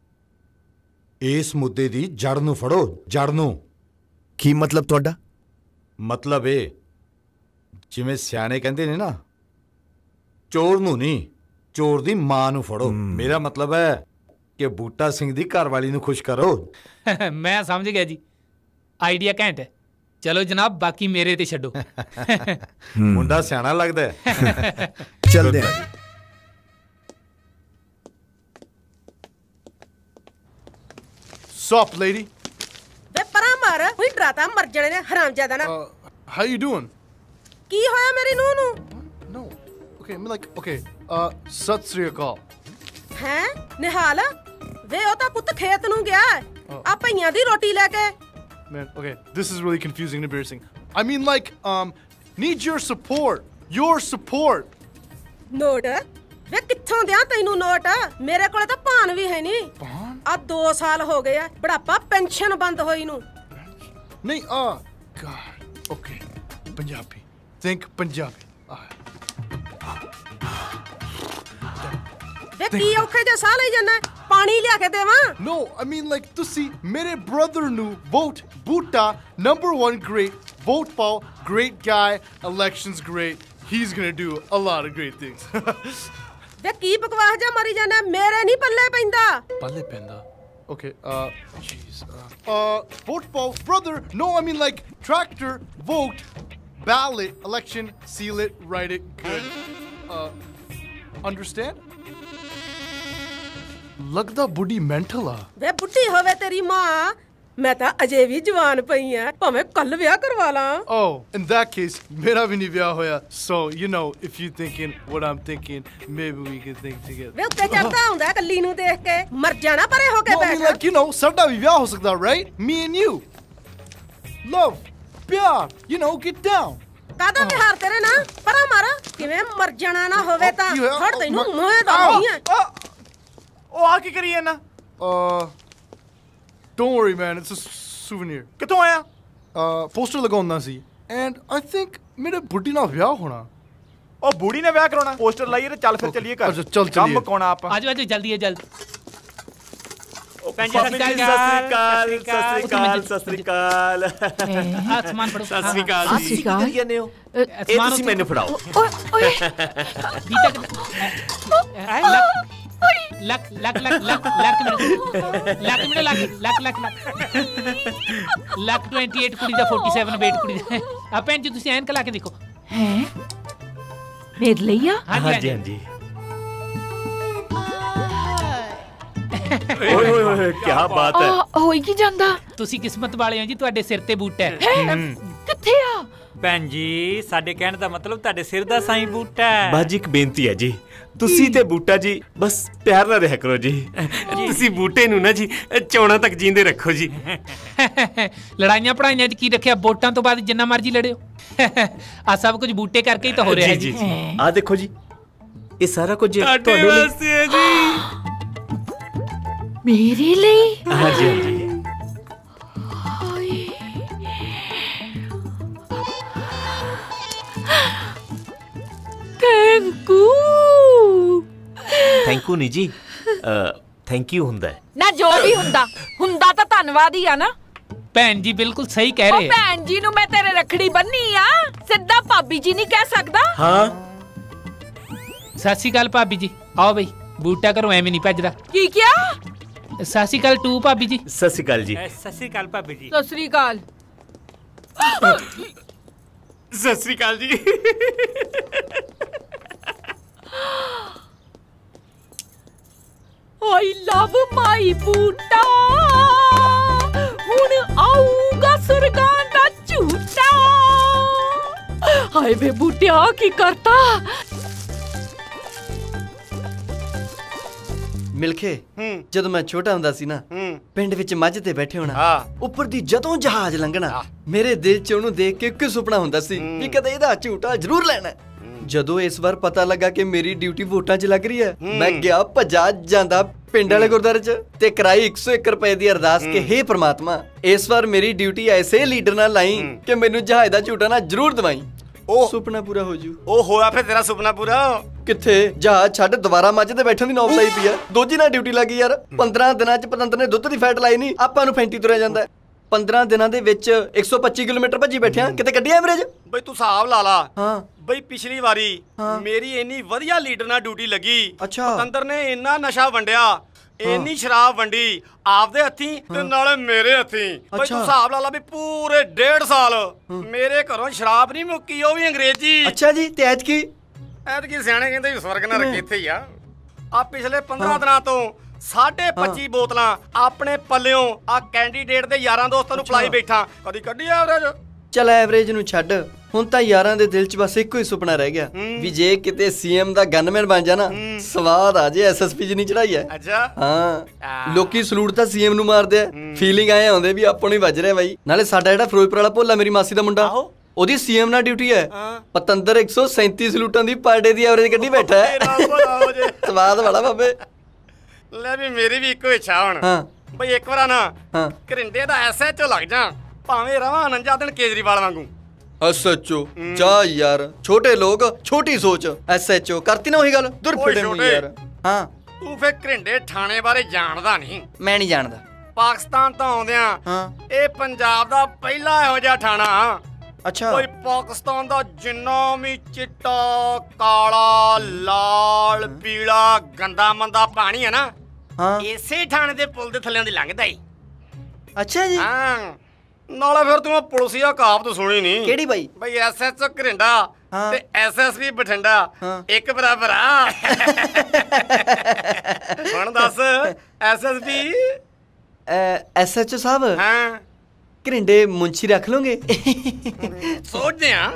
[SPEAKER 7] ਇਸ ਮੁੱਦੇ ਦੀ ਜੜ ਨੂੰ ਫੜੋ, ਜੜ ਨੂੰ।
[SPEAKER 1] ਕੀ ਮਤਲਬ ਤੁਹਾਡਾ?
[SPEAKER 7] ਮਤਲਬ ਇਹ ਜਿਵੇਂ ਸਿਆਣੇ ਕਹਿੰਦੇ ਨੇ ਨਾ, ਚੋਰ ਨੂੰ ਨਹੀਂ ਚੋਰ ਦੀ ਮਾਂ ਨੂੰ ਫੜੋ। ਮੇਰਾ ਮਤਲਬ ਹੈ ਕਿ ਬੂਟਾ ਸਿੰਘ ਦੀ ਘਰਵਾਲੀ ਨੂੰ ਖੁਸ਼ ਕਰੋ।
[SPEAKER 22] ਮੈਂ ਸਮਝ ਗਿਆ ਜੀ, ਆਈਡੀਆ ਘੈਂਟ ਹੈ। ਚਲੋ ਜਨਾਬ ਬਾਕੀ ਮੇਰੇ ਤੇ ਛੱਡੋ।
[SPEAKER 7] ਮੁੰਡਾ ਸਿਆਣਾ ਲੱਗਦਾ ਹੈ।
[SPEAKER 1] ਚੱਲਦੇ ਹਾਂ।
[SPEAKER 4] Sup, lady?
[SPEAKER 10] ਘਰ ਉਹੀ ਡਰਾਤਾ ਮਰ ਜਾਣੇ ਨੇ ਹਰਾਮਜ਼ਾਦਾ ਨਾ।
[SPEAKER 4] How you doing?
[SPEAKER 10] ਕੀ ਹੋਇਆ ਮੇਰੀ ਨੂੰਹ ਨੂੰ?
[SPEAKER 4] No. Okay, I'm like, okay. Uh, Sat Sri ਅਕਾਲ।
[SPEAKER 10] ਹੈ ਨਿਹਾਲ ਵੇ ਉਹ ਤਾਂ ਪੁੱਤ ਖੇਤ ਨੂੰ ਗਿਆ ਆ ਭਈਆਂ ਦੀ ਰੋਟੀ ਲੈ ਕੇ।
[SPEAKER 4] Man, okay, this is really confusing and embarrassing. I mean, like, um, need your support. Your support.
[SPEAKER 10] Not way ਕਿੱਥੋਂ ਦਿਆਂ ਤੈਨੂੰ ਨੋਟ? ਮੇਰੇ ਕੋਲੇ ਤਾਂ ਭਾਨ ਵੀ ਹੈ ਨਹੀਂ। ਆ ਦੋ ਸਾਲ ਹੋ ਗਏ ਆ ਬੁਢਾਪਾ ਪੈਨਸ਼ਨ ਬੰਦ ਹੋਈ ਨੂੰ।
[SPEAKER 4] ਨਹੀਂ ਆ God. Okay, Punjabi. Think Punjabi.
[SPEAKER 10] ਵੇ ਕੀ ਔਖੇ ਜਿਹਾ ਸਾਹ ਲਈ ਜਾਂਦਾ? ਪਾਣੀ ਲਿਆ ਕੇ ਦੇਵਾਂ?
[SPEAKER 4] No, I mean like ਤੁਸੀਂ ਮੇਰੇ brother ਨੂੰ vote ਬੂਟਾ number one great vote ਪਾਓ great guy elections great he's gonna do a lot of great things.
[SPEAKER 10] ਵੇ ਕੀ ਬਕਵਾਸ ਜਾ ਮਾਰੀ ਜਾਂਦਾ? ਮੇਰੇ ਨਹੀਂ ਪੱਲੇ ਪੈਂਦਾ।
[SPEAKER 4] ਪੱਲੇ ਪੈਂਦਾ? Okay, uh, jeez. Uh, uh, vote ਪਾਓ brother. No, I mean like tractor vote ballot election seal it write it good. Uh, understand? ਲੱਗਦਾ ਬੁੱਢੀ ਮੈਂਟਲ ਆ।
[SPEAKER 10] ਵੇ ਬੁੱਢੀ ਹੋਵੇ ਤੇਰੀ ਮਾਂ ਮੈਂ ਤਾਂ ਅਜੇ ਵੀ ਜਵਾਨ ਪਈ ਆ ਭਾਵੇਂ ਕੱਲ ਵਿਆਹ ਕਰਵਾ ਲਾਂ।
[SPEAKER 4] Oh, in that case ਮੇਰਾ ਵੀ ਨਹੀਂ ਵਿਆਹ ਹੋਇਆ so you know if you thinking what I'm thinking maybe we can think together.
[SPEAKER 10] ਵੇ ਉੱਤੇ ਚੜਦਾ ਹੁੰਦਾ ਕੱਲੀ ਨੂੰ ਦੇਖ ਕੇ ਮਰ ਜਾਣਾ ਪਰੇ ਹੋ ਕੇ ਬੈਠ।
[SPEAKER 4] like you know ਸਾਡਾ ਵੀ ਵਿਆਹ ਹੋ ਸਕਦਾ right me and you love ਪਿਆਰ you know get down।
[SPEAKER 10] ਕਾਦਾ ਵਿਹਾਰ ਤੇਰੇ ਨਾ ਪਰਾਂ ਮਾਰਾ ਕਿਵੇਂ ਮਰ ਜਾਣਾ ਨਾ ਹੋਵੇ ਤਾਂ ਫੜ ਤੈਨੂੰ ਮੋਏ ਦਾ ਨਹੀਂ ਹੈ।
[SPEAKER 3] ਉਹ ਆ ਕੀ ਕਰੀ ਜਾਂਦਾ?
[SPEAKER 4] Uh, don't worry man, it's a souvenir.
[SPEAKER 3] ਕਿੱਥੋਂ ਆਇਆ?
[SPEAKER 4] Uh, ਪੋਸਟਰ ਲਗਾਉਂਦਾ ਸੀ and I think ਮੇਰੇ ਬੁੱਢੀ ਨਾਲ ਵਿਆਹ ਹੋਣਾ।
[SPEAKER 3] ਉਹ ਬੁੱਢੀ ਨੇ ਵਿਆਹ ਕਰਾਉਣਾ? ਪੋਸਟਰ ਲਾਈਏ ਤੇ ਚੱਲ ਫਿਰ ਚੱਲੀਏ ਘਰ।
[SPEAKER 4] ਅੱਛਾ ਚੱਲ ਚੱਲੀਏ।
[SPEAKER 3] ਕੰਮ ਕੋਣਾ ਆਪਾਂ।
[SPEAKER 22] ਆਜੋ ਆਜੋ ਜਲਦੀ ਹੈ ਜਲਦੀ।
[SPEAKER 3] ਉਹ ਭੈਣ ਜੀ ਸਤਿ ਸ੍ਰੀ ਅਕਾਲ ਸਤਿ ਸ੍ਰੀ ਅਕਾਲ ਸਤਿ ਸ੍ਰੀ ਅਕਾਲ।
[SPEAKER 22] ਆ ਸਮਾਨ ਫੜੋ।
[SPEAKER 3] ਸਤਿ ਸ੍ਰੀ ਅਕਾਲ ਜੀ।
[SPEAKER 22] ਕੀ ਕਰੀ
[SPEAKER 3] ਜਾਂਦੇ ਹੋ? ਇਹ ਤੁਸੀਂ ਮੈਨੂੰ ਫੜਾਓ।
[SPEAKER 22] ਓਏ ਲੱਕ ਲੱਕ ਲੱਕ ਲੱਕ ਲੱਕ ਮਿੰਟ ਲੱਕ ਮਿੰਟ ਲੱਕ ਲੱਕ ਲੱਕ ਲੱਕ ਅਠਾਈ ਕੁੜੀ ਦਾ ਸੈਂਤਾਲੀ ਵੇਟ ਕੁੜੀ ਦਾ। ਆ ਭੈਣ ਜੀ ਤੁਸੀਂ ਐਨਕ ਲਾ ਕੇ ਦੇਖੋ।
[SPEAKER 14] ਹੈ ਮੇਰੇ ਲਈ ਆ?
[SPEAKER 3] ਹਾਂਜੀ ਹਾਂਜੀ। ਓਏ ਓਏ ਓਏ ਕੀ ਬਾਤ ਹੈ।
[SPEAKER 14] ਹੋਈ ਕੀ ਜਾਂਦਾ?
[SPEAKER 22] ਤੁਸੀਂ ਕਿਸਮਤ ਵਾਲੇ ਹੋ ਜੀ ਤੁਹਾਡੇ ਸਿਰ ਤੇ ਬੂਟਾ ਹੈ।
[SPEAKER 14] ਕਿੱਥੇ ਆ?
[SPEAKER 23] ਭੈਣ ਜੀ ਸਾਡੇ ਕਹਿਣ ਦਾ ਮਤਲਬ ਤੁਹਾਡੇ ਸਿਰ ਦਾ ਸਾਈਂ ਬੂਟਾ ਹੈ।
[SPEAKER 3] ਬਾਜੀ ਇੱਕ ਬੇਨਤੀ ਹੈ ਜੀ ਤੁਸੀਂ ਤੇ ਬੂਟਾ ਜੀ ਬਸ ਪਿਆਰ ਨਾਲ ਰਿਹਾ ਕਰੋ ਜੀ। ਤੁਸੀਂ ਬੂਟੇ ਨੂੰ ਨਾ ਜੀ ਚੌਣਾ ਤੱਕ ਜੀਂਦੇ ਰੱਖੋ ਜੀ।
[SPEAKER 22] ਲੜਾਈਆਂ ਪੜਾਈਆਂ 'ਚ ਕੀ ਰੱਖਿਆ? ਵੋਟਾਂ ਤੋਂ ਬਾਅਦ ਜਿੰਨਾ ਮਰਜ਼ੀ ਲੜਿਓ। ਆ ਸਭ ਕੁਝ ਬੂਟੇ ਕਰਕੇ ਹੀ ਤਾਂ ਹੋ ਰਿਹਾ ਜੀ।
[SPEAKER 3] ਆ ਦੇਖੋ ਜੀ ਇਹ ਸਾਰਾ ਕੁਝ ਤੁਹਾਡੇ ਵਾਸਤੇ ਹੈ ਜੀ।
[SPEAKER 14] ਮੇਰੇ ਲਈ?
[SPEAKER 3] ਹਾਂਜੀ ਹਾਂਜੀ।
[SPEAKER 14] Thank you.
[SPEAKER 3] ਥੈਂਕ ਯੂ ਨਹੀਂ ਜੀ ਥੈਂਕ ਯੂ ਹੁੰਦਾ ਹੈ
[SPEAKER 14] ਨਾ ਜੋ ਵੀ ਹੁੰਦਾ ਹੁੰਦਾ ਤਾਂ ਧੰਨਵਾਦ ਹੀ ਆ ਨਾ।
[SPEAKER 22] ਭੈਣ ਜੀ ਬਿਲਕੁਲ ਸਹੀ ਕਹਿ ਰਹੇ।
[SPEAKER 14] ਭੈਣ ਜੀ ਨੂੰ ਮੈਂ ਤੇਰੇ ਰੱਖੜੀ ਬੰਨੀ ਆ ਸਿੱਧਾ ਭਾਬੀ ਜੀ ਨਹੀਂ ਕਹਿ ਸਕਦਾ।
[SPEAKER 3] ਹਾਂ
[SPEAKER 22] ਸਤਿ ਸ਼੍ਰੀ ਅਕਾਲ ਭਾਬੀ ਜੀ। ਆਓ ਬਈ ਬੂਟਾ ਘਰੋਂ ਐਵੇਂ ਨਹੀਂ ਭੱਜਦਾ।
[SPEAKER 14] ਕੀ ਕਿਹਾ?
[SPEAKER 22] ਸਤਿ ਸ਼੍ਰੀ ਅਕਾਲ ਟੂ ਭਾਬੀ ਜੀ।
[SPEAKER 3] ਸਤਿ ਸ਼੍ਰੀ ਅਕਾਲ ਜੀ।
[SPEAKER 23] ਸਤਿ ਸ਼੍ਰੀ ਅਕਾਲ ਭਾਬੀ ਜੀ।
[SPEAKER 14] ਸਤਿ ਸ਼੍ਰੀ ਅਕਾਲ।
[SPEAKER 3] ਸਤਿ ਸ਼੍ਰੀ ਅਕਾਲ ਜੀ।
[SPEAKER 14] I love my ਬੂਟਾ ਹੁਣ ਆਊਗਾ ਸੁਰਗਾਂ ਦਾ ਝੂਟਾ। ਹਾਏ ਵੇ ਬੂਟਿਆ ਕੀ ਕਰਤਾ?
[SPEAKER 15] ਮਿਲਖੇ ਜਦੋਂ ਮੈਂ ਛੋਟਾ ਹੁੰਦਾ ਸੀ ਨਾ ਪਿੰਡ ਵਿੱਚ ਮੱਝ ਤੇ ਬੈਠੇ ਹੋਣਾ ਉੱਪਰ ਦੀ ਜਦੋਂ ਜਹਾਜ਼ ਲੰਘਣਾ ਮੇਰੇ ਦਿਲ 'ਚ ਉਹਨੂੰ ਦੇਖ ਕੇ ਇੱਕ ਸੁਪਨਾ ਹੁੰਦਾ ਸੀ ਕਿ ਕਦੇ ਇਹਦਾ ਝੂਟਾ ਜ਼ਰੂਰ ਲੈਣਾ। ਜਦੋਂ ਇਸ ਵਾਰ ਪਤਾ ਲੱਗਾ ਕਿ ਮੇਰੀ ਡਿਊਟੀ ਵੋਟਾਂ 'ਚ ਲੱਗ ਰਹੀ ਹੈ ਮੈਂ ਗਿਆ ਭੱਜਾ ਜਾਂਦਾ ਪਿੰਡ ਵਾਲੇ ਗੁਰਦੁਆਰੇ 'ਚ ਤੇ ਕਰਾਈ ਇੱਕ ਸੌ ਇੱਕ ਰੁਪਏ ਦੀ ਅਰਦਾਸ ਕਿ ਹੇ ਪ੍ਰਮਾਤਮਾ ਇਸ ਵਾਰ ਮੇਰੀ ਡਿਊਟੀ ਐਸੇ ਲੀਡਰ ਨਾਲ ਲਾਈ ਕਿ ਮੈਨੂੰ ਜਹਾਜ਼ ਦਾ ਝੂਟਾ ਨਾ ਜ਼ਰੂਰ ਦਵਾਈ। ਉਹ ਸੁਪਨਾ ਪੂਰਾ ਹੋ ਜੂ।
[SPEAKER 3] ਉਹ ਹੋਇਆ ਫਿਰ ਤੇਰਾ ਸੁਪਨਾ ਪੂਰਾ?
[SPEAKER 15] ਕਿੱਥੇ ਜਹਾਜ਼ ਛੱਡ ਦੁਬਾਰਾ ਮੱਝ ਤੇ ਬੈਠਣ ਦੀ ਨੌਬਤ ਆਈ ਪਈ ਆ। ਦੋਜੀ ਨਾਲ ਡਿਊਟੀ ਲੱਗੀ ਯਾਰ। ਪੰਦਰਾਂ ਦਿਨਾਂ 'ਚ ਪਤੰਦਰ ਨੇ ਦੁੱਧ ਦੀ ਫੈਟ ਲਾਈ ਨਹੀਂ ਆਪਾਂ ਨੂੰ ਫੈਂਟੀ ਤੁਰਿਆ ਜਾਂਦਾ। ਪੰਦਰਾਂ ਦਿਨਾਂ ਦੇ ਵਿੱਚ ਇੱਕ ਸੌ ਪੱਚੀ ਕਿਲੋਮੀਟਰ ਭੱਜੀ ਬੈਠਿਆ ਕਿਤੇ ਕੱਢੀ ਐਵਰੇਜ?
[SPEAKER 3] ਬਈ ਤੂੰ ਹਿਸਾਬ ਲਾ ਲਾ।
[SPEAKER 15] ਹਾਂ
[SPEAKER 3] ਬਈ ਪਿਛਲੀ ਵਾਰੀ ਮੇਰੀ ਇੰਨੀ ਵਧੀਆ ਲੀਡਰ ਨਾਲ ਡਿਊਟੀ ਲੱਗੀ ਪਤੰਦਰ ਨੇ ਇੰਨਾ ਨਸ਼ਾ ਵੰਡਿਆ ਇੰਨੀ ਸ਼ਰਾਬ ਵੰਡੀ ਆਪਦੇ ਹੱਥੀਂ ਤੇ ਨਾਲੇ ਮੇਰੇ ਹੱਥੀਂ। ਬਈ ਤੂੰ ਹਿਸਾਬ ਲਾ ਲਾ ਵੀ ਪੂਰੇ ਡੇਢ ਸਾਲ ਮੇਰੇ ਘਰੋਂ ਸ਼ਰਾਬ ਨਹੀਂ ਮੁੱਕੀ ਉਹ ਵੀ ਅੰਗਰੇਜ਼ੀ।
[SPEAKER 15] ਅੱਛਾ ਜੀ ਤੇ ਐਤਕੀ?
[SPEAKER 3] ਐਤਕੀ ਸਿਆਣੇ ਕਹਿੰਦੇ ਵੀ ਸਵਰਗ ਨਾਲ ਰੱਖੇ ਇੱਥੇ ਹੀ ਆ। ਆ ਪਿਛਲੇ ਪੰਦਰਾਂ ਦਿਨਾਂ ਤੋਂ
[SPEAKER 13] ਸਾਢੇ ਪੱਚੀ ਬੋਤਲਾਂ ਆਪਣੇ ਪੱਲਿਓਂ ਆ ਕੈਂਡੀਡੇਟ ਦੇ ਯਾਰਾਂ ਦੋਸਤਾਂ ਨੂੰ ਪਲਾਈ ਬੈਠਾ, ਕਦੀ ਕੱਢੀ ਐਵਰੇਜ।
[SPEAKER 15] ਚੱਲ ਐਵਰੇਜ ਨੂੰ ਛੱਡ, ਹੁਣ ਤਾਂ ਯਾਰਾਂ ਦੇ ਦਿਲ 'ਚ ਬਸ ਇੱਕੋ ਹੀ ਸੁਪਨਾ ਰਹਿ ਗਿਆ ਵੀ ਜੇ ਕਿਤੇ ਸੀਐਮ ਦਾ ਗਨਮੈਨ ਬਣ ਜਾਣਾ, ਸਵਾਦ ਆ ਜੇ ਐਸਐਸਪੀ ਜਿੰਨੀ ਚੜਾਈ ਹੈ।
[SPEAKER 13] ਅੱਛਾ
[SPEAKER 15] ਹਾਂ, ਲੋਕੀ ਸਲੂਟ ਤਾਂ ਸੀਐਮ ਨੂੰ ਮਾਰਦੇ ਆ, ਫੀਲਿੰਗ ਆਏ ਆਉਂਦੇ ਵੀ ਆਪਾਂ ਨੂੰ ਹੀ ਵੱਜ ਰਿਹਾ ਬਾਈ। ਨਾਲੇ ਸਾਡਾ ਜਿਹੜਾ ਫਿਰੋਜ਼ਪੁਰ ਵਾਲਾ ਭੋਲਾ ਮੇਰੀ ਮਾਸੀ ਦਾ ਮੁੰਡਾ, ਉਹਦੀ ਸੀਐਮ ਨਾਲ ਡਿਊਟੀ ਹੈ। ਪਤੰਦਰ ਇੱਕ ਸੌ ਸੈਂਤੀ ਸਲੂਟਾਂ ਦੀ ਪਰ ਡੇ ਦੀ ਐਵਰੇਜ ਕੱਢੀ ਬੈਠਾ ਹੈ। ਸਵਾਦ ਵਾਲਾ ਬਾਬੇ।
[SPEAKER 13] ਲੈ ਵੀ ਮੇਰੀ ਵੀ ਇੱਕੋ ਇੱਛਾ ਹੁਣ ਬਈ ਇੱਕ ਵਾਰ ਨਾ ਘਰਿੰਡੇ ਦਾ ਐਸਐਚਓ ਲੱਗ ਜਾ, ਭਾਵੇਂ ਰਵਾਂ ਅਨੰਜਾ ਦਿਨ ਕੇਜਰੀਵਾਲ ਵਾਂਗੂ।
[SPEAKER 15] ਐਸਐਚਓ ਜਾ ਯਾਰ, ਛੋਟੇ ਲੋਕ ਛੋਟੀ ਸੋਚ। ਐਸਐਚਓ ਕਰਤੀ ਨਾ ਉਹੀ ਗੱਲ, ਦੁਰ ਫਿੜੇ ਨੂੰ ਯਾਰ। ਹਾਂ
[SPEAKER 13] ਤੂੰ ਫੇਰ ਘਰਿੰਡੇ ਥਾਣੇ ਬਾਰੇ ਜਾਣਦਾ ਨਹੀਂ।
[SPEAKER 15] ਮੈਂ ਨਹੀਂ ਜਾਣਦਾ।
[SPEAKER 13] ਪਾਕਿਸਤਾਨ ਤੋਂ ਆਉਂਦਿਆਂ ਇਹ ਪੰਜਾਬ ਦਾ ਪਹਿਲਾ ਇਹੋ ਜਿਹਾ ਥਾਣਾ।
[SPEAKER 15] ਅੱਛਾ।
[SPEAKER 13] ਕੋਈ ਪਾਕਿਸਤਾਨ ਦਾ ਜਿੰਨਾ ਵੀ ਚਿੱਟਾ, ਕਾਲਾ, ਲਾਲ, ਪੀਲਾ, ਗੰਦਾ ਮੰਦਾ ਪਾਣੀ ਹੈ ਨਾ, ਇਸੇ ਥਾਣੇ ਦੇ ਪੁਲ ਦੇ ਥੱਲਿਆਂ ਦੀ ਲੰਘਦਾ ਈ।
[SPEAKER 15] ਅੱਛਾ ਜੀ।
[SPEAKER 13] ਹਾਂ, ਨਾਲੇ ਫਿਰ ਤੂੰ ਪੁਲਿਸੀਆ ਕਹਾਵਤ ਸੁਣੀ ਨਹੀਂ?
[SPEAKER 15] ਕਿਹੜੀ ਬਾਈ?
[SPEAKER 13] ਬਈ ਐਸਐਚਓ ਘਰਿੰਡਾ ਤੇ ਐਸਐਸਪੀ ਬਠਿੰਡਾ ਇੱਕ ਬਰਾਬਰ ਆ। ਹੁਣ ਦੱਸ ਐਸਐਸਪੀ
[SPEAKER 15] ਐਸਐਚਓ ਸਾਹਿਬ।
[SPEAKER 13] ਹਾਂ,
[SPEAKER 15] ਘਰਿੰਡੇ ਮੁੰਸ਼ੀ ਰੱਖ ਲੋਗੇ?
[SPEAKER 13] ਸੋਚਦੇ ਆ।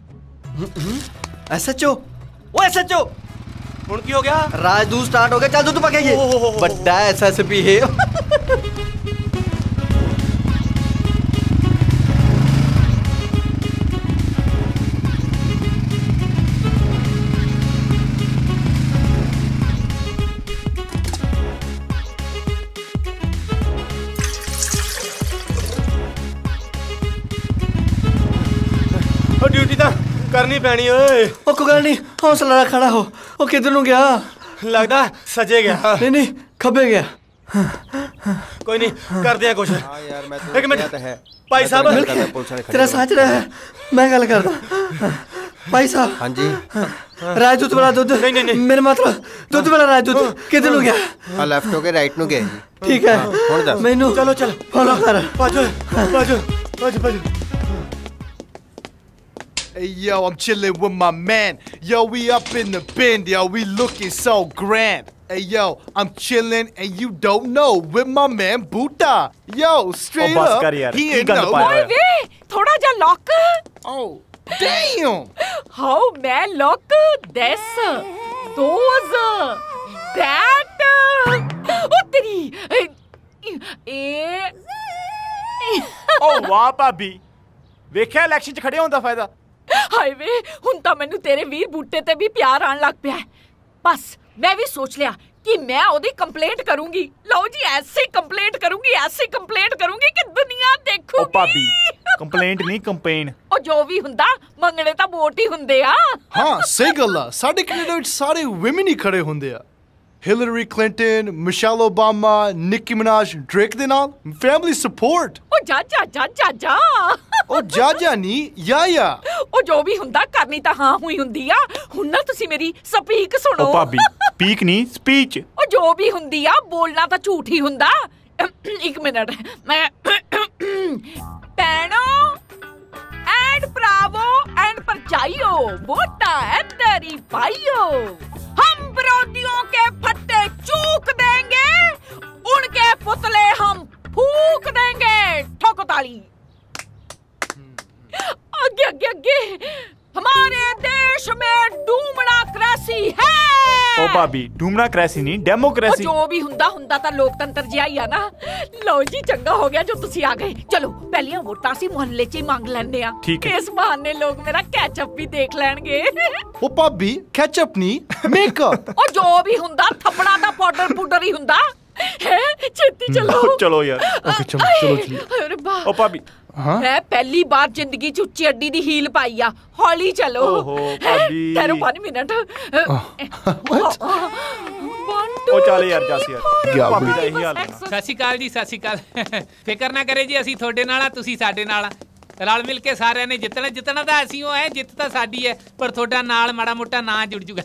[SPEAKER 15] ਐਸਐਚਓ, ਓ ਐਸਐਚਓ,
[SPEAKER 13] ਹੁਣ ਕੀ ਹੋ ਗਿਆ?
[SPEAKER 15] ਰਾਜਦੂਤ ਸਟਾਰਟ ਹੋ ਗਿਆ, ਚੱਲ ਦੁੱਧ ਪਾ ਕੇ ਆਈਏ। ਵੱਡਾ ਐਸਐਸਪੀ ਹੈ।
[SPEAKER 13] ਡਿਊਟੀ ਤਾਂ ਕਰਨੀ ਪੈਣੀ ਓਏ।
[SPEAKER 15] ਉਹ ਕੋਈ ਗੱਲ ਨਹੀਂ, ਹੌਸਲਾ ਨਾਲ ਖੜਾ ਹੋ। ਉਹ ਕਿੱਧਰ ਨੂੰ ਗਿਆ?
[SPEAKER 13] ਲੱਗਦਾ ਸਜੇ ਗਿਆ।
[SPEAKER 15] ਨਹੀਂ ਨਹੀਂ, ਖੱਬੇ ਗਿਆ।
[SPEAKER 13] ਕੋਈ ਨਹੀਂ, ਕਰਦੇ ਆ ਕੁਛ।
[SPEAKER 9] ਹਾਂ ਯਾਰ, ਮੈਂ
[SPEAKER 13] ਇੱਕ ਮਿੰਟ ਭਾਈ ਸਾਹਿਬ,
[SPEAKER 15] ਤੇਰਾ ਸਾਹ ਚੜਾ ਹੈ, ਮੈਂ ਗੱਲ ਕਰਦਾ। ਭਾਈ ਸਾਹਿਬ।
[SPEAKER 9] ਹਾਂਜੀ।
[SPEAKER 15] ਰਾਜਦੂਤ ਵਾਲਾ ਦੁੱਧ।
[SPEAKER 13] ਨਹੀਂ ਨਹੀਂ,
[SPEAKER 15] ਮੇਰੇ ਮਤਲਬ ਦੁੱਧ ਵਾਲਾ ਰਾਜਦੂਤ ਕਿੱਧਰ ਨੂੰ ਗਿਆ?
[SPEAKER 9] ਆ ਲੈਫਟ ਹੋ ਕੇ ਰਾਈਟ ਨੂੰ ਗਿਆ ਜੀ।
[SPEAKER 15] ਠੀਕ ਹੈ,
[SPEAKER 9] ਹੁਣ ਦੱਸ
[SPEAKER 15] ਮੈਨੂੰ।
[SPEAKER 13] ਚਲੋ ਚਲ,
[SPEAKER 15] ਫੋਲੋ ਕਰ।
[SPEAKER 13] ਭੱਜ ਭੱਜ ਭੱਜ ਭੱਜ।
[SPEAKER 4] Hey yo, I'm chilling with my man. Yo, we up in the bend, yo. We looking so grand. Hey yo, I'm chilling and you don't know with my man Buddha. Yo, straight up, he ain't know.
[SPEAKER 14] ਓਏ ਵੇ, ਥੋੜਾ ਜਿਹਾ lock.
[SPEAKER 4] Oh, damn.
[SPEAKER 14] How man lock this, those, that. ਉਹ ਤੇਰੀ ਇਹ।
[SPEAKER 3] ਓ ਵਾਹ ਭਾਬੀ, ਵੇਖਿਆ election 'ਚ ਖੜੇ ਹੋਣ ਦਾ ਫਾਇਦਾ।
[SPEAKER 14] ਹਾਏ ਵੇ, ਹੁਣ ਤਾਂ ਮੈਨੂੰ ਤੇਰੇ ਵੀਰ ਬੂਟੇ ਤੇ ਵੀ ਪਿਆਰ ਆਣ ਲੱਗ ਪਿਆ। ਬਸ ਮੈਂ ਵੀ ਸੋਚ ਲਿਆ ਕਿ ਮੈਂ ਉਹਦੀ ਕੰਪਲੇਂਟ ਕਰੂੰਗੀ। ਲਓ ਜੀ, ਐਸੀ ਕੰਪਲੇਂਟ ਕਰੂੰਗੀ, ਐਸੀ ਕੰਪਲੇਂਟ ਕਰੂੰਗੀ ਕਿ ਦੁਨੀਆ ਦੇਖੂਗੀ।
[SPEAKER 3] ਓ ਭਾਬੀ, ਕੰਪਲੇਂਟ ਨਹੀਂ ਕੰਪੇਨ।
[SPEAKER 14] ਉਹ ਜੋ ਵੀ ਹੁੰਦਾ, ਮੰਗਣੇ ਤਾਂ ਵੋਟ ਹੀ ਹੁੰਦੇ ਆ।
[SPEAKER 4] ਹਾਂ, ਸਹੀ ਗੱਲ ਆ। ਸਾਡੇ ਕੈਨੇਡਾ ਵਿੱਚ ਸਾਰੇ ਵਿਮਨ ਹੀ ਖੜੇ ਹੁੰਦੇ ਆ। Hillary Clinton, Michelle Obama, Nicki Minaj, Drake ਦੇ ਨਾਲ ਫੈਮਿਲੀ ਸਪੋਰਟ।
[SPEAKER 14] ਉਹ ਜਾ ਜਾ ਜਾ ਜਾ ਜਾ।
[SPEAKER 4] ਉਹ ਜਾ ਜਾ ਨਹੀਂ, ਯਾ ਯਾ।
[SPEAKER 14] ਉਹ ਜੋ ਵੀ ਹੁੰਦਾ, ਕਰਨੀ ਤਾਂ ਹਾਂ ਹੋਈ ਹੁੰਦੀ ਆ। ਹੁਣ ਨਾ ਤੁਸੀਂ ਮੇਰੀ ਸਪੀਕ ਸੁਣੋ।
[SPEAKER 3] ਓ ਭਾਬੀ, ਸਪੀਕ ਨਹੀਂ ਸਪੀਚ।
[SPEAKER 14] ਉਹ ਜੋ ਵੀ ਹੁੰਦੀ ਆ, ਬੋਲਣਾ ਤਾਂ ਝੂਠ ਹੀ ਹੁੰਦਾ। ਇੱਕ ਮਿੰਟ, ਮੈਂ ਭੈਣੋ ਐਂਡ ਭਰਾਵੋ ਐਂਡ ਭਰਜਾਈਓ, ਵੋਟਾਂ ਇੱਧਰ ਹੀ ਪਾਈਓ। हम विरोधियों के फट्टे चूक देंगे, उनके पुतले हम फूक देंगे। ठोको ताली। आगे आगे आगे। हमारे देश में डूमनाक्रेसी है।
[SPEAKER 3] ओ भाभी, डूमनाक्रेसी नहीं, डेमोक्रेसी।
[SPEAKER 14] जो भी हुंदा हुंदा ਤਾਂ ਲੋਕਤੰਤਰ ਜਿਹਾ ਹੀ ਆ ਨਾ। ਲਓ ਜੀ, ਚੰਗਾ ਹੋ ਗਿਆ ਜੋ ਤੁਸੀਂ ਆ ਗਏ। ਚਲੋ ਪਹਿਲੀਆਂ ਵੋਟਾਂ ਸੀ ਮੁਹੱਲੇ 'ਚ ਹੀ ਮੰਗ ਲੈਂਦੇ ਆ। ਇਸ ਬਹਾਨੇ ਲੋਕ ਮੇਰਾ ਕੈਚਅਪ ਵੀ ਦੇਖ ਲੈਣਗੇ।
[SPEAKER 4] ਉਹ ਭਾਬੀ, ਕੈਚਅਪ ਨਹੀਂ, ਮੇਕਅਪ।
[SPEAKER 14] ਉਹ ਜੋ ਵੀ ਹੁੰਦਾ, ਥੱਪੜਾ ਦਾ ਪਾਊਡਰ ਪਾਊਡਰ ਹੀ ਹੁੰਦਾ ਹੈ। ਛੇਤੀ ਚਲੋ।
[SPEAKER 3] ਚਲੋ ਯਾਰ। ਓਕੇ ਚਲੋ ਚਲੋ ਚਲੋ।
[SPEAKER 14] ਅਰੇ ਬਾ।
[SPEAKER 3] ਓ ਭਾਬੀ,
[SPEAKER 14] ਮੈਂ ਪਹਿਲੀ ਵਾਰ ਜ਼ਿੰਦਗੀ 'ਚ ਉੱਚੀ ਅੱਡੀ ਦੀ ਹੀਲ ਪਾਈ ਆ। ਹੌਲੀ ਚਲੋ।
[SPEAKER 3] ਓਹੋ ਭਾਬੀ।
[SPEAKER 14] ਠਹਿਰੋ ਪੰਜ ਮਿੰਟ।
[SPEAKER 3] ਉਹ ਚੱਲ ਯਾਰ, ਜੱਸ ਯਾਰ, ਭਾਬੀ ਦਾ ਇਹੀ ਹਾਲ ਹੈ।
[SPEAKER 22] ਸਤਿ ਸ਼੍ਰੀ ਅਕਾਲ ਜੀ, ਸਤਿ ਸ਼੍ਰੀ ਅਕਾਲ। ਫਿਕਰ ਨਾ ਕਰੇ ਜੀ, ਅਸੀਂ ਤੁਹਾਡੇ ਨਾਲ ਆ, ਤੁਸੀਂ ਸਾਡੇ ਨਾਲ ਆ। ਰਲ ਮਿਲ ਕੇ ਸਾਰਿਆਂ ਨੇ ਜਿੱਤਣਾ। ਜਿੱਤਣਾ ਤਾਂ ਅਸੀਂ ਉਹ ਹੈ, ਜਿੱਤ ਤਾਂ ਸਾਡੀ ਹੈ, ਪਰ ਤੁਹਾਡਾ ਨਾਲ ਮਾੜਾ ਮੋਟਾ ਨਾਂ ਜੁੜ ਜੂਗਾ।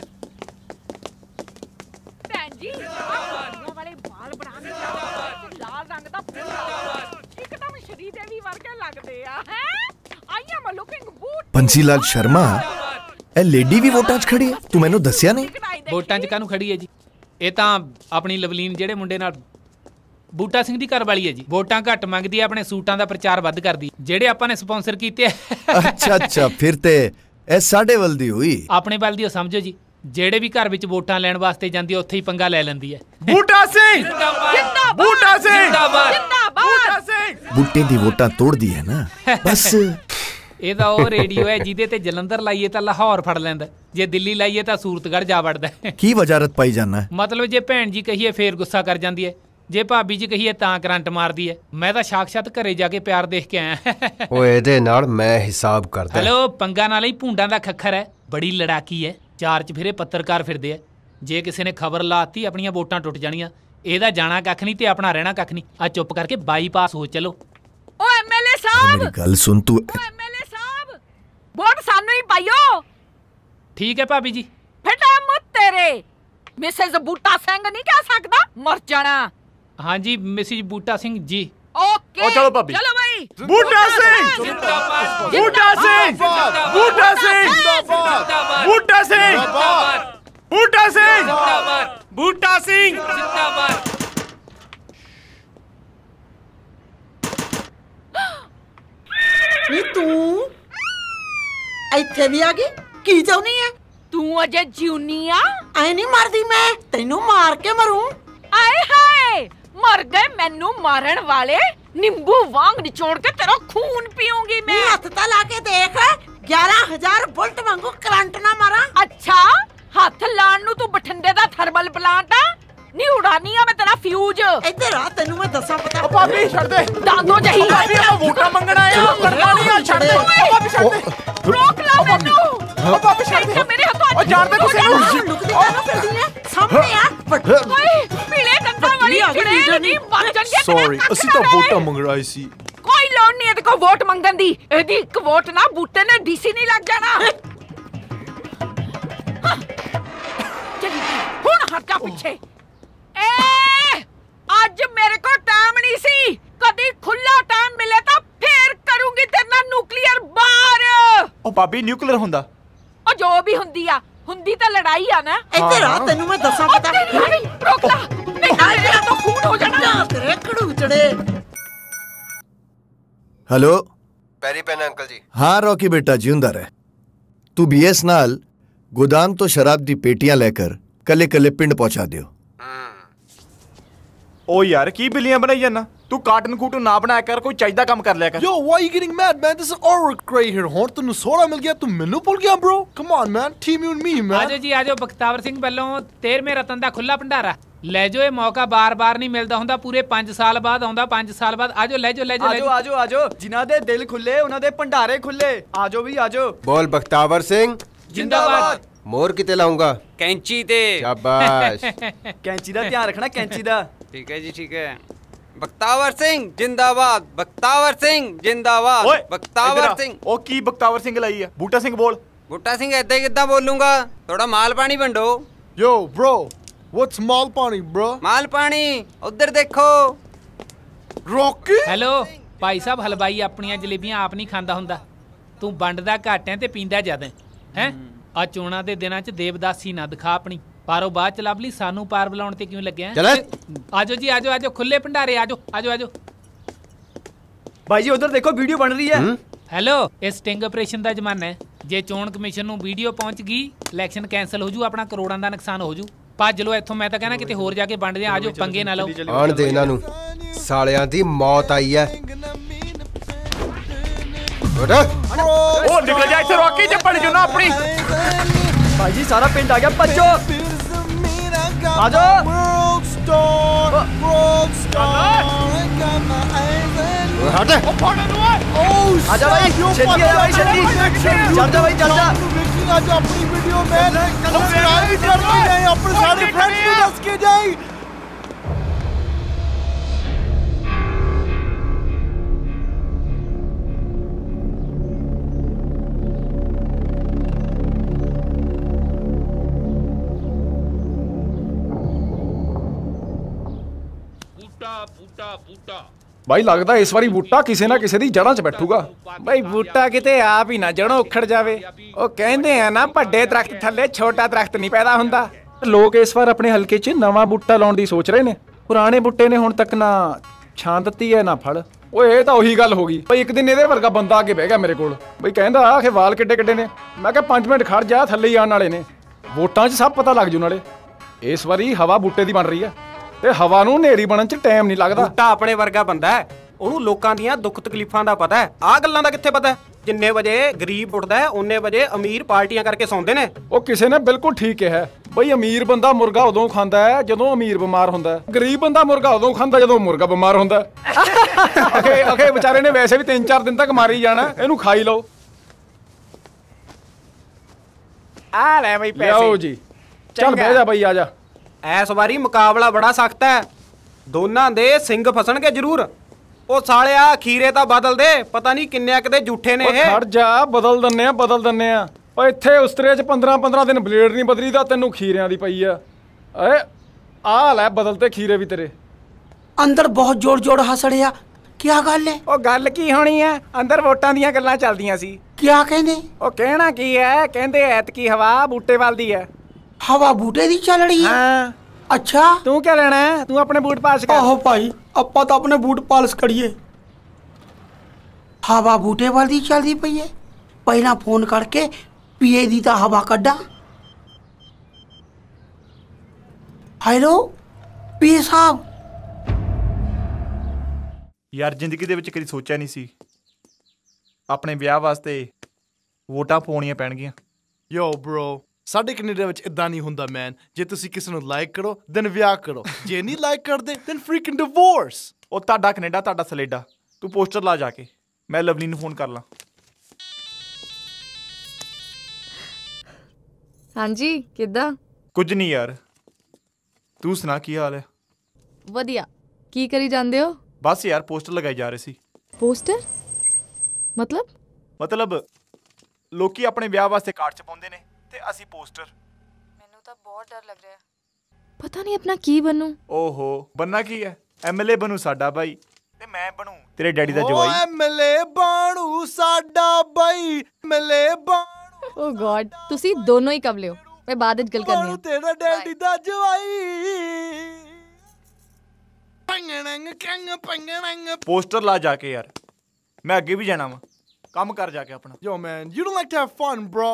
[SPEAKER 14] ਭੈਣ ਜੀ, ਵਾਲੇ ਵਾਲ ਬਣਾ ਕੇ ਲਾਲ ਰੰਗ ਦਾ ਫੁੱਲ ਇੱਕਦਮ ਸ਼੍ਰੀ ਦੇਵੀ ਵਰਗੇ ਲੱਗਦੇ ਆ। Hey I am looking boot.
[SPEAKER 1] Bansi Lal Sharma, ਇਹ ਲੇਡੀ ਵੀ ਵੋਟਾਂ 'ਚ ਖੜੀ ਹੈ? ਤੂੰ ਮੈਨੂੰ ਦੱਸਿਆ ਨਹੀਂ।
[SPEAKER 22] ਵੋਟਾਂ 'ਚ ਕਾਹਨੂੰ ਖੜੀ ਹੈ ਜੀ? ਇਹ ਤਾਂ ਆਪਣੀ ਲਵਲੀਨ ਜਿਹੜੇ ਮੁੰਡੇ ਨਾਲ ਬੂਟਾ ਸਿੰਘ ਦੀ ਘਰ ਵਾਲੀ ਹੈ ਜੀ। ਵੋਟਾਂ ਘੱਟ ਮੰਗਦੀ ਹੈ, ਆਪਣੇ ਸੂਟਾਂ ਦਾ ਪ੍ਰਚਾਰ ਵੱਧ ਕਰਦੀ, ਜਿਹੜੇ ਆਪਾਂ ਨੇ ਸਪਾਂਸਰ ਕੀਤੇ।
[SPEAKER 1] ਅੱਛਾ ਅੱਛਾ, ਫਿਰ ਤੇ ਇਹ ਸਾਡੇ ਵੱਲ ਦੀ ਹੋਈ।
[SPEAKER 22] ਆਪਣੇ ਵੱਲ ਦੀ ਸਮਝੋ ਜੀ, ਜਿਹੜੇ ਵੀ ਘਰ ਵਿੱਚ ਵੋਟਾਂ ਲੈਣ ਵਾਸਤੇ ਜਾਂਦੀ ਹੈ ਉੱਥੇ ਹੀ ਪੰਗਾ ਲੈ ਲੈਂਦੀ ਹੈ।
[SPEAKER 3] ਬੂਟਾ ਸਿੰਘ
[SPEAKER 22] ਜਿੰਦਾਬਾਦ,
[SPEAKER 3] ਬੂਟਾ ਸਿੰਘ
[SPEAKER 22] ਜਿੰਦਾਬਾਦ,
[SPEAKER 3] ਬੂਟਾ ਸਿੰਘ।
[SPEAKER 1] ਬੂਟੇ ਦੀ ਵੋਟਾਂ ਤੋੜਦੀ ਹੈ ਨਾ ਬਸ।
[SPEAKER 22] ਇਹ ਤਾਂ ਉਹ ਰੇਡੀਓ ਹੈ ਜਿਹਦੇ ਤੇ ਜਲੰਧਰ ਲਾਈਏ ਤਾਂ ਲਾਹੌਰ ਫੜ ਲੈਂਦਾ, ਜੇ ਦਿੱਲੀ ਲਾਈਏ ਤਾਂ ਸੂਰਤਗੜ੍ਹ ਜਾ ਵੜਦਾ।
[SPEAKER 1] ਕੀ ਵਜ਼ਾਰਤ ਪਾਈ ਜਾਣਾ?
[SPEAKER 22] ਮਤਲਬ ਜੇ ਭੈਣ ਜੀ ਕਹੀਏ ਫੇਰ ਗੁੱਸਾ ਕਰ ਜਾਂਦੀ ਹੈ, ਜੇ ਭਾਬੀ ਜੀ ਕਹੀਏ ਤਾਂ ਕਰੰਟ ਮਾਰਦੀ ਹੈ। ਮੈਂ ਤਾਂ ਸਾਖਸ਼ਾਤ ਘਰੇ ਜਾ ਕੇ ਪਿਆਰ ਦੇਖ ਕੇ ਆਇਆ।
[SPEAKER 9] ਓਏ ਇਹਦੇ ਨਾਲ ਮੈਂ ਹਿਸਾਬ ਕਰਦਾ।
[SPEAKER 22] ਹੈਲੋ, ਪੰਗਾ ਨਾਲ ਹੀ ਭੂੰਡਾਂ ਦਾ ਖੱਖਰ ਹੈ, ਬੜੀ ਲੜਾਕੀ ਹੈ, ਚਾਰ ਚਫੇਰੇ ਪੱਤਰਕਾਰ ਫਿਰਦੇ ਆ। ਜੇ ਕਿਸੇ ਨੇ ਖਬਰ ਲਾਤੀ ਆਪਣੀਆਂ ਵੋਟਾਂ ਟੁੱਟ ਜਾਣੀਆਂ। ਇਹਦਾ ਜਾਣਾ ਕੱਖ ਨਹੀਂ ਤੇ ਆਪਣਾ ਰਹਿਣਾ ਕੱਖ ਨਹੀਂ। ਆ ਚੁੱਪ ਕਰਕੇ ਬਾਈਪਾਸ ਹੋ ਚਲੋ।
[SPEAKER 14] ਓ ਐਮਐਲਏ ਸਾਹਿਬ,
[SPEAKER 1] ਮੇਰੀ ਗੱਲ ਸੁਣ ਤੂੰ।
[SPEAKER 14] ਓ ਐਮਐਲਏ ਸਾਹਿਬ, ਵੋਟ ਸਾਨੂੰ ਹੀ ਪਾਈਓ।
[SPEAKER 22] ਠੀਕ ਹੈ ਭਾਬੀ ਜੀ।
[SPEAKER 14] ਫਟਾ ਮੁੱਤ ਤੇਰੇ। ਮਿਸੇਸ ਬੂਟਾ ਸਿੰਘ ਨਹੀਂ ਕਹਿ ਸਕਦਾ, ਮਰ ਜਾਣਾ।
[SPEAKER 22] ਹਾਂਜੀ ਮਿਸਿਸ ਬੂਟਾ ਸਿੰਘ ਜੀ।
[SPEAKER 14] ਓਕੇ
[SPEAKER 3] ਓ ਚਲੋ ਭਾਬੀ।
[SPEAKER 14] ਚਲੋ ਭਾਈ।
[SPEAKER 3] ਬੂਟਾ ਸਿੰਘ
[SPEAKER 22] ਜਿੰਦਾਬਾਦ,
[SPEAKER 3] ਬੂਟਾ ਸਿੰਘ ਬੂਟਾ ਸਿੰਘ
[SPEAKER 22] ਜਿੰਦਾਬਾਦ,
[SPEAKER 3] ਬੂਟਾ ਸਿੰਘ ਬੂਟਾ ਸਿੰਘ
[SPEAKER 22] ਜਿੰਦਾਬਾਦ,
[SPEAKER 3] ਬੂਟਾ ਸਿੰਘ
[SPEAKER 22] ਜਿੰਦਾਬਾਦ।
[SPEAKER 14] ਨੀ ਤੂੰ ਇੱਥੇ ਵੀ ਆ ਗਈ? ਕੀ ਚਾਹੁੰਦੀ ਐ ਤੂੰ? ਅਜੇ ਜਿਉਨੀ ਆ? ਐ ਨਹੀਂ ਮਰਦੀ ਮੈਂ, ਤੈਨੂੰ ਮਾਰ ਕੇ ਮਰੂੰ। ਆਏ ਹਾਏ, ਮਰ ਗਏ ਮੈਨੂੰ ਮਾਰਨ ਵਾਲੇ। ਨਿੰਬੂ ਵਾਂਗ ਨਿਚੋੜ ਕੇ ਤੇਰਾ ਖੂਨ ਪੀਉਂਗੀ ਮੈਂ। ਹੱਥ ਤਾਂ ਲਾ ਕੇ ਦੇਖ, ਗਿਆਰਾਂ ਹਜ਼ਾਰ ਵੋਲਟ ਵਾਂਗੂ ਕਰੰਟ ਨਾ ਮਾਰਾਂ। ਅੱਛਾ, ਹੱਥ ਲਾਣ ਨੂੰ ਤੂੰ ਬਠਿੰਡੇ ਦਾ ਥਰਮਲ ਪਲਾਂਟ ਆ? ਨੀ ਉਡਾਨੀ ਆ ਮੈਂ ਤੇਰਾ ਫਿਊਜ਼। ਇੱਧਰ ਆ, ਤੈਨੂੰ ਮੈਂ ਦੱਸਾਂ ਪਤਾ।
[SPEAKER 3] ਓ ਭਾਬੀ ਛੱਡ ਦੇ।
[SPEAKER 14] ਦਾਦੋ ਜਹੀ
[SPEAKER 3] ਭਾਬੀ ਆਪਾਂ ਵੋਟਾਂ ਮੰਗਣ ਆਏ ਆ, ਕਰਨਾ ਨਹੀਂ ਆ। ਛੱਡ ਦੇ ਓ ਭਾਬੀ, ਛੱਡ ਦੇ।
[SPEAKER 14] ਰੋਕ ਲਾ ਮੈਨੂੰ।
[SPEAKER 3] ਓ ਭਾਬੀ ਛੱਡ ਦੇ।
[SPEAKER 14] ਮੇਰੇ ਹੱਥੋਂ
[SPEAKER 3] ਓ ਜਾਣਦੇ ਤੁਸੀਂ ਨੂੰ।
[SPEAKER 14] ਲੁਕਦੀ ਕਾਹਨੂੰ ਫਿਰਦੀ ਐ? ਸਾਹਮਣੇ ਆ। ਓਏ ਪੀਲੇ ਦੰਦਾਂ ਵਾਲੀ ਚੜੇਲ ਨਹੀਂ ਮਰ ਜਾਂਗੇ।
[SPEAKER 4] ਸੌਰੀ, ਅਸੀਂ ਤਾਂ ਵੋਟਾਂ ਮੰਗ ਰਹੇ ਸੀ।
[SPEAKER 14] ਕੋਈ ਲੋੜ ਨਹੀਂ ਇਹਦੇ ਕੋਲ ਵੋਟ ਮੰਗਣ ਦੀ। ਇਹਦੀ ਇੱਕ ਵੋਟ ਨਾ ਬੂਟੇ ਨੇ ਡੀਸੀ ਨਹੀਂ ਲੱਗ ਜਾਣਾ। ਚੱਲ ਹੁਣ ਹਟ ਜਾ ਪਿੱਛੇ। ਏ ਅੱਜ ਮੇਰੇ ਕੋਲ ਟਾਈਮ ਨਹੀਂ ਸੀ। ਕਦੀ ਖੁੱਲਾ ਟਾਈਮ ਮਿਲੇ ਤਾਂ ਫੇਰ ਕਰੂੰਗੀ ਤੇਰੇ ਨਾਲ ਨਿਊਕਲੀਅਰ ਬਾਰ।
[SPEAKER 3] ਓ ਭਾਬੀ ਨਿਊਕਲੀਅਰ ਹੁੰਦਾ?
[SPEAKER 14] ਉਹ ਜੋ ਵੀ ਹੁੰਦੀ ਆ, ਹੁੰਦੀ ਤਾਂ ਲੜਾਈ ਆ ਨਾ। ਇੱਧਰ ਆ, ਤੈਨੂੰ ਮੈਂ ਦੱਸਾਂ ਪਤਾ। ਰੋਕ ਲਾ, ਨਹੀਂ ਤਾਂ ਮੇਰਾ ਤਾਂ ਖੂਨ ਹੋ ਜਾਣਾ। ਤੇਰੇ ਖੜੂਚੜੇ।
[SPEAKER 1] हेलो
[SPEAKER 9] ਪੈਰੀ ਪੈਨ ਅੰਕਲ ਜੀ।
[SPEAKER 1] हाँ रॉकी बेटा जिंदा रहे। तू बीएस नाल गोदाम तो शराब दी पेटियां लेकर कले कले पिंड पहुंचा दियो।
[SPEAKER 3] ਓ ਯਾਰ ਕੀ ਬਿੱਲੀਆਂ ਬਣਾਈ ਜਾਂਦਾ ਤੂੰ? ਕਾਰਟਨ ਕੂਟਨ ਨਾ ਬਣਾਇਆ ਕਰ, ਕੋਈ ਚਾਹੀਦਾ ਕੰਮ ਕਰ ਲਿਆ ਕਰ।
[SPEAKER 4] Yo, why are you getting mad, man? This is our great here. ਹੁਣ ਤੈਨੂੰ ਸੋੜਾ ਮਿਲ ਗਿਆ, ਤੂੰ ਮੈਨੂੰ ਭੁੱਲ ਗਿਆ, bro? Come on, man. Team you and me, man.
[SPEAKER 22] ਆਜੋ ਜੀ ਆਜੋ, ਬਖਤਾਵਰ ਸਿੰਘ ਵੱਲੋਂ ਤੇਰਵੇਂ ਰਤਨ ਦਾ ਖੁੱਲਾ ਭੰਡਾਰਾ ਲੈ ਜਾਓ। ਇਹ ਮੌਕਾ ਬਾਰ-ਬਾਰ ਨਹੀਂ ਮਿਲਦਾ ਹੁੰਦਾ, ਪੂਰੇ ਪੰਜ ਸਾਲ ਬਾਅਦ ਆਉਂਦਾ। ਪੰਜ ਸਾਲ ਬਾਅਦ ਆਜੋ, ਲੈ ਜਾਓ ਲੈ ਜਾਓ
[SPEAKER 15] ਆਜੋ ਆਜੋ ਆਜੋ। ਜਿਨ੍ਹਾਂ ਦੇ ਦਿਲ ਖੁੱਲੇ ਉਹਨਾਂ ਦੇ ਭੰਡਾਰੇ ਖੁੱਲੇ। ਆਜੋ ਵੀ ਆਜੋ।
[SPEAKER 9] ਬੋਲ ਬਖਤਾਵਰ ਸਿੰਘ
[SPEAKER 22] ਜਿੰਦਾਬਾਦ।
[SPEAKER 9] ਮੋਰ ਕਿਤੇ ਲਾਉਂਗਾ?
[SPEAKER 12] ਕੈਂਚੀ ਤੇ।
[SPEAKER 9] ਸ਼ਾਬਾਸ਼।
[SPEAKER 15] ਕੈਂਚੀ ਦਾ ਧਿਆਨ ਰੱਖਣਾ, ਕੈਂਚੀ ਦਾ।
[SPEAKER 12] ਠੀਕ ਹੈ ਜੀ, ਠੀਕ ਹੈ। ਬਖਤਾਵਰ ਸਿੰਘ ਜਿੰਦਾਬਾਦ, ਬਖਤਾਵਰ ਸਿੰਘ ਜਿੰਦਾਬਾਦ, ਬਖਤਾਵਰ ਸਿੰਘ।
[SPEAKER 3] ਉਹ ਕੀ ਬਖਤਾਵਰ ਸਿੰਘ ਲਈ ਆ? ਬੂਟਾ ਸਿੰਘ ਬੋਲ।
[SPEAKER 12] ਬੂਟਾ ਸਿੰਘ ਏਦਾਂ ਕਿੱਦਾਂ ਬੋਲੂੰਗਾ? ਥੋੜਾ ਮਾਲ ਪਾਣੀ ਵੰਡੋ।
[SPEAKER 4] Yo, bro. What's ਮਾਲ ਪਾਣੀ, bro?
[SPEAKER 12] ਮਾਲ ਪਾਣੀ ਉਧਰ ਦੇਖੋ।
[SPEAKER 4] ਰੌਕੀ।
[SPEAKER 22] ਹੈਲੋ ਭਾਈ ਸਾਹਿਬ, ਹਲਵਾਈ ਆਪਣੀਆਂ ਜਲੇਬੀਆਂ ਆਪ ਨਹੀਂ ਖਾਂਦਾ ਹੁੰਦਾ। ਤੂੰ ਵੰਡਦਾ ਘੱਟ ਹੈ ਤੇ ਪੀਂਦਾ ਜ਼ਿਆਦਾ ਹੈ। ਆ ਚੋਣਾਂ ਦੇ ਦਿਨਾਂ 'ਚ ਦੇਵਦਾਸੀ ਨਾ ਦਿਖਾ ਆਪਣੀ। ਪਾਰੋ ਬਾਅਦ ਚ ਲੱਭ ਲਈ, ਸਾਨੂੰ ਪਾਰ ਬੁਲਾਉਣ ਤੇ ਕਿਉਂ ਲੱਗਿਆ? ਆਜੋ ਜੀ ਆਜੋ ਆਜੋ, ਖੁੱਲੇ ਭੰਡਾਰੇ ਆਜੋ ਆਜੋ ਆਜੋ।
[SPEAKER 15] ਭਾਈ ਜੀ ਉਧਰ ਦੇਖੋ, ਵੀਡੀਓ ਬਣ ਰਹੀ ਹੈ।
[SPEAKER 22] ਹੈਲੋ, ਇਹ ਸਟਿੰਗ ਆਪਰੇਸ਼ਨ ਦਾ ਜ਼ਮਾਨਾ ਹੈ। ਜੇ ਚੋਣ ਕਮਿਸ਼ਨ ਨੂੰ ਵੀਡੀਓ ਪਹੁੰਚ ਗਈ, ਇਲੈਕਸ਼ਨ ਕੈਂਸਲ ਹੋ ਜੂ, ਆਪਣਾ ਕਰੋੜਾਂ ਦਾ ਨੁਕਸਾਨ ਹੋ ਜੂ। ਭੱਜ ਲੋ ਇੱਥੋਂ, ਮੈਂ ਤਾਂ ਕਹਿਣਾ ਕਿਤੇ ਹੋਰ ਜਾ ਕੇ ਵੰਡਦੇ। ਆਜੋ, ਪੰਗੇ ਨਾ ਲਓ।
[SPEAKER 9] ਆਣ ਦੇ ਇਹਨਾਂ ਨੂੰ, ਸਾਲਿਆਂ ਦੀ ਮੌਤ ਆਈ ਹੈ।
[SPEAKER 3] ਉਹ ਨਿਕਲ ਜਾ ਇੱਥੇ, ਰੌਕੀ ਜੇ ਪੜ ਜੂ ਨਾ ਆਪਣੀ।
[SPEAKER 15] ਭਾਈ ਜੀ ਸਾਰਾ ਪਿੰਡ ਆ ਗਿਆ, ਭੱਜੋ ਆਜੋ।
[SPEAKER 9] ਹਟ
[SPEAKER 3] ਉਹ ਫੋੜੇ ਨੂੰ ਓਏ।
[SPEAKER 15] ਆਜਾ ਭਾਈ, ਛੇਤੀ ਆ ਭਾਈ, ਛੇਤੀ ਚੱਲ ਜਾ ਭਾਈ, ਚੱਲ ਜਾ।
[SPEAKER 4] ਅੱਜ ਆਪਣੀ ਵੀਡੀਓ ਮੈਂ ਸਬਸਕ੍ਰਾਈਬ ਕਰਕੇ ਜਾਏ, ਆਪਣੇ ਸਾਰੇ ਫਰੈਂਡਸ ਨੂੰ ਦੱਸ ਕੇ ਜਾਏ।
[SPEAKER 19] ਬਾਈ ਲੱਗਦਾ ਇਸ ਵਾਰੀ ਬੂਟਾ ਕਿਸੇ ਨਾ ਕਿਸੇ ਦੀ ਜੜ੍ਹਾਂ 'ਚ ਬੈਠੂਗਾ।
[SPEAKER 18] ਬਾਈ ਬੂਟਾ ਕਿਤੇ ਆਪ ਹੀ ਨਾ ਜੜੋਂ ਉਖੜ ਜਾਵੇ। ਉਹ ਕਹਿੰਦੇ ਆ ਨਾ, ਵੱਡੇ ਦਰਖਤ ਥੱਲੇ ਛੋਟਾ ਦਰਖਤ ਨਹੀਂ ਪੈਦਾ ਹੁੰਦਾ।
[SPEAKER 19] ਲੋਕ ਇਸ ਵਾਰ ਆਪਣੇ ਹਲਕੇ 'ਚ ਨਵਾਂ ਬੂਟਾ ਲਾਉਣ ਦੀ ਸੋਚ ਰਹੇ ਨੇ। ਪੁਰਾਣੇ ਬੂਟੇ ਨੇ ਹੁਣ ਤੱਕ ਨਾ ਛਾਂ ਦਿੱਤੀ ਹੈ ਨਾ ਫਲ। ਓਏ ਇਹ ਤਾਂ ਉਹੀ ਗੱਲ ਹੋ ਗਈ ਬਈ। ਇੱਕ ਦਿਨ ਇਹਦੇ ਵਰਗਾ ਬੰਦਾ ਆ ਕੇ ਬਹਿ ਗਿਆ ਮੇਰੇ ਕੋਲ ਬਈ, ਕਹਿੰਦਾ ਆਖੇ ਵਾਲ ਕਿੱਡੇ ਕਿੱਡੇ ਨੇ। ਮੈਂ ਕਿਹਾ ਪੰਜ ਮਿੰਟ ਖੜ ਜਾ, ਥੱਲੇ ਹੀ ਆਉਣ ਵਾਲੇ ਨੇ। ਵੋਟਾਂ 'ਚ ਸਭ ਪਤਾ ਲੱਗ ਜੂ ਨਾਲੇ। ਇਸ ਵਾਰੀ ਹਵਾ ਬੂਟੇ ਦੀ ਬਣ ਰਹੀ ਹੈ ਤੇ ਹਵਾ ਨੂੰ ਹਨੇਰੀ ਬਣਨ 'ਚ ਟਾਈਮ ਨਹੀਂ ਲੱਗਦਾ।
[SPEAKER 17] ਬੂਟਾ ਆਪਣੇ ਵਰਗਾ ਬੰਦਾ ਹੈ, ਉਹਨੂੰ ਲੋਕਾਂ ਦੀਆਂ ਦੁੱਖ ਤਕਲੀਫਾਂ ਦਾ ਪਤਾ ਹੈ। ਆਹ ਗੱਲਾਂ ਦਾ ਕਿੱਥੇ ਪਤਾ ਹੈ? ਜਿੰਨੇ ਵਜੇ ਗਰੀਬ ਉੱਠਦਾ ਹੈ ਉਨੇ ਵਜੇ ਅਮੀਰ ਪਾਰਟੀਆਂ ਕਰਕੇ ਸੌਂਦੇ ਨੇ।
[SPEAKER 19] ਉਹ ਕਿਸੇ ਨੇ ਬਿਲਕੁਲ ਠੀਕ ਕਿਹਾ ਬਈ, ਅਮੀਰ ਬੰਦਾ ਮੁਰਗਾ ਉਦੋਂ ਖਾਂਦਾ ਹੈ ਜਦੋਂ ਅਮੀਰ ਬਿਮਾਰ ਹੁੰਦਾ, ਗਰੀਬ ਬੰਦਾ ਮੁਰਗਾ ਉਦੋਂ ਖਾਂਦਾ ਜਦੋਂ ਮੁਰਗਾ ਬਿਮਾਰ ਹੁੰਦਾ। ਅਖੇ ਅਖੇ ਵਿਚਾਰੇ ਨੇ ਵੈਸੇ ਵੀ ਤਿੰਨ ਚਾਰ ਦਿਨ ਤੱਕ ਮਾਰੀ ਜਾਣਾ, ਇਹਨੂੰ ਖਾਈ ਲਓ।
[SPEAKER 17] ਆ ਲੈ ਬਈ ਪੈਸੇ।
[SPEAKER 19] ਲਿਆਓ ਜੀ। ਚੱਲ ਬਹਿ ਜਾ ਬਈ, ਆ ਜਾ।
[SPEAKER 17] ਐਸ ਵਾਰੀ ਮੁਕਾਬਲਾ ਬੜਾ ਸਖਤ ਹੈ, ਦੋਨਾਂ ਦੇ ਸਿੰਗ ਫਸਣਗੇ ਜ਼ਰੂਰ। ਉਹ ਸਾਲਿਆ ਖੀਰੇ ਤਾਂ ਬਦਲ ਦੇ, ਪਤਾ ਨਹੀਂ ਕਿੰਨੇ ਕਿਤੇ ਝੂਠੇ ਨੇ ਇਹ।
[SPEAKER 19] ਖੜ ਜਾ, ਬਦਲ ਦਿੰਨੇ ਆ ਬਦਲ ਦਿੰਨੇ ਆ। ਓ ਇੱਥੇ ਉਸਤਰੇ 'ਚ ਪੰਦਰਾਂ ਪੰਦਰਾਂ ਦਿਨ ਬਲੇਡ ਨਹੀਂ ਬਦਲੀ ਤਾਂ ਤੈਨੂੰ ਖੀਰਿਆਂ ਦੀ ਪਈ ਆ। ਏ ਆ ਲੈ ਬਦਲ ਤੇ ਖੀਰੇ ਵੀ ਤੇਰੇ।
[SPEAKER 6] ਅੰਦਰ ਬਹੁਤ ਜੋੜ ਜੋੜ ਹੱਸੜਿਆ, ਕੀ ਗੱਲ ਹੈ?
[SPEAKER 17] ਉਹ ਗੱਲ ਕੀ ਹੋਣੀ ਹੈ, ਅੰਦਰ ਵੋਟਾਂ ਦੀਆਂ ਗੱਲਾਂ ਚੱਲਦੀਆਂ ਸੀ।
[SPEAKER 6] ਕੀ ਕਹਿੰਦੇ?
[SPEAKER 17] ਉਹ ਕਹਿਣਾ ਕੀ ਹੈ, ਕਹਿੰਦੇ ਐਤਕੀ ਹਵਾ ਬੂਟੇ ਵੱਲ ਦੀ ਹੈ।
[SPEAKER 6] ਹਵਾ ਬੂਟੇ ਦੀ ਚੱਲ ਰਹੀ ਹੈ?
[SPEAKER 17] ਹਾਂ।
[SPEAKER 6] ਅੱਛਾ,
[SPEAKER 17] ਤੂੰ ਕੀ ਲੈਣਾ ਹੈ? ਤੂੰ ਆਪਣੇ ਬੂਟ ਪਾਲਿਸ਼ ਕਰ।
[SPEAKER 6] ਆਹੋ ਭਾਈ, ਆਪਾਂ ਤਾਂ ਆਪਣੇ ਬੂਟ ਪਾਲਿਸ਼ ਕਰੀਏ। ਹਵਾ ਬੂਟੇ ਵੱਲ ਦੀ ਚੱਲਦੀ ਪਈ ਹੈ। ਪਹਿਲਾਂ ਫੋਨ ਕਰਕੇ ਪੀਏ ਦੀ ਤਾਂ ਹਵਾ ਕੱਢਾਂ। ਹੈਲੋ ਪੀਏ ਸਾਹਿਬ।
[SPEAKER 3] ਯਾਰ ਜ਼ਿੰਦਗੀ ਦੇ ਵਿੱਚ ਕਦੀ ਸੋਚਿਆ ਨਹੀਂ ਸੀ ਆਪਣੇ ਵਿਆਹ ਵਾਸਤੇ ਵੋਟਾਂ ਪਾਉਣੀਆਂ ਪੈਣਗੀਆਂ।
[SPEAKER 4] ਯੋ ਬ੍ਰੋ, ਸਾਡੇ ਕੈਨੇਡਾ ਵਿੱਚ ਇਦਾਂ ਨਹੀਂ ਹੁੰਦਾ ਮੈਨ। ਜੇ ਤੁਸੀਂ ਕਿਸੇ ਨੂੰ ਲਾਈਕ ਕਰੋ ਦੈਨ ਵਿਆਹ ਕਰੋ, ਜੇ ਨਹੀਂ ਲਾਈਕ ਕਰਦੇ ਦੈਨ ਫ੍ਰੀਕਿੰਗ ਡਿਵੋਰਸ।
[SPEAKER 3] ਉਹ ਤੁਹਾਡਾ ਕੈਨੇਡਾ, ਤੁਹਾਡਾ ਸਲੇਡਾ। ਤੂੰ ਪੋਸਟਰ ਲਾ ਜਾ ਕੇ, ਮੈਂ ਲਵਲੀ ਨੂੰ ਫੋਨ ਕਰ ਲਾਂ।
[SPEAKER 2] ਹਾਂਜੀ ਕਿੱਦਾਂ?
[SPEAKER 3] ਕੁਝ ਨਹੀਂ ਯਾਰ, ਤੂੰ ਸੁਣਾ ਕੀ ਹਾਲ ਹੈ?
[SPEAKER 2] ਵਧੀਆ। ਕੀ ਕਰੀ ਜਾਂਦੇ ਹੋ?
[SPEAKER 3] ਬਸ ਯਾਰ ਪੋਸਟਰ ਲਗਾਏ ਜਾ ਰਹੇ ਸੀ।
[SPEAKER 2] ਪੋਸਟਰ ਮਤਲਬ?
[SPEAKER 3] ਮਤਲਬ ਲੋਕੀ ਆਪਣੇ ਵਿਆਹ ਵਾਸਤੇ ਕਾਰਡ ਛਪਾਉਂਦੇ ਨੇ ਤੇ ਅਸੀਂ ਪੋਸਟਰ।
[SPEAKER 2] ਮੈਨੂੰ ਤਾਂ ਬਹੁਤ ਡਰ ਲੱਗ ਰਿਹਾ, ਪਤਾ ਨਹੀਂ ਆਪਣਾ ਕੀ ਬਣੂ।
[SPEAKER 3] ਓਹੋ, ਬੰਨਾ ਕੀ ਹੈ? ਐਮਐਲਏ ਬਣੂ ਸਾਡਾ ਬਾਈ ਤੇ ਮੈਂ ਬਣੂ ਤੇਰੇ ਡੈਡੀ ਦਾ ਜਵਾਈ।
[SPEAKER 4] ਐਮਐਲਏ ਬਣੂ ਸਾਡਾ ਬਾਈ, ਐਮਐਲਏ ਬਣੂ।
[SPEAKER 2] ਓ ਗॉड, ਤੁਸੀਂ ਦੋਨੋਂ ਹੀ ਕਬ ਲਿਓ। ਮੈਂ ਬਾਅਦ ਵਿੱਚ ਗੱਲ ਕਰਨੀ ਹੈ।
[SPEAKER 4] ਤੇਰਾ ਡੈਡੀ ਦਾ ਜਵਾਈ।
[SPEAKER 3] ਪੋਸਟਰ ਲਾ ਜਾ ਕੇ ਯਾਰ, ਮੈਂ ਅੱਗੇ ਵੀ ਜਾਣਾ ਵਾ। ਕੰਮ ਕਰ ਜਾ ਕੇ ਆਪਣਾ।
[SPEAKER 4] Yo man, you don't like to have fun, bro.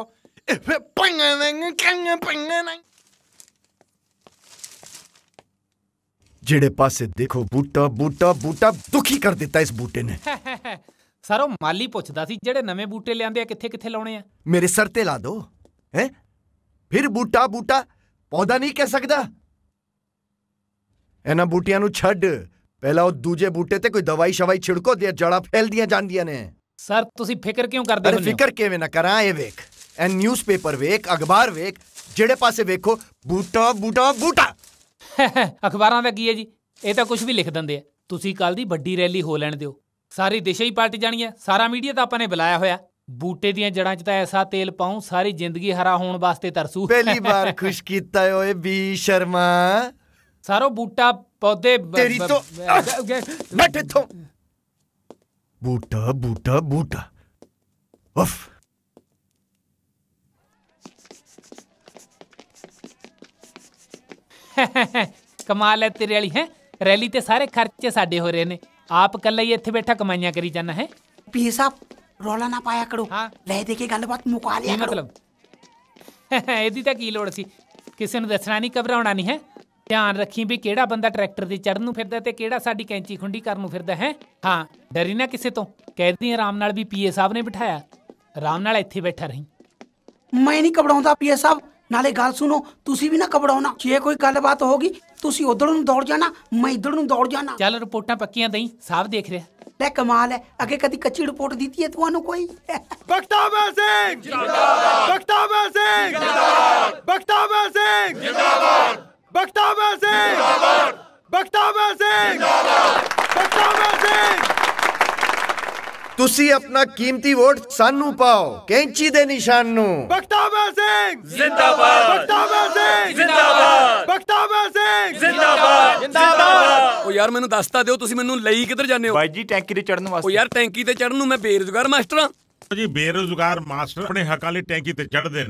[SPEAKER 1] ਜਿਹੜੇ ਪਾਸੇ ਦੇਖੋ ਬੂਟਾ ਬੂਟਾ ਬੂਟਾ, ਦੁਖੀ ਕਰ ਦਿੱਤਾ ਇਸ ਬੂਟੇ ਨੇ।
[SPEAKER 22] ਸਰ ਉਹ ਮਾਲੀ ਪੁੱਛਦਾ ਸੀ ਜਿਹੜੇ ਨਵੇਂ ਬੂਟੇ ਲਿਆਂਦੇ ਆ ਕਿੱਥੇ ਕਿੱਥੇ ਲਾਉਣੇ ਆ।
[SPEAKER 1] ਮੇਰੇ ਸਰ ਤੇ ਲਾ ਦੋ ਹੈ, ਫਿਰ ਬੂਟਾ ਬੂਟਾ ਪੌਦਾ ਨਹੀਂ ਕਹਿ ਸਕਦਾ। ਇਹਨਾਂ ਬੂਟਿਆਂ ਨੂੰ ਛੱਡ, ਪਹਿਲਾਂ ਉਹ ਦੂਜੇ ਬੂਟੇ ਤੇ ਕੋਈ ਦਵਾਈ ਸ਼ਵਾਈ ਛਿੜਕੋ, ਦੀਆਂ ਜੜਾਂ ਫੈਲਦੀਆਂ ਜਾਂਦੀਆਂ ਨੇ।
[SPEAKER 22] ਸਰ ਤੁਸੀਂ ਫਿਕਰ ਕਿਉਂ ਕਰਦੇ ਹੋ?
[SPEAKER 1] ਅਰੇ ਫਿਕਰ ਕਿਵੇਂ ਨਾ ਕਰਾਂ, ਇਹ ਵੇਖ, ਇਹ ਨਿਊਜ਼ਪੇਪਰ ਵੇਖ, ਅਖਬਾਰ ਵੇਖ, ਜਿਹੜੇ ਪਾਸੇ ਵੇਖੋ ਬੂਟਾ ਬੂਟਾ ਬੂਟਾ।
[SPEAKER 22] ਅਖਬਾਰਾਂ ਦਾ ਕੀ ਹੈ ਜੀ, ਇਹ ਤਾਂ ਕੁਝ ਵੀ ਲਿਖ ਦਿੰਦੇ ਆ। ਤੁਸੀਂ ਕੱਲ ਦੀ ਵੱਡੀ ਰੈਲੀ ਹੋ ਲੈਣ ਦਿਓ, ਸਾਰੀ ਦੇਸ਼ ਹੀ ਪਲਟ ਜਾਣੀ ਹੈ। ਸਾਰਾ ਮੀਡੀਆ ਤਾਂ ਆਪਾਂ ਨੇ ਬੁਲਾਇਆ ਹੋਇਆ। ਬੂਟੇ ਦੀਆਂ ਜੜਾਂ 'ਚ ਤਾਂ ਐਸਾ ਤੇਲ ਪਾਉਂ ਸਾਰੀ ਜ਼ਿੰਦਗੀ ਹਰਾ ਹੋਣ ਵਾਸਤੇ ਤਰਸੂ।
[SPEAKER 1] ਪਹਿਲੀ ਵਾਰ ਖੁਸ਼ ਕੀਤਾ ਓਏ ਬੀ ਸ਼ਰਮਾ।
[SPEAKER 22] ਸਾਰੋ ਬੂਟਾ ਪੌਦੇ
[SPEAKER 1] ਤੇਰੀ ਤੋਂ ਬੈਠ ਇੱਥੋਂ। ਬੂਟਾ ਬੂਟਾ ਬੂਟਾ ਉਫ।
[SPEAKER 22] ਕਮਾਲ ਹੈ ਤੇਰੇ ਵਾਲੀ ਹੈ। ਰੈਲੀ ਤੇ ਸਾਰੇ ਖਰਚੇ ਸਾਡੇ ਹੋ ਰਹੇ ਨੇ, ਆਪ ਇਕੱਲਾ ਹੀ ਇੱਥੇ ਬੈਠਾ ਕਮਾਈਆਂ ਕਰੀ ਜਾਣਾ ਹੈ।
[SPEAKER 6] ਪੀ ਸਾਹਿਬ ਰੌਲਾ ਨਾ ਪਾਇਆ ਕਰੋ, ਲੈ ਦੇ ਕੇ ਗੱਲਬਾਤ ਮੁਕਾ ਲਿਆ ਕਰੋ।
[SPEAKER 22] ਮਤਲਬ ਇਹਦੀ ਤਾਂ ਕੀ ਲੋੜ ਸੀ, ਕਿਸੇ ਨੂੰ ਦੱਸਣਾ ਨਹੀਂ, ਘਬਰਾਉਣਾ ਨਹੀਂ ਹੈ। ਧਿਆਨ ਰੱਖੀ ਵੀ ਕਿਹੜਾ ਬੰਦਾ ਟਰੈਕਟਰ ਤੇ ਚੜਨ ਨੂੰ ਫਿਰਦਾ ਤੇ ਕਿਹੜਾ ਸਾਡੀ ਕੈਂਚੀ ਖੁੰਡੀ ਕਰਨ ਨੂੰ ਫਿਰਦਾ ਹੈ। ਹਾਂ ਡਰੀ ਨਾ ਕਿਸੇ ਤੋਂ, ਕਹਿਦੀ ਆਰਾਮ ਨਾਲ ਵੀ ਪੀਏ ਸਾਹਿਬ ਨੇ ਬਿਠਾਇਆ, ਆਰਾਮ ਨਾਲ ਇੱਥੇ ਬੈਠਾ ਰਹੀ।
[SPEAKER 6] ਮੈਂ ਨਹੀਂ ਘਬਰਾਉਂਦਾ ਪੀਏ ਸਾਹਿਬ, ਨਾਲੇ ਗੱਲ ਸੁਣੋ, ਤੁਸੀਂ ਵੀ ਨਾ ਘਬਰਾਉਣਾ। ਜੇ ਕੋਈ ਗੱਲਬਾਤ ਹੋਗੀ ਤੁਸੀਂ ਉਧਰ ਨੂੰ ਦੌੜ ਜਾਣਾ, ਮੈਂ ਇੱਧਰ ਨੂੰ ਦੌੜ ਜਾਣਾ।
[SPEAKER 22] ਚੱਲ ਰਿਪੋਰਟਾਂ ਪੱਕੀਆਂ ਦਈ, ਸਾਹਿਬ ਦੇਖ ਰਿਹਾ।
[SPEAKER 6] ਲੈ ਕਮਾਲ ਹੈ, ਅੱਗੇ ਕਦੀ ਕੱਚੀ ਰਿਪੋਰਟ ਦਿੱਤੀ ਹੈ ਤੁਹਾਨੂੰ ਕੋਈ?
[SPEAKER 4] ਬਖਤਾਵਰ ਸਿੰਘ ਜਿੰਦਾਬਾਦ, ਬਖਤਾਵਰ ਸਿੰਘ ਜਿੰਦਾਬਾਦ, ਬਖਤਾਵਰ ਸਿੰਘ ਜਿੰਦਾਬਾਦ, ਬਖਤਾਵਰ ਸਿੰਘ ਜਿੰਦਾਬਾਦ, ਬਖਤਾਵਰ ਸਿੰਘ ਜਿੰਦਾਬਾਦ, ਬਖਤਾਵਰ ਸਿੰਘ।
[SPEAKER 1] ਤੁਸੀਂ ਆਪਣਾ ਕੀਮਤੀ ਵੋਟ ਸਾਨੂੰ ਪਾਓ, ਕੈਂਚੀ ਦੇ ਨਿਸ਼ਾਨ ਨੂੰ।
[SPEAKER 4] ਬਖਤਾਵਰ ਸਿੰਘ
[SPEAKER 13] ਜ਼ਿੰਦਾਬਾਦ,
[SPEAKER 4] ਬਖਤਾਵਰ ਸਿੰਘ
[SPEAKER 13] ਜ਼ਿੰਦਾਬਾਦ,
[SPEAKER 4] ਬਖਤਾਵਰ ਸਿੰਘ
[SPEAKER 13] ਜ਼ਿੰਦਾਬਾਦ, ਜ਼ਿੰਦਾਬਾਦ। ਉਹ ਯਾਰ ਮੈਨੂੰ ਦੱਸਤਾ ਦਿਓ, ਤੁਸੀਂ ਮੈਨੂੰ ਲਈ ਕਿੱਧਰ ਜਾਂਦੇ ਹੋ?
[SPEAKER 3] ਬਾਈ ਜੀ ਟੈਂਕੀ ਤੇ ਚੜਨ ਵਾਸਤੇ।
[SPEAKER 13] ਉਹ ਯਾਰ ਟੈਂਕੀ ਤੇ ਚੜਨ ਨੂੰ ਮੈਂ ਬੇਰੁਜ਼ਗਾਰ ਮਾਸਟਰ ਹਾਂ
[SPEAKER 5] ਜੀ। ਬੇਰੁਜ਼ਗਾਰ ਮਾਸਟਰ ਆਪਣੇ ਹੱਕਾਂ ਲਈ ਟੈਂਕੀ ਤੇ ਚੜਦੇ ਨੇ।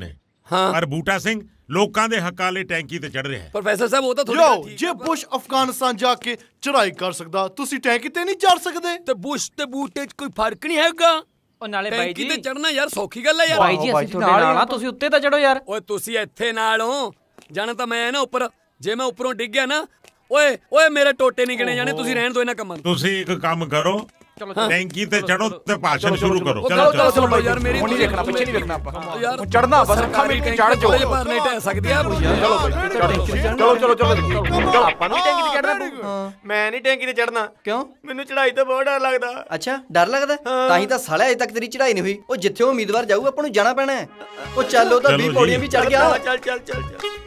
[SPEAKER 5] ਪਰ ਬੂਟਾ ਸਿੰਘ ਲੋਕਾਂ ਦੇ ਹੱਕਾਂ ਲਈ ਟੈਂਕੀ ਤੇ ਚੜ ਰਿਹਾ ਹੈ।
[SPEAKER 12] ਪ੍ਰੋਫੈਸਰ ਸਾਹਿਬ ਉਹ ਤਾਂ
[SPEAKER 4] ਥੋੜੀ ਗੱਲ ਠੀਕ ਜੇ ਬੁਸ਼ ਅਫਗਾਨਿਸਤਾਨ ਜਾ ਕੇ ਚੜ੍ਹਾਈ ਕਰ ਸਕਦਾ, ਤੁਸੀਂ ਟੈਂਕੀ ਤੇ ਨਹੀਂ ਚੜ ਸਕਦੇ।
[SPEAKER 12] ਤੇ ਬੁਸ਼ ਤੇ ਬੂਟੇ 'ਚ ਕੋਈ ਫਰਕ ਨਹੀਂ ਹੈਗਾ।
[SPEAKER 23] ਉਹ ਨਾਲੇ ਬਾਈ ਜੀ
[SPEAKER 12] ਟੈਂਕੀ ਤੇ ਚੜਨਾ ਯਾਰ ਸੌਖੀ ਗੱਲ ਹੈ ਯਾਰ।
[SPEAKER 23] ਬਾਈ ਜੀ ਅਸੀਂ ਤੁਹਾਡੇ ਨਾਲ ਆ, ਤੁਸੀਂ ਉੱਤੇ ਤਾਂ ਚੜੋ ਯਾਰ।
[SPEAKER 12] ਓਏ ਤੁਸੀਂ ਇੱਥੇ ਨਾਲ ਹੋ, ਜਾਣਾ ਤਾਂ ਮੈਂ ਨਾ ਉੱਪਰ। ਜੇ ਮੈਂ ਉੱਪਰੋਂ ਡਿੱਗ ਗਿਆ ਨਾ, ਓਏ ਓਏ ਮੇਰੇ ਟੋਟੇ ਨਹੀਂ ਗਿਣੇ ਜਾਣੇ। ਤੁਸੀਂ ਰਹਿਣ ਦਿਓ ਇਹਨਾਂ ਕੰਮਾਂ ਨੂੰ।
[SPEAKER 5] ਤੁਸੀਂ ਇੱਕ ਕੰਮ ਕਰੋ, ਟੈਂਕੀ ਤੇ ਚੜੋ ਤੇ ਭਾਸ਼ਣ ਸ਼ੁਰੂ ਕਰੋ।
[SPEAKER 12] ਚਲੋ ਚਲੋ ਚਲੋ ਯਾਰ ਮੇਰੀ
[SPEAKER 19] ਨਹੀਂ ਦੇਖਣਾ, ਪਿੱਛੇ ਨਹੀਂ ਦੇਖਣਾ ਆਪਾਂ।
[SPEAKER 12] ਯਾਰ
[SPEAKER 19] ਚੜਨਾ ਬਸ ਅੱਖਾਂ ਮਿਲ ਕੇ ਚੜ ਜਾਓ।
[SPEAKER 12] ਪਰ ਨਹੀਂ ਟਹਿ ਸਕਦੀ ਆ।
[SPEAKER 19] ਚਲੋ ਚਲੋ ਚਲੋ ਚਲੋ ਆਪਾਂ ਨੂੰ ਟੈਂਕੀ ਤੇ ਚੜਨਾ ਪਊ।
[SPEAKER 15] ਮੈਂ ਨਹੀਂ ਟੈਂਕੀ ਤੇ ਚੜਨਾ। ਕਿਉਂ?
[SPEAKER 13] ਮੈਨੂੰ ਚੜਾਈ ਤੋਂ ਬਹੁਤ ਡਰ ਲੱਗਦਾ।
[SPEAKER 15] ਅੱਛਾ ਡਰ ਲੱਗਦਾ? ਤਾਂ ਹੀ ਤਾਂ ਸਾਲਿਆ ਅਜੇ ਤੱਕ ਤੇਰੀ ਚੜਾਈ ਨਹੀਂ ਹੋਈ। ਉਹ ਜਿੱਥੇ ਉਹ ਉਮੀਦਵਾਰ ਜਾਊ ਆਪਾਂ ਨੂੰ ਜਾਣਾ ਪੈਣਾ ਹੈ। ਉਹ ਚੱਲ ਉਹ ਤਾਂ ਵੀਹ ਪੌੜੀਆਂ ਵੀ ਚੜ ਗਿਆ।
[SPEAKER 13] ਚੱਲ ਚੱਲ ਚੱਲ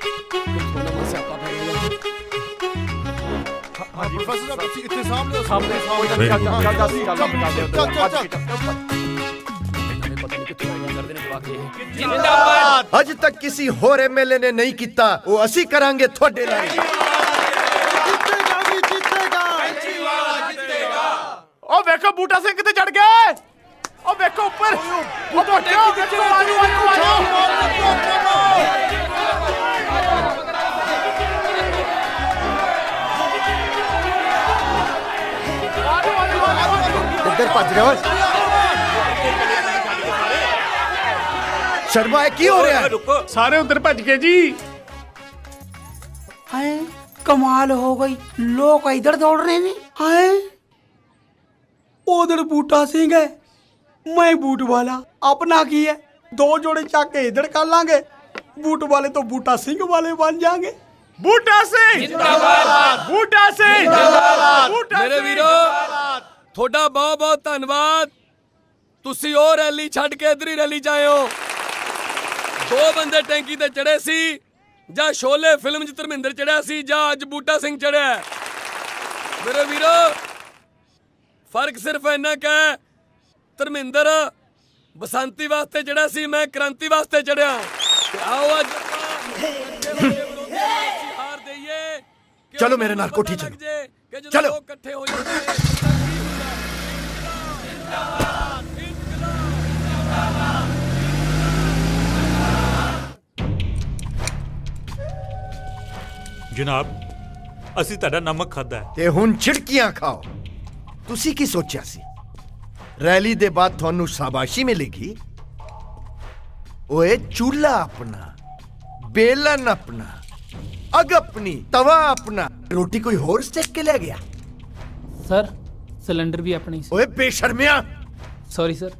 [SPEAKER 4] ਹਾਂਜੀ ਫਸਲ ਦਾ ਤੁਸੀਂ ਇੱਥੇ ਸਾਹਮਣੇ ਹੋ, ਸਾਹਮਣੇ ਸਾਹਮਣੇ ਚੱਲ ਚੱਲ ਚੱਲ
[SPEAKER 1] जिंदाबाद। अज तक किसी होर एमएलए ने नहीं किया, वो असी करांगे थोड़े लाए।
[SPEAKER 3] ओ देखो बूटा सिंह किते चढ़ गया। ओ देखो ऊपर। ओ देखो देखो आजू
[SPEAKER 1] इधर भज रहे शर्मा है की हो रहा है?
[SPEAKER 19] सारे उधर भज गए जी।
[SPEAKER 6] हाय कमाल हो गई, लोग इधर दौड़ रहे हैं। हाय उधर बूटा सिंह है, मैं बूट वाला। अपना की है, दो जोड़े चक के इधर कर लांगे। बूट वाले तो बूटा सिंह वाले बन जाएंगे।
[SPEAKER 3] बूटा सिंह जिंदाबाद, बूटा सिंह जिंदाबाद।
[SPEAKER 12] मेरे वीरो थोड़ा बहुत बहुत धन्यवाद। तुसी और रैली छड़ के इधर ही रैली जाए हो। दो बंदे टैंकी ते चढ़े सी, जा शोले फिल्म च धर्मिंदर चढ़िया सी, जा अज बूटा सिंह चढ़िया। मेरे वीरो फर्क सिर्फ इन्ना क है, धर्मिंदर बसंती वास्ते चढ़िया सी, मैं क्रांति वास्ते चढ़िया। आओ अज हार दईए।
[SPEAKER 1] चलो मेरे नाल कोठी चलो। चलो
[SPEAKER 12] इकट्ठे हो जाते।
[SPEAKER 8] जनाब ਅਸੀਂ ਤੁਹਾਡਾ ਨਮਕ ਖਾਦਾ ਹੈ
[SPEAKER 1] ਤੇ ਹੁਣ ਛਿੜਕੀਆਂ ਖਾਓ। ਤੁਸੀਂ ਕੀ ਸੋਚਿਆ ਸੀ ਰੈਲੀ ਦੇ ਬਾਅਦ ਤੁਹਾਨੂੰ ਸ਼ਾਬਾਸ਼ੀ ਮਿਲੇਗੀ? ਓਏ ਚੂਲਾ ਆਪਣਾ, बेलन अपना, अग अपनी, तवा अपना, रोटी कोई होर स्टेक के ले गया?
[SPEAKER 22] सर सिलेंडर भी अपनी।
[SPEAKER 1] ओए बेशर्मिया।
[SPEAKER 22] Sorry sir.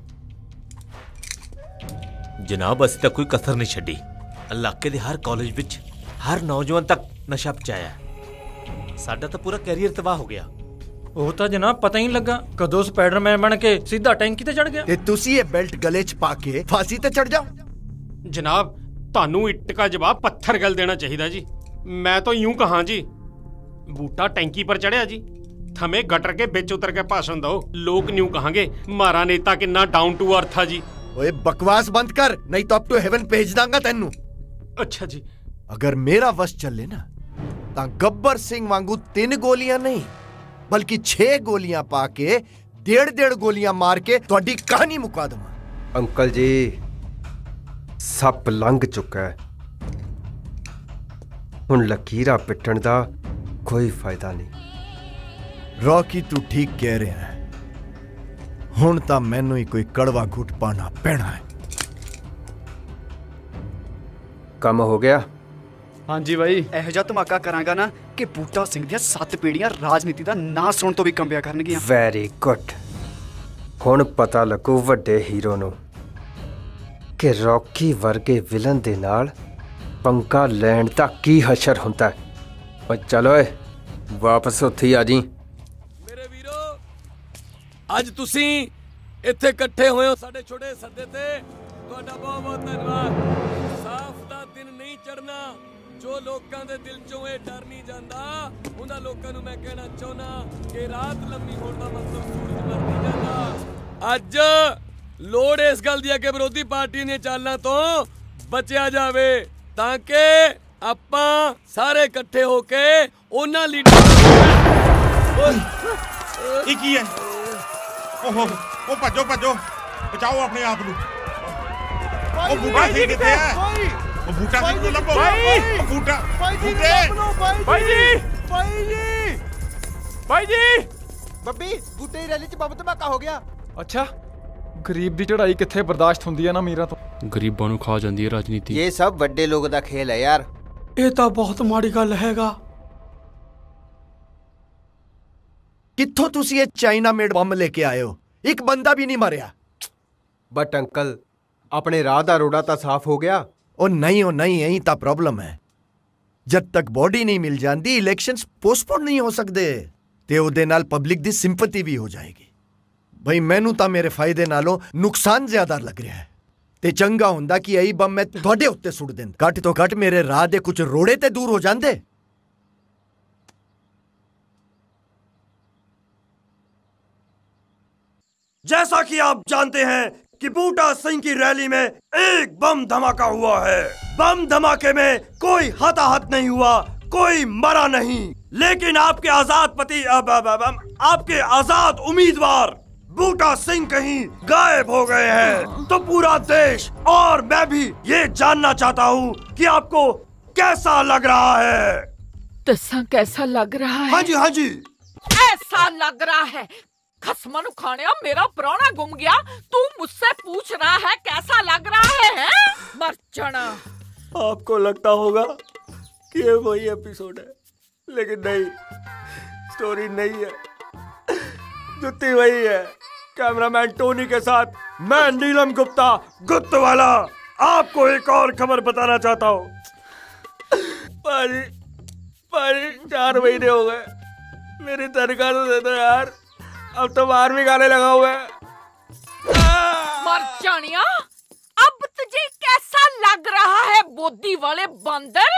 [SPEAKER 8] जनाब असी तक कोई कसर नहीं छड़ी। इलाके दे हर कॉलेज विच हर नौजवान तक नशा पचाया। साडा तो पूरा कैरियर तबाह हो गया।
[SPEAKER 18] ਉਹ ਤਾਂ ਜਨਾਬ ਪਤਾ ਹੀ ਨਹੀਂ ਲੱਗਾ ਕਦੋਂ ਸਪਾਈਡਰਮੈਨ ਬਣ ਕੇ ਸਿੱਧਾ ਟੈਂਕੀ ਤੇ ਚੜ ਗਿਆ।
[SPEAKER 1] ਤੇ ਤੁਸੀਂ ਇਹ ਬੈਲਟ ਗਲੇ 'ਚ ਪਾ ਕੇ ਫਾਂਸੀ ਤੇ ਚੜ ਜਾਓ।
[SPEAKER 17] जनाब ਤੁਹਾਨੂੰ ਇੱਟ का जवाब पत्थर गल देना चाहिए जी। मैं तो यूं कहा जी, बूटा टैंकी पर चढ़िया जी, थमे गटर के बिच उतर के भाषण दो, लोग न्यू कहांगे मारा नेता कितना डाउन टू अर्थ था जी।
[SPEAKER 1] ओए बकवास बंद कर, नहीं तो अप टू हेवन भेज दांगा तेनू।
[SPEAKER 17] अच्छा जी।
[SPEAKER 1] अगर मेरा वश चले ना तां गब्बर सिंह वांगू तीन गोलियां नहीं बल्कि छे गोलियां पाके डेढ़ डेढ़ गोलियां मार के तुहाडी कहानी मुका दूंगा।
[SPEAKER 9] अंकल जी सप लंघ चुका है, हुण लकीरा पिटण दा कोई फायदा नहीं।
[SPEAKER 1] रॉकी तू ठीक कह रहा है, हुण तां मैनू ही कोई कड़वा घुट पाना पैना है।
[SPEAKER 9] काम हो गया?
[SPEAKER 20] हाँ जी भाई, ਇਹੋ ਜਿਹਾ ਧਮਾਕਾ ਕਰਾਂਗਾ ਨਾ ਕਿ ਬੂਟਾ ਸਿੰਘ ਦੀਆਂ ਸੱਤ ਪੀੜ੍ਹੀਆਂ ਰਾਜਨੀਤੀ ਦਾ ਨਾਂ ਸੁਣਨ ਤੋਂ ਵੀ ਕੰਬਿਆ ਕਰਨਗੀਆਂ।
[SPEAKER 9] Very good. ਹੁਣ ਪਤਾ ਲੱਗੂ ਵੱਡੇ ਹੀਰੋ ਨੂੰ ਕਿ ਰੌਕੀ ਵਰਗੇ ਵਿਲਨ ਦੇ ਨਾਲ ਪੰਗਾ ਲੈਣ ਦਾ ਕੀ ਹਸ਼ਰ ਹੁੰਦਾ ਹੈ। ਓ ਚਲੋ ਓਏ ਵਾਪਸ ਉੱਥੇ ਆ ਜੀ।
[SPEAKER 12] ਮੇਰੇ ਵੀਰੋ ਅੱਜ ਤੁਸੀਂ ਇੱਥੇ ਇਕੱਠੇ ਹੋਏ ਹੋ ਸਾਡੇ ਛੋਟੇ ਸੱਦੇ ਤੇ, ਤੁਹਾਡਾ ਬਹੁਤ ਬਹੁਤ ਧੰਨਵਾਦ। ਸਾਫ਼ ਦਾ ਦਿਨ ਨਹੀਂ ਚੜਨਾ ਜੋ ਲੋਕਾਂ ਦੇ ਦਿਲ ਚੋਂ ਇਹ ਡਰ ਨਹੀਂ ਜਾਂਦਾ, ਉਹਨਾਂ ਲੋਕਾਂ ਨੂੰ ਮੈਂ ਕਹਿਣਾ ਚਾਹੁੰਦਾ ਕਿ ਰਾਤ ਲੰਮੀ ਹੋਣ ਦਾ ਮਤਲਬ ਸੂਰਜ ਮਰ ਨਹੀਂ ਜਾਂਦਾ। ਅੱਜ ਲੋੜ ਇਸ ਗੱਲ ਦੀ ਹੈ ਕਿ ਵਿਰੋਧੀ ਪਾਰਟੀ ਦੀਆਂ ਚਾਲਾਂ ਤੋਂ ਬਚਿਆ ਜਾਵੇ ਤਾਂ ਕਿ ਆਪਾਂ ਸਾਰੇ ਇਕੱਠੇ ਹੋ ਕੇ ਉਹਨਾਂ ਲੀਡਰ
[SPEAKER 5] ਇਹ ਕੀ ਹੈ? ਓਹੋ ਉਹ ਭੱਜੋ ਭੱਜੋ, ਬਚਾਓ ਆਪਣੇ ਆਪ ਨੂੰ। ਉਹ ਬੂਟਾ ਸਿੰਘ ਕਿੱਥੇ ਹੈ? ਉਹ ਬੂਟਾ ਸਿੰਘ ਨੂੰ ਲੱਭੋ
[SPEAKER 19] ਭਾਈ
[SPEAKER 5] ਬੂਟਾ
[SPEAKER 19] ਭਾਈ ਜੀ
[SPEAKER 5] ਬੂਟੇ
[SPEAKER 19] ਭਾਈ ਜੀ ਭਾਈ ਜੀ ਭਾਈ ਜੀ
[SPEAKER 11] ਬੱਬੀ ਬੂਟੇ ਦੀ ਰੈਲੀ 'ਚ ਬੰਬ ਧਮਾਕਾ ਹੋ ਗਿਆ।
[SPEAKER 19] ਅੱਛਾ ਗਰੀਬ ਦੀ ਚੜਾਈ ਕਿੱਥੇ ਬਰਦਾਸ਼ਤ ਹੁੰਦੀ ਹੈ ਨਾ ਮੀਰਾਂ ਤੋਂ।
[SPEAKER 17] ਗਰੀਬਾਂ ਨੂੰ ਖਾ ਜਾਂਦੀ ਹੈ ਰਾਜਨੀਤੀ।
[SPEAKER 11] ਇਹ ਸਭ ਵੱਡੇ ਲੋਕ ਦਾ ਖੇਲ ਹੈ ਯਾਰ।
[SPEAKER 6] ਇਹ ਤਾਂ ਬਹੁਤ ਮਾੜੀ ਗੱਲ ਹੈਗਾ।
[SPEAKER 1] ਕਿੱਥੋਂ ਤੁਸੀਂ ਇਹ ਚਾਈਨਾ ਮੇਡ ਬੰਬ ਲੈ ਕੇ ਆਏ ਹੋ? ਇੱਕ ਬੰਦਾ ਵੀ ਨਹੀਂ ਮਰਿਆ।
[SPEAKER 9] ਬਟ ਅੰਕਲ ਆਪਣੇ ਰਾਹ ਦਾ ਰੋੜਾ ਤਾਂ ਸਾਫ਼ ਹੋ ਗਿਆ।
[SPEAKER 1] ਉਹ ਨਹੀਂ ਉਹ ਨਹੀਂ यही ਤਾਂ ਪ੍ਰੋਬਲਮ ਹੈ। ਜਦ ਤੱਕ ਬੋਡੀ ਨਹੀਂ ਮਿਲ ਜਾਂਦੀ ਇਲੈਕਸ਼ਨਸ ਪੋਸਟਪੋਨ ਨਹੀਂ ਹੋ ਸਕਦੇ ਤੇ ਉਹਦੇ ਨਾਲ ਪਬਲਿਕ ਦੀ ਸਿੰਪੈਥੀ ਵੀ ਹੋ ਜਾਏਗੀ। ਬਈ ਮੈਨੂੰ ਤਾਂ ਮੇਰੇ ਫਾਇਦੇ ਨਾਲੋਂ ਨੁਕਸਾਨ ਜ਼ਿਆਦਾ ਲੱਗ ਰਿਹਾ ਹੈ ਤੇ ਚੰਗਾ ਹੁੰਦਾ ਕਿ ਇਹੀ ਬੰਮ ਮੈਂ ਤੁਹਾਡੇ ਉੱਤੇ ਸੁੱਟ ਦਿੰਦਾ। ਘੱਟ ਤੋਂ ਘੱਟ ਮੇਰੇ ਰਾਹ ਦੇ ਕੁਝ ਰੋੜੇ ਤੇ ਦੂਰ ਹੋ ਜਾਂਦੇ।
[SPEAKER 16] जैसा कि आप जानते हैं कि बूटा सिंह की रैली में एक बम धमाका हुआ है। बम धमाके में कोई हताहत नहीं हुआ, कोई मरा नहीं, लेकिन आपके आजाद पति अब, अब, अब, अब, आपके आजाद उम्मीदवार बूटा सिंह कहीं गायब हो गए हैं। तो पूरा देश और मैं भी ये जानना चाहता हूँ कि आपको कैसा लग रहा है।
[SPEAKER 14] दसा कैसा लग रहा है?
[SPEAKER 16] हाँ जी हाँ जी
[SPEAKER 14] ऐसा लग रहा है खसमा नु खाने मेरा प्राणा गुम गया। तू मुझसे पूछ रहा है कैसा लग रहा है, है? मर जाना।
[SPEAKER 16] आपको लगता होगा कि ये वही एपिसोड है, लेकिन नहीं, स्टोरी नहीं है। जुत्ती वही है। कैमरामैन टोनी के साथ मैं नीलम गुप्ता गुप्त वाला आपको एक और खबर बताना चाहता हूँ। पाजी पाजी चार महीने हो गए, मेरी तनख्वाह तो दे दो यार, अब तो बाहर भी गाने लगा हुआ है।
[SPEAKER 14] मर जानिया, अब तुझे कैसा लग रहा है बोदी वाले बंदर?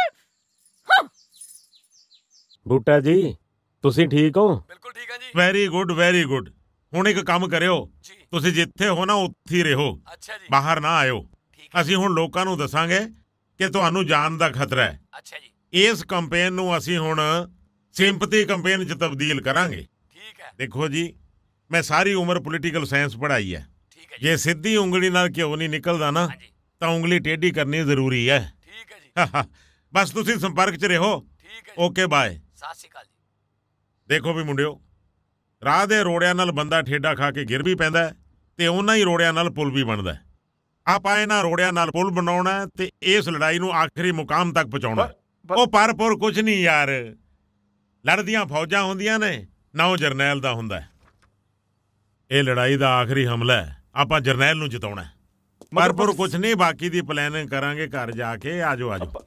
[SPEAKER 8] ਬੂਟਾ ਜੀ ਤੁਸੀਂ ਠੀਕ ਹੋ?
[SPEAKER 16] ਬਿਲਕੁਲ ਠੀਕ ਹਾਂ ਜੀ।
[SPEAKER 5] Very good very good. ਹੁਣ ਇੱਕ ਕੰਮ ਕਰਿਓ, ਤੁਸੀਂ ਜਿੱਥੇ ਹੋ ਨਾ ਉੱਥੇ ਹੀ ਰਹੋ,
[SPEAKER 16] ਅੱਛਾ ਜੀ,
[SPEAKER 5] ਬਾਹਰ ਨਾ ਆਇਓ। ਅਸੀਂ ਹੁਣ ਲੋਕਾਂ ਨੂੰ ਦੱਸਾਂਗੇ ਕਿ ਤੁਹਾਨੂੰ ਜਾਨ ਦਾ ਖਤਰਾ ਹੈ।
[SPEAKER 16] ਅੱਛਾ ਜੀ।
[SPEAKER 5] ਇਸ ਕੈਂਪੇਨ ਨੂੰ ਅਸੀਂ ਹੁਣ ਸਿੰਪਥੀ ਕੈਂਪੇਨ 'ਚ ਤਬਦੀਲ ਕਰਾਂਗੇ।
[SPEAKER 16] ਠੀਕ ਹੈ।
[SPEAKER 5] ਦੇਖੋ ਜੀ, ਮੈਂ ਸਾਰੀ ਉਮਰ ਪੋਲੀਟੀਕਲ ਸਾਇੰਸ ਪੜ੍ਹਾਈ ਹੈ। ਜੇ ਸਿੱਧੀ ਉਂਗਲੀ ਨਾਲ ਘਿਓ ਨਹੀਂ ਨਿਕਲਦਾ ਨਾ ਤਾਂ ਉਂਗਲੀ ਟੇਢੀ ਕਰਨੀ ਜ਼ਰੂਰੀ ਹੈ।
[SPEAKER 16] ਠੀਕ ਹੈ ਜੀ।
[SPEAKER 5] ਬਸ ਤੁਸੀਂ ਸੰਪਰਕ 'ਚ ਰਹੋ।
[SPEAKER 16] ਠੀਕ ਹੈ।
[SPEAKER 5] Okay bye.
[SPEAKER 16] ਸਤਿ ਸ਼੍ਰੀ ਅਕਾਲ ਜੀ।
[SPEAKER 5] ਦੇਖੋ ਵੀ ਮੁੰਡਿਓ, ਰਾਹ ਦੇ ਰੋੜਿਆਂ ਨਾਲ ਬੰਦਾ ਠੇਡਾ ਖਾ ਕੇ ਗਿਰ ਵੀ ਪੈਂਦਾ ਤੇ ਉਹਨਾਂ ਹੀ ਰੋੜਿਆਂ ਨਾਲ ਪੁਲ ਵੀ ਬਣਦਾ। ਆਪਾਂ ਇਹਨਾਂ ਰੋੜਿਆਂ ਨਾਲ ਪੁਲ ਬਣਾਉਣਾ ਤੇ ਇਸ ਲੜਾਈ ਨੂੰ ਆਖਰੀ ਮੁਕਾਮ ਤੱਕ ਪਹੁੰਚਾਉਣਾ। ਉਹ ਪਰਪੁਰ ਕੁਝ ਨਹੀਂ ਯਾਰ, ਲੜਦੀਆਂ ਫੌਜਾਂ ਹੁੰਦੀਆਂ ਨੇ, ਨਾ ਉਹ ਜਰਨੈਲ ਦਾ ਹੁੰਦਾ। ਇਹ ਲੜਾਈ ਦਾ ਆਖਰੀ ਹਮਲਾ ਹੈ, ਆਪਾਂ ਜਰਨੈਲ ਨੂੰ ਜਿਤਾਉਣਾ। ਪਰਪੁਰ ਕੁਝ ਨਹੀਂ, ਬਾਕੀ ਦੀ ਪਲੈਨਿੰਗ ਕਰਾਂਗੇ ਘਰ ਜਾ ਕੇ। ਆਜੋ ਆਜੋ।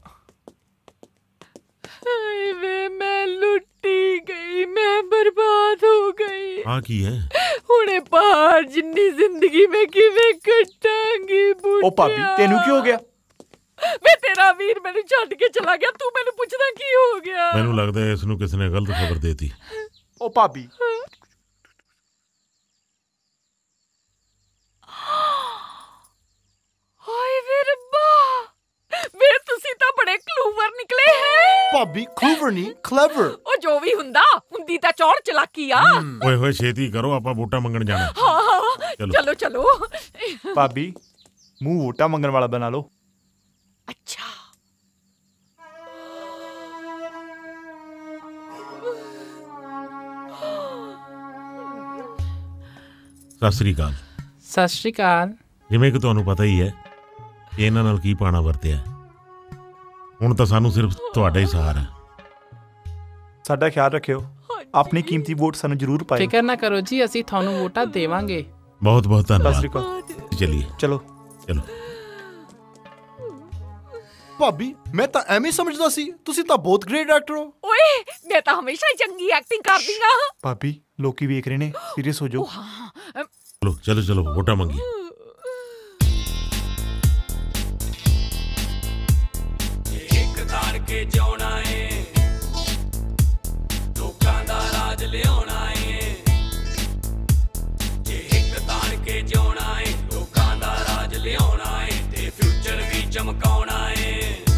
[SPEAKER 14] ਵੇ ਮੈਂ ਲੁੱਟੀ ਗਈ, ਮੈਂ ਬਰਬਾਦ ਹੋ ਗਈ।
[SPEAKER 5] ਹਾਂ ਕੀ ਹੈ?
[SPEAKER 14] ਹੁਣੇ ਪਹਾੜ ਜਿੰਨੀ ਜ਼ਿੰਦਗੀ ਮੈਂ ਕਿਵੇਂ ਕੱਟਾਂਗੀ ਬੁੱਢਿਆ।
[SPEAKER 3] ਉਹ ਭਾਬੀ ਤੈਨੂੰ ਕੀ ਹੋ ਗਿਆ?
[SPEAKER 14] ਵੇ ਤੇਰਾ ਵੀਰ ਮੈਨੂੰ ਛੱਡ ਕੇ ਚਲਾ ਗਿਆ, ਤੂੰ ਮੈਨੂੰ ਪੁੱਛਦਾ ਕੀ ਹੋ ਗਿਆ?
[SPEAKER 5] ਮੈਨੂੰ ਲੱਗਦਾ ਇਸ ਨੂੰ ਕਿਸੇ ਨੇ ਗਲਤ ਖਬਰ ਦੇਤੀ।
[SPEAKER 3] ਉਹ ਭਾਬੀ
[SPEAKER 14] ਹਾਏ ਵੇ ਰੱਬਾ, ਵੇ ਤੁਸੀਂ ਤਾਂ ਬੜੇ ਕਲੂਵਰ ਨਿਕਲੇ ਹੈ।
[SPEAKER 4] ਭਾਬੀ ਕਲੂਵਰ ਨਹੀਂ, ਕਲੇਵਰ।
[SPEAKER 14] ਉਹ ਜੋ ਵੀ ਹੁੰਦਾ, ਹੁੰਦੀ ਤਾਂ ਚੌੜ ਚਲਾਕੀ ਆ।
[SPEAKER 5] ਓਏ ਹੋਏ ਛੇਤੀ ਕਰੋ, ਆਪਾਂ ਵੋਟਾਂ ਮੰਗਣ ਜਾਣਾ।
[SPEAKER 14] ਹਾਂ ਹਾਂ ਚਲੋ ਚਲੋ।
[SPEAKER 3] ਭਾਬੀ ਮੂੰਹ ਵੋਟਾਂ ਮੰਗਣ ਵਾਲਾ ਬਣਾ ਲਓ।
[SPEAKER 14] ਅੱਛਾ
[SPEAKER 5] ਸਤਿ ਸ੍ਰੀ ਅਕਾਲ।
[SPEAKER 22] ਸਤਿ ਸ਼੍ਰੀ ਅਕਾਲ।
[SPEAKER 5] ਜਿਵੇਂ ਕਿ ਤੁਹਾਨੂੰ ਪਤਾ ਹੀ ਹੈ ਕਿ ਇਹਨਾਂ ਨਾਲ ਕੀ ਪਾਣਾ ਵਰਤਿਆ। ਹੁਣ ਤਾਂ ਸਾਨੂੰ ਸਿਰਫ ਤੁਹਾਡਾ ਹੀ ਸਹਾਰਾ।
[SPEAKER 3] ਸਾਡਾ ਖਿਆਲ ਰੱਖਿਓ, ਆਪਣੀ ਕੀਮਤੀ ਵੋਟ ਸਾਨੂੰ ਜ਼ਰੂਰ ਪਾਇਓ।
[SPEAKER 22] ਫਿਕਰ ਨਾ ਕਰੋ ਜੀ, ਅਸੀਂ ਤੁਹਾਨੂੰ ਵੋਟਾਂ ਦੇਵਾਂਗੇ।
[SPEAKER 5] ਬਹੁਤ ਬਹੁਤ ਧੰਨਵਾਦ।
[SPEAKER 3] ਸਤਿ ਸ੍ਰੀ ਅਕਾਲ।
[SPEAKER 5] ਚਲਿਏ
[SPEAKER 3] ਚਲੋ
[SPEAKER 5] ਚਲੋ।
[SPEAKER 4] ਭਾਬੀ ਮੈਂ ਤਾਂ ਐਵੇਂ ਸਮਝਦਾ ਸੀ, ਤੁਸੀਂ ਤਾਂ ਬਹੁਤ ਗ੍ਰੇਟ ਐਕਟਰ ਹੋ।
[SPEAKER 14] ਓਏ ਮੈਂ ਤਾਂ ਹਮੇਸ਼ਾ ਹੀ ਚੰਗੀ ਐਕਟਿੰਗ ਕਰਦੀ ਆ।
[SPEAKER 3] ਭਾਬੀ ਲੋਕੀ ਵੇਖ ਰਹੇ ਨੇ, ਸੀਰੀਅਸ ਹੋ ਜਾਓ।
[SPEAKER 5] ਚਲੋ ਚਲੋ ਚਲੋ ਵੋਟਾਂ ਮੰਗੀ।
[SPEAKER 12] ਇੱਕ ਤਾੜ ਕੇ ਜਿਉਣਾ ਏ, ਲੋਕਾਂ ਦਾ ਰਾਜ ਲਿਆਉਣਾ ਏ। ਜੇ ਇੱਕ ਤਾੜ ਕੇ ਜਿਉਣਾ ਏ, ਲੋਕਾਂ ਦਾ ਰਾਜ ਲਿਆਉਣਾ ਏ ਤੇ ਫਿਊਚਰ ਵੀ ਚਮਕਾਉਣਾ ਏ।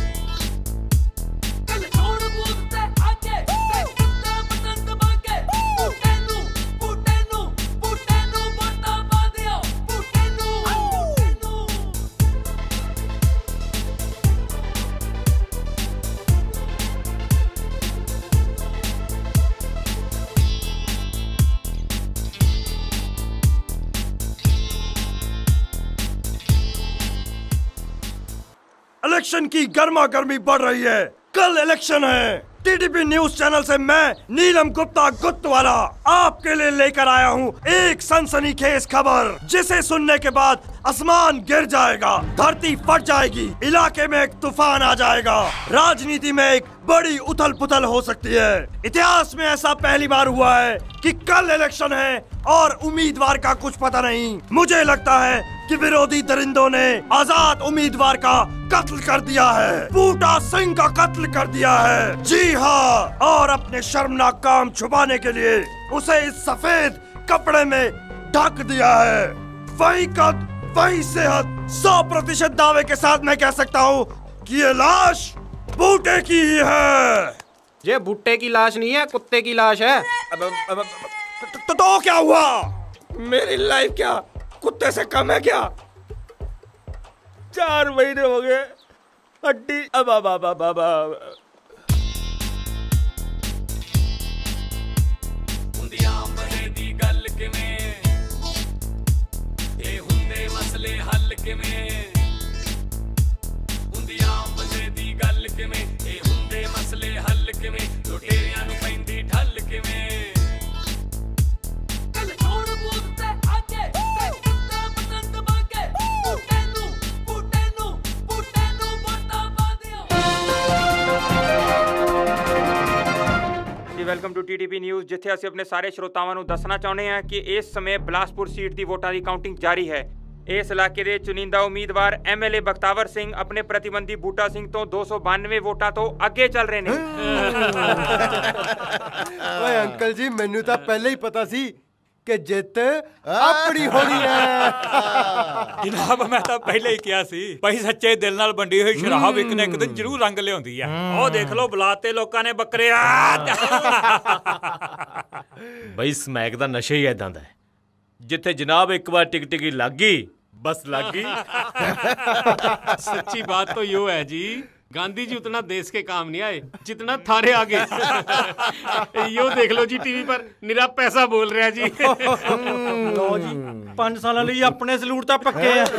[SPEAKER 12] ਕੱਲ ਛੋੜ ਬੂਥ ਤੇ ਆਕੇ ਤੇ ਕੁੱਤਾ ਪਤੰਗ ਬਾਕੇ, ਬੂਟੇ ਨੂੰ ਬੂਟੇ ਨੂੰ ਬੂਟੇ ਨੂੰ ਵੋਟਾਂ ਪਾ ਦਿਓ, ਬੂਟੇ ਨੂੰ।
[SPEAKER 7] इलेक्शन की गर्मा गर्मी बढ़ रही है। कल इलेक्शन है। टीटीपी न्यूज चैनल से मैं नीलम गुप्ता गुत्तवाला आपके लिए लेकर आया हूँ एक सनसनीखेज खबर, जिसे सुनने के बाद आसमान गिर जाएगा, धरती फट जाएगी, इलाके में एक तूफान आ जाएगा, राजनीति में एक बड़ी उथल पुथल हो सकती है। इतिहास में ऐसा पहली बार हुआ है कि कल इलेक्शन है और उम्मीदवार का कुछ पता नहीं। मुझे लगता है कि विरोधी दरिंदों ने आजाद उम्मीदवार का कत्ल कर दिया है, बूटा सिंह का कत्ल कर दिया है। जी हाँ, और अपने शर्मनाक काम छुपाने के लिए उसे इस सफेद कपड़े में ढक दिया है। वही कद वही सेहत, सौ प्रतिशत दावे के साथ मैं कह सकता हूँ कि ये लाश बूटे की ही है।
[SPEAKER 16] ये बूटे की लाश नहीं है, कुत्ते की लाश है। अब, अब, अब,
[SPEAKER 7] तो, तो क्या हुआ?
[SPEAKER 16] मेरी लाइफ क्या कुत्ते से कम है क्या? चार महीने हो गए हड्डी अब अब अब अब अब
[SPEAKER 12] गल किवें ਇਹ ਹੁੰਦੇ ਮਸਲੇ ਹੱਲ ਕਿਵੇਂ ਹੁੰਦੀ ਆਮ ਬੰਦੇ ਦੀ ਗੱਲ ਕਿਵੇਂ ਇਹ ਹੁੰਦੇ ਮਸਲੇ ਹੱਲ ਕਿਵੇਂ ਲੁਟੇਰਿਆਂ ਨੂੰ ਪੈਂਦੀ ਢੱਲ ਕਿਵੇਂ ਕੱਲ ਛੋੜ ਬੂਤ ਤੇ ਆਕੇ ਤੇ ਕੁੱਤਾ ਪਤੰਦ ਬਾਕੇ ਬੂਟੇ ਨੂੰ ਬੂਟੇ ਨੂੰ ਬੂਟੇ ਨੂੰ ਵੋਟਾਂ ਪਾ ਦਿਓ।
[SPEAKER 23] ਜੀ ਵੈਲਕਮ ਟੂ ਟੀਟੀਪੀ ਨਿਊਜ਼, ਜਿੱਥੇ ਅਸੀਂ ਆਪਣੇ ਸਾਰੇ ਸਰੋਤਾਵਾਂ ਨੂੰ ਦੱਸਣਾ ਚਾਹੁੰਦੇ ਹਾਂ ਕਿ ਇਸ ਸਮੇਂ ਬਿਲਾਸਪੁਰ ਸੀਟ ਦੀ ਵੋਟਾਂ ਦੀ ਕਾਊਂਟਿੰਗ ਜਾਰੀ ਹੈ। ਇਸ ਇਲਾਕੇ ਦੇ ਚੁਣਿੰਦਾ ਉਮੀਦਵਾਰ ਐਮਐਲਏ ਬਖਤਾਵਰ ਸਿੰਘ ਆਪਣੇ ਪ੍ਰਤੀਬੰਧੀ ਬੂਟਾ ਸਿੰਘ ਤੋਂ ਦੋ ਸੌ ਬਾਨਵੇਂ ਵੋਟਾਂ ਤੋਂ ਅੱਗੇ ਚੱਲ ਰਹੇ ਨੇ।
[SPEAKER 9] ਓਏ ਅੰਕਲ ਜੀ, ਮੈਨੂੰ ਤਾਂ ਪਹਿਲਾਂ ਹੀ ਪਤਾ ਸੀ ਕਿ ਜਿੱਤ ਆਪਣੀ ਹੋਣੀ ਹੈ।
[SPEAKER 10] ਜਨਾਬ ਮੈਂ ਤਾਂ ਪਹਿਲਾਂ ਹੀ ਕਿਹਾ ਸੀ ਭਾਈ, ਸੱਚੇ ਦਿਲ ਨਾਲ ਵੰਡੀ ਹੋਈ ਸ਼ਰਾਬ ਇੱਕ ਨਾ ਇੱਕ ਦਿਨ ਜ਼ਰੂਰ ਰੰਗ ਲਿਆਉਂਦੀ ਆ। ਉਹ ਦੇਖ ਲਓ ਬੁਲਾਤੇ ਲੋਕਾਂ ਨੇ ਬੱਕਰੇ ਆ।
[SPEAKER 8] ਬਈ ਸਮੈਕ ਦਾ ਨਸ਼ਾ ਹੀ ਐਦਾਂ ਦਾ ਹੈ, ਜਿੱਥੇ ਜਨਾਬ ਇੱਕ ਵਾਰ ਟਿਕ ਟਿਕੀ ਲੱਗ ਗਈ बस लग गई।
[SPEAKER 17] सच्ची बात तो यो है जी, गांधी जी उतना देश के काम नहीं आए जितना थारे आगे। यो देख लो जी टीवी पर निरा पैसा बोल रहा है जी।
[SPEAKER 18] लो जी पांच साल लिए अपने सलूट तो पक्के हैं।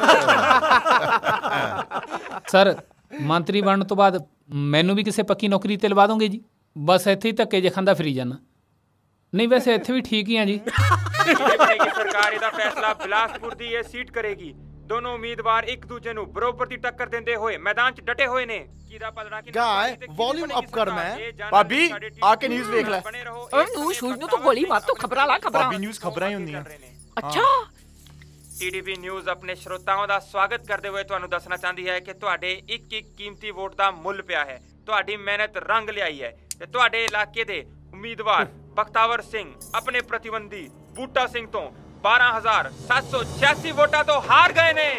[SPEAKER 22] सर मंत्री बनने तो बाद मैनू भी किसी पक्की नौकरी ते लवा दोगे जी? बस इत्थे ही धक्के जे खांदा फिरी जाना। नहीं वैसे इत्थे भी ठीक ही हैं जी।
[SPEAKER 23] सरकार इहदा फैसला बिलासपुर दी ये सीट करेगी। दोनों उम्मीदवार एक दूजे नूं बरोबर दी टक्कर देंदे होए मैदान च डटे हुए ने। कीदा पलड़ा कि
[SPEAKER 4] गाय वॉल्यूम अप कर मैं।
[SPEAKER 3] भाभी आके न्यूज़ देख ले।
[SPEAKER 14] ओए नू शूज नू तो गोली मार तो खबरां ला खबरां।
[SPEAKER 3] भाभी न्यूज़ खबरां ही हुंदियां।
[SPEAKER 14] अच्छा
[SPEAKER 23] टीटीपी न्यूज़ अपने श्रोताओं का स्वागत करते हुए तुहानूं दसना चाहती है कि तुहाडे एक एक कीमती वोट का मुੱਲ पिया है। तुहाडी मेहनत रंग लियाई है ते तुहाडे इलाके दे उम्मीदवार बख्तावर सिंह अपने प्रतिबंधी बूटा सिंह तो बारह हजार सात सौ छियासी वोटा तो हार गए ने।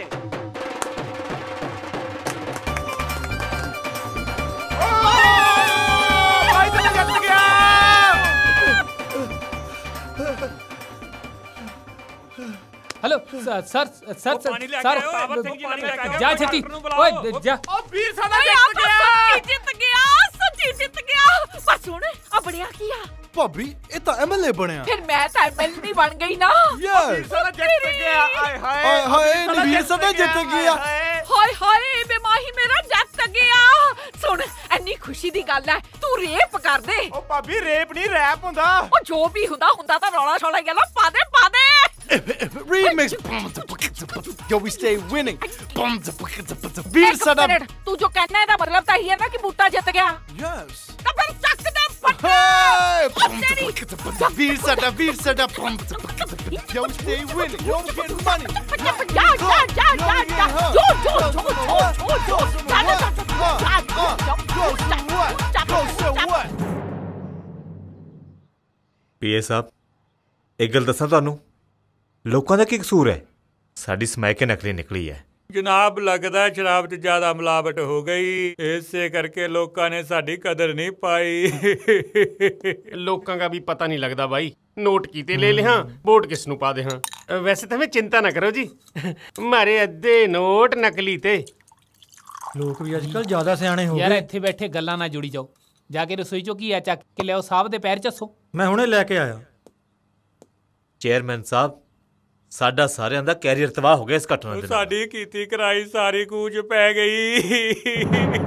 [SPEAKER 22] Hello sir sir sir sir जा छेती ओए जा।
[SPEAKER 14] ओ वीर साडा जित गया, सच्ची जित गया, सच्ची जित गया। पर सुन आ बढ़िया किया
[SPEAKER 4] भाभी, ये तो एमएलए बनया।
[SPEAKER 14] फिर मैं तो एमएलए नहीं बन गई ना।
[SPEAKER 4] यस
[SPEAKER 14] साला जित गया।
[SPEAKER 4] हाय हाय हाय वीर साडा जित गया।
[SPEAKER 14] हाय हाय बेमाही मेरा जित गया। सुन एनी खुशी दी गल है, तू रेप कर दे।
[SPEAKER 3] ओ भाभी रेप नहीं रैप हुंदा।
[SPEAKER 14] ओ जो भी हुंदा हुंदा तो रौला शौला गया पा दे पा दे।
[SPEAKER 4] Remix. Yo, we stay winning. वीर साडा
[SPEAKER 14] तू जो कहना है ना मतलब तो ये ना कि बूटा जित गया।
[SPEAKER 4] यस
[SPEAKER 14] तो फिर चक दे फटे।
[SPEAKER 4] वीर साडा वीर साडा Yo, we stay winning. Yo, we get money.
[SPEAKER 14] जा जा जा जा जा जो जो जो जो जो जा जा जा।
[SPEAKER 8] ਪੀਏ ਸਾਹਿਬ ਇੱਕ ਗੱਲ ਦੱਸਾਂ ਤੁਹਾਨੂੰ, ਲੋਕਾਂ ਦਾ ਕੀ ਕਸੂਰ ਹੈ? ਸਾਡੀ ਸਮੈਕ ਨਕਲੀ ਨਿਕਲੀ ਹੈ।
[SPEAKER 10] ਜਨਾਬ ਲੱਗਦਾ ਸ਼ਰਾਬ 'ਚ ਜ਼ਿਆਦਾ ਮਿਲਾਵਟ ਹੋ ਗਈ, ਇਸੇ ਕਰਕੇ ਲੋਕਾਂ ਨੇ ਸਾਡੀ ਕਦਰ ਨਹੀਂ ਪਾਈ।
[SPEAKER 17] लोगों का भी पता नहीं लगता भाई, नोट कीते ले ले हाँ वोट किस नूं पा दे हाँ। वैसे तो हमें चिंता ना करो जी, मारे अद्धे नोट नकली ते।
[SPEAKER 18] लोग भी आजकल ज्यादा सियाने हो गए।
[SPEAKER 22] यार इत्थे बैठे गल्लां ना जुड़ी जाओ, जाके रसोई चो की है चक के लियाओ, साहब दे पैर चसो।
[SPEAKER 18] मैं हुणे लेके आया।
[SPEAKER 8] चेयरमैन साहब ਸਾਡਾ ਸਾਰਿਆਂ ਦਾ ਕੈਰੀਅਰ ਤਬਾਹ ਹੋ ਗਿਆ ਇਸ ਘਟਨਾ ਦੇ ਨਾਲ।
[SPEAKER 16] ਸਾਡੀ ਕੀਤੀ ਕਰਾਈ ਸਾਰੀ ਕੂਚ ਪੈ ਗਈ।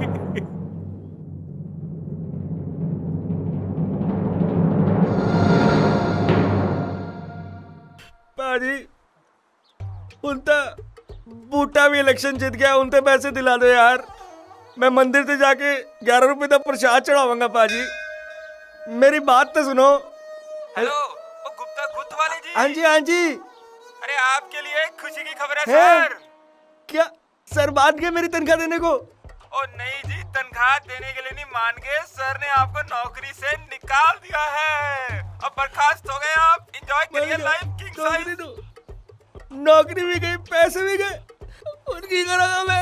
[SPEAKER 16] ਭਾਜੀ ਹੁਣ ਤਾਂ बूटा भी इलेक्शन जीत गया, उनसे पैसे दिला दो यार। मैं मंदिर से जाके ग्यारह रुपए का प्रसाद चढ़ाऊंगा पाजी। मेरी बात तो सुनो।
[SPEAKER 23] हेलो, वो गुप्ता गुप्त वाले जी।
[SPEAKER 16] हाँ जी हाँ जी।
[SPEAKER 23] अरे आपके लिए एक खुशी की खबर है, है? सर।
[SPEAKER 16] क्या सर बात गए मेरी तनख्वाह देने को?
[SPEAKER 23] ओ नहीं जी, तनख्वाह देने के लिए नहीं, मान गए सर ने आपको नौकरी से निकाल दिया है। अब बर्खास्त हो गए आप। एंजॉय करिए लाइफ किंग साइज।
[SPEAKER 16] नौकरी भी गई, पैसे भी गए, उनकी करूंगा मैं।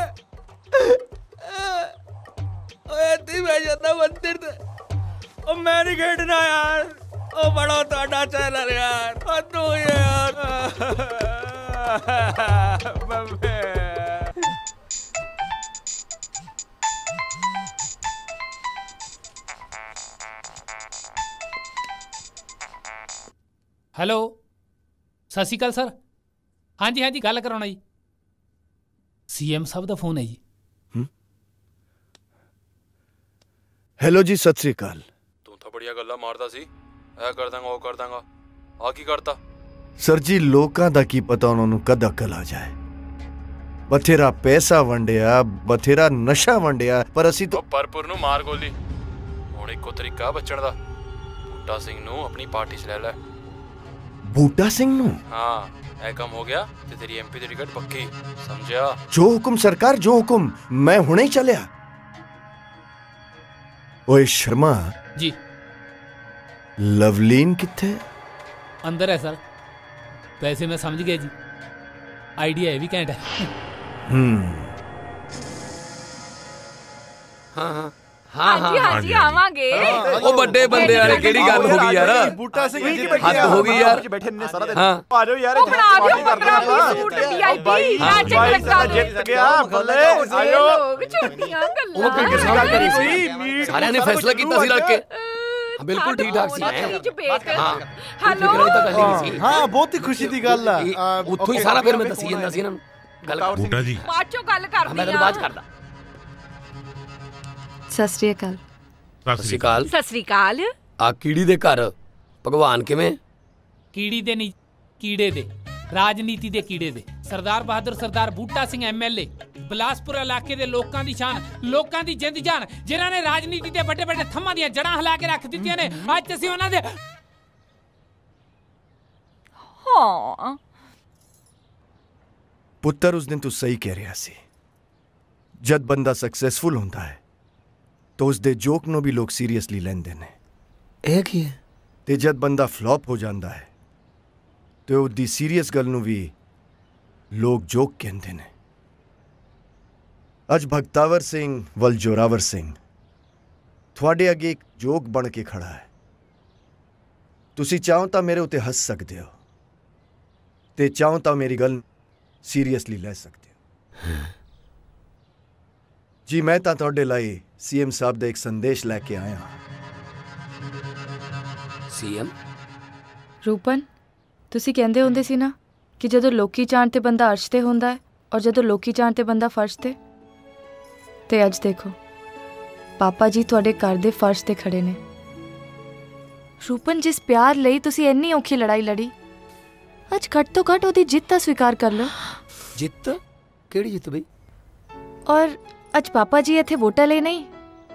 [SPEAKER 16] मैं जाता मंदिर से और मैं नहीं खेड़ना यार। ओ बड़ा तोड़ा चैनल यार, तो यार
[SPEAKER 22] हेलो, सत श्री अकाल सर। हाँ जी हाँ जी, गल कराना जी। सीएम साहब का फोन है जी।
[SPEAKER 1] हेलो जी, सत श्री अकाल।
[SPEAKER 2] तू तो बढ़िया गल्ला मारदा सी, ऐ कर दांगा ओ कर दांगा, आ की करता?
[SPEAKER 1] सर जी, लोकां दा की पता उन्होंने कद अकल आ जाए। बथेरा पैसा वंडिया, बथेरा नशा वंडिया, पर असी तो
[SPEAKER 2] परपुर नु मार गोली। हुण इक्को तरीका बचण दा, बूटा सिंह नु अपनी पार्टी च ले ले।
[SPEAKER 1] बूटा सिंह नु?
[SPEAKER 2] हाँ, ऐ काम हो गया ते तेरी एमपी दी टिकट पक्की, समझया?
[SPEAKER 1] जो हुकुम सरकार, जो हुकुम। मैं हुणे ही चलिया। ओए शर्मा
[SPEAKER 22] जी,
[SPEAKER 1] लवलीन किथे?
[SPEAKER 22] अंदर है सर। पैसे मैं समझ गया जी, आइडिया है भी कैंट है।
[SPEAKER 1] हम्म
[SPEAKER 12] हाँ हाँ
[SPEAKER 14] हाँ हाँ हाँ जी आवांगे।
[SPEAKER 12] ओ बड़े बंदे यार, केड़ी गल हो गई यार?
[SPEAKER 4] बूटा सिंह जी
[SPEAKER 12] हद हो गई यार।
[SPEAKER 4] बैठे ने सारा दिन।
[SPEAKER 12] हाँ।
[SPEAKER 4] आ जाओ यार,
[SPEAKER 14] ओ बना दियो पंद्रह सूट वीआईपी नाचे लगा दो।
[SPEAKER 4] जीत गया भले आयो।
[SPEAKER 14] लोग छुट्टियां
[SPEAKER 12] ओ किस गल करी सी? सारे ने फैसला कीता सी लड़के। बिल्कुल ठीक ठाक सी।
[SPEAKER 14] हां हेलो।
[SPEAKER 4] हां, बहुत ही खुशी दी गल है।
[SPEAKER 12] उत्थों ही सारा फिर मैं दसी जंदा सी इन्हां नूं गल।
[SPEAKER 5] बूटा जी
[SPEAKER 14] बाचो गल करदी
[SPEAKER 12] मैं तो बात करदा।
[SPEAKER 15] सत श्री अकाल।
[SPEAKER 12] सत श्री अकाल।
[SPEAKER 14] सत श्री अकाल।
[SPEAKER 12] आ कीड़ी दे घर भगवान किवें?
[SPEAKER 22] कीड़ी दे नहीं, कीड़े दे, राजनीति दे कीड़े दे। सरदार बहादुर सरदार बूटा सिंह एमएलए, बिलासपुर इलाके दे लोकां दी शान, लोकां दी जिंद जान, जिन्हां ने राजनीति दे बड़े बड़े थम्मां दियां जड़ां हिला के रख दित्तियां ने। अज असीं उन्हां दे
[SPEAKER 14] हां
[SPEAKER 1] पुत्तर, उस दिन तू सही कह रहा सी। जद बंदा सक्सेसफुल होंदा है तो उसदे जोक नो भी लोग सीरियसली लेंदे ने।
[SPEAKER 12] ਇਹ ਕੀ ਹੈ?
[SPEAKER 1] ते जद बंदा फ्लॉप हो जांदा है तो उदी सीरियस गल नु भी लोग जोक कहंदे ने। अज भगतावर सिंह वल जोरावर सिंह थोड़े अगे एक जोक बन के खड़ा है। तुसी चाहो तो मेरे उत्ते हंस सकते हो, ते चाहो तो मेरी गल सीरियसली ले सकते हो। जी, मैं तो तुहाडे लई सीएम साहब दा एक संदेश लेके आया।
[SPEAKER 12] सीएम
[SPEAKER 15] रूपन, ਤੁਸੀਂ ਕਹਿੰਦੇ ਹੁੰਦੇ ਸੀ ਨਾ ਕਿ ਜਦੋਂ ਲੋਕੀ ਚਾਹਣ ਤੇ ਬੰਦਾ ਅਰਸ਼ ਤੇ ਹੁੰਦਾ ਹੈ ਔਰ ਜਦੋਂ ਲੋਕੀ ਚਾਹਣ ਤੇ ਬੰਦਾ ਫਰਸ਼ ਤੇ। ਤੇ ਅੱਜ ਦੇਖੋ ਪਾਪਾ ਜੀ ਤੁਹਾਡੇ ਘਰ ਦੇ ਫਰਸ਼ ਤੇ ਖੜੇ ਨੇ। रूपन, जिस प्यार ਲਈ ਤੁਸੀਂ ਇੰਨੀ ਔਖੀ ਲੜਾਈ ਲੜੀ, ਅੱਜ ਘੱਟ ਤੋਂ ਘੱਟ ਉਹਦੀ ਜਿੱਤ ਤਾਂ ਸਵੀਕਾਰ ਕਰ ਲਓ।
[SPEAKER 12] ਜਿੱਤ? ਕਿਹੜੀ ਜਿੱਤ ਬਈ?
[SPEAKER 15] ਔਰ ਅੱਜ ਪਾਪਾ ਜੀ ਇੱਥੇ ਵੋਟਾਂ ਲਈ ਨਹੀਂ,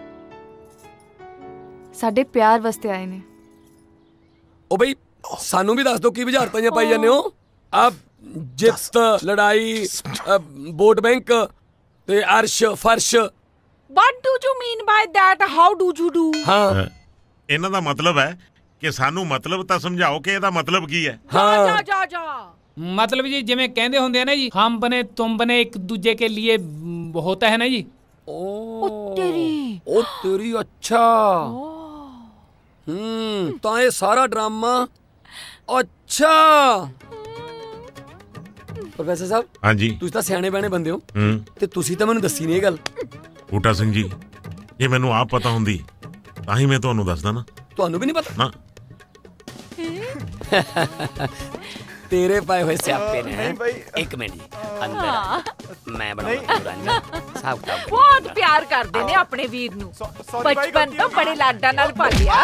[SPEAKER 15] ਸਾਡੇ ਪਿਆਰ ਵਾਸਤੇ ਆਏ ਨੇ।
[SPEAKER 12] ओ भाई सानू भी दस दो की बुझारतां पाई जाने हो। अब जित लड़ाई वोट बैंक ते अर्श फर्श।
[SPEAKER 14] What do you mean by that? How do you do?
[SPEAKER 12] हाँ,
[SPEAKER 5] ਇਹਨਾਂ ਦਾ ਮਤਲਬ ਹੈ ਕਿ ਸਾਨੂੰ ਮਤਲਬ ਤਾਂ ਸਮਝਾਓ ਕਿ ਇਹਦਾ ਮਤਲਬ ਕੀ ਹੈ।
[SPEAKER 14] हाँ जा जा जा।
[SPEAKER 22] मतलब जी जिवें कहंदे हुंदे हैं ना जी, हम बने तुम बने एक दूजे के लिए होता है ना जी।
[SPEAKER 12] ओ
[SPEAKER 14] तेरी
[SPEAKER 12] ओ तेरी अच्छा। हम्म ਤਾਂ ਇਹ ਸਾਰਾ ਡਰਾਮਾ ਅੱਛਾ। ਪ੍ਰੋਫੈਸਰ ਸਾਹਿਬ,
[SPEAKER 5] ਹਾਂਜੀ,
[SPEAKER 12] ਤੁਸੀਂ ਤਾਂ ਸਿਆਣੇ ਬਹਿਣੇ ਬੰਦੇ ਹੋ
[SPEAKER 5] ਹੂੰ,
[SPEAKER 12] ਤੇ ਤੁਸੀਂ ਤਾਂ ਮੈਨੂੰ ਦੱਸੀ ਨਹੀਂ ਇਹ ਗੱਲ।
[SPEAKER 5] ਬੂਟਾ ਸਿੰਘ ਜੀ, ਇਹ ਮੈਨੂੰ ਆਪ ਪਤਾ ਹੁੰਦੀ ਤਾਂ ਹੀ ਮੈਂ ਤੁਹਾਨੂੰ ਦੱਸਦਾ ਨਾ।
[SPEAKER 12] ਤੁਹਾਨੂੰ ਵੀ ਨਹੀਂ ਪਤਾ?
[SPEAKER 5] ਨਾ।
[SPEAKER 12] तेरे पाए हुए स्यापे ने हैं। एक मिनट जी, अंदर मैं बनाऊंगा साहब का।
[SPEAKER 14] बहुत प्यार करते ने अपने वीर नु, बचपन तो बड़े लाडा नाल पालिया।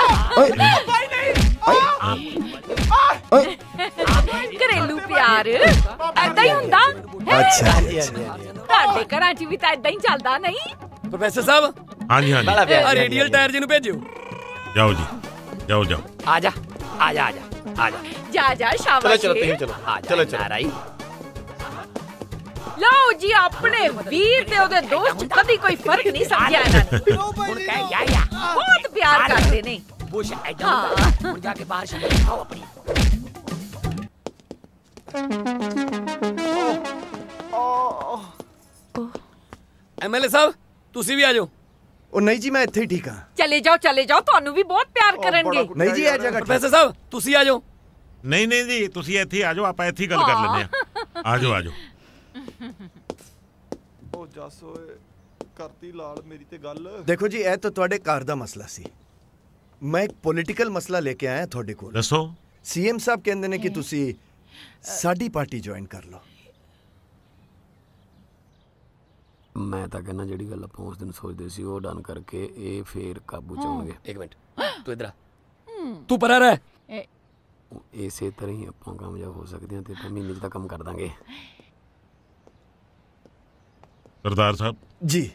[SPEAKER 14] घरेलू प्यार ऐदा ही हुंदा।
[SPEAKER 1] अच्छा
[SPEAKER 14] ਤੁਹਾਡੇ ਘਰਾਂ 'ਚ ਵੀ ਤਾਂ ਏਦਾਂ ਹੀ ਚੱਲਦਾ ਨਹੀਂ?
[SPEAKER 12] प्रोफेसर साहब।
[SPEAKER 5] हाँ जी हाँ जी।
[SPEAKER 12] आ रेडियल टायर जी नु भेजियो।
[SPEAKER 5] जाओ जी, जाओ जाओ।
[SPEAKER 12] आजा आजा आजा आजा।
[SPEAKER 14] जा जा शाबाश।
[SPEAKER 12] चलो चलो चलो चलो चलो राई।
[SPEAKER 14] ਲਓ ਜੀ ਆਪਣੇ ਵੀਰ ਤੇ ਉਹਦੇ ਦੋਸਤ 'ਚ ਕਦੀ ਕੋਈ ਫਰਕ ਨਹੀਂ ਸਮਝਿਆ ਇਹਨਾਂ ਨੇ।
[SPEAKER 12] ਹੁਣ ਕਹਿ ਯਾ ਯਾ
[SPEAKER 14] ਬਹੁਤ ਪਿਆਰ ਕਰਦੇ ਨੇ।
[SPEAKER 12] बुश ऐदा होता है। जाके बाहर शंकर खाओ अपनी। एमएलए साहब ਤੁਸੀਂ ਵੀ ਆ ਜਾਓ।
[SPEAKER 1] ਉਹ ਨਹੀਂ ਜੀ ਮੈਂ ਇੱਥੇ ਹੀ ਠੀਕ ਹਾਂ।
[SPEAKER 14] ਚਲੇ ਜਾਓ ਚਲੇ ਜਾਓ, ਤੁਹਾਨੂੰ ਵੀ ਬਹੁਤ ਪਿਆਰ ਕਰਨਗੇ।
[SPEAKER 1] ਨਹੀਂ ਜੀ ਇਹ ਜਗ੍ਹਾ
[SPEAKER 12] ਪ੍ਰੋਫੈਸਰ ਸਾਹਿਬ ਤੁਸੀਂ ਆ ਜਾਓ।
[SPEAKER 5] ਨਹੀਂ ਨਹੀਂ ਜੀ ਤੁਸੀਂ ਇੱਥੇ ਆ ਜਾਓ, ਆਪਾਂ ਇੱਥੇ ਹੀ ਗੱਲ ਕਰ ਲੈਂਦੇ ਆ। ਆ ਜਾਓ ਆ ਜਾਓ।
[SPEAKER 3] ਉਹ ਜੱਸ ਓਏ ਕਰਤੀ ਲਾਲ ਮੇਰੀ ਤੇ ਗੱਲ।
[SPEAKER 1] ਦੇਖੋ ਜੀ ਇਹ ਤਾਂ ਤੁਹਾਡੇ ਘਰ ਦਾ ਮਸਲਾ ਸੀ, ਮੈਂ ਇੱਕ ਪੋਲੀਟੀਕਲ ਮਸਲਾ ਲੈ ਕੇ ਆਇਆ ਤੁਹਾਡੇ ਕੋਲ।
[SPEAKER 5] ਦੱਸੋ।
[SPEAKER 1] ਸੀਐਮ ਸਾਹਿਬ ਕਹਿੰਦੇ ਨੇ ਕਿ ਤੁਸੀਂ ਸਾਡੀ ਪਾਰਟੀ ਜੁਆਇਨ ਕਰ ਲਓ।
[SPEAKER 12] ਮੈਂ ਤਾਂ ਕਹਿੰਦਾ ਜਿਹੜੀ ਗੱਲ ਆਪਾਂ ਉਸ ਦਿਨ ਸੋਚਦੇ ਸੀ ਉਹ ਡਨ ਕਰਕੇ ਇਹ ਫੇਰ ਕਾਬੂ ਚ ਆਉਣਗੇ। ਇੱਕ ਮਿੰਟ ਤੂੰ ਇਧਰ ਆ, ਤੂੰ ਪਰਾਂ ਰਹਿ। ਇਸੇ ਤਰ੍ਹਾਂ ਹੀ ਆਪਾਂ ਕਾਮਯਾਬ ਹੋ ਸਕਦੇ ਹਾਂ ਤੇ ਆਪਾਂ ਮਹੀਨੇ 'ਚ ਤਾਂ ਕੰਮ ਕਰ ਦਾਂਗੇ।
[SPEAKER 5] ਸਰਦਾਰ ਸਾਹਿਬ
[SPEAKER 1] ਜੀ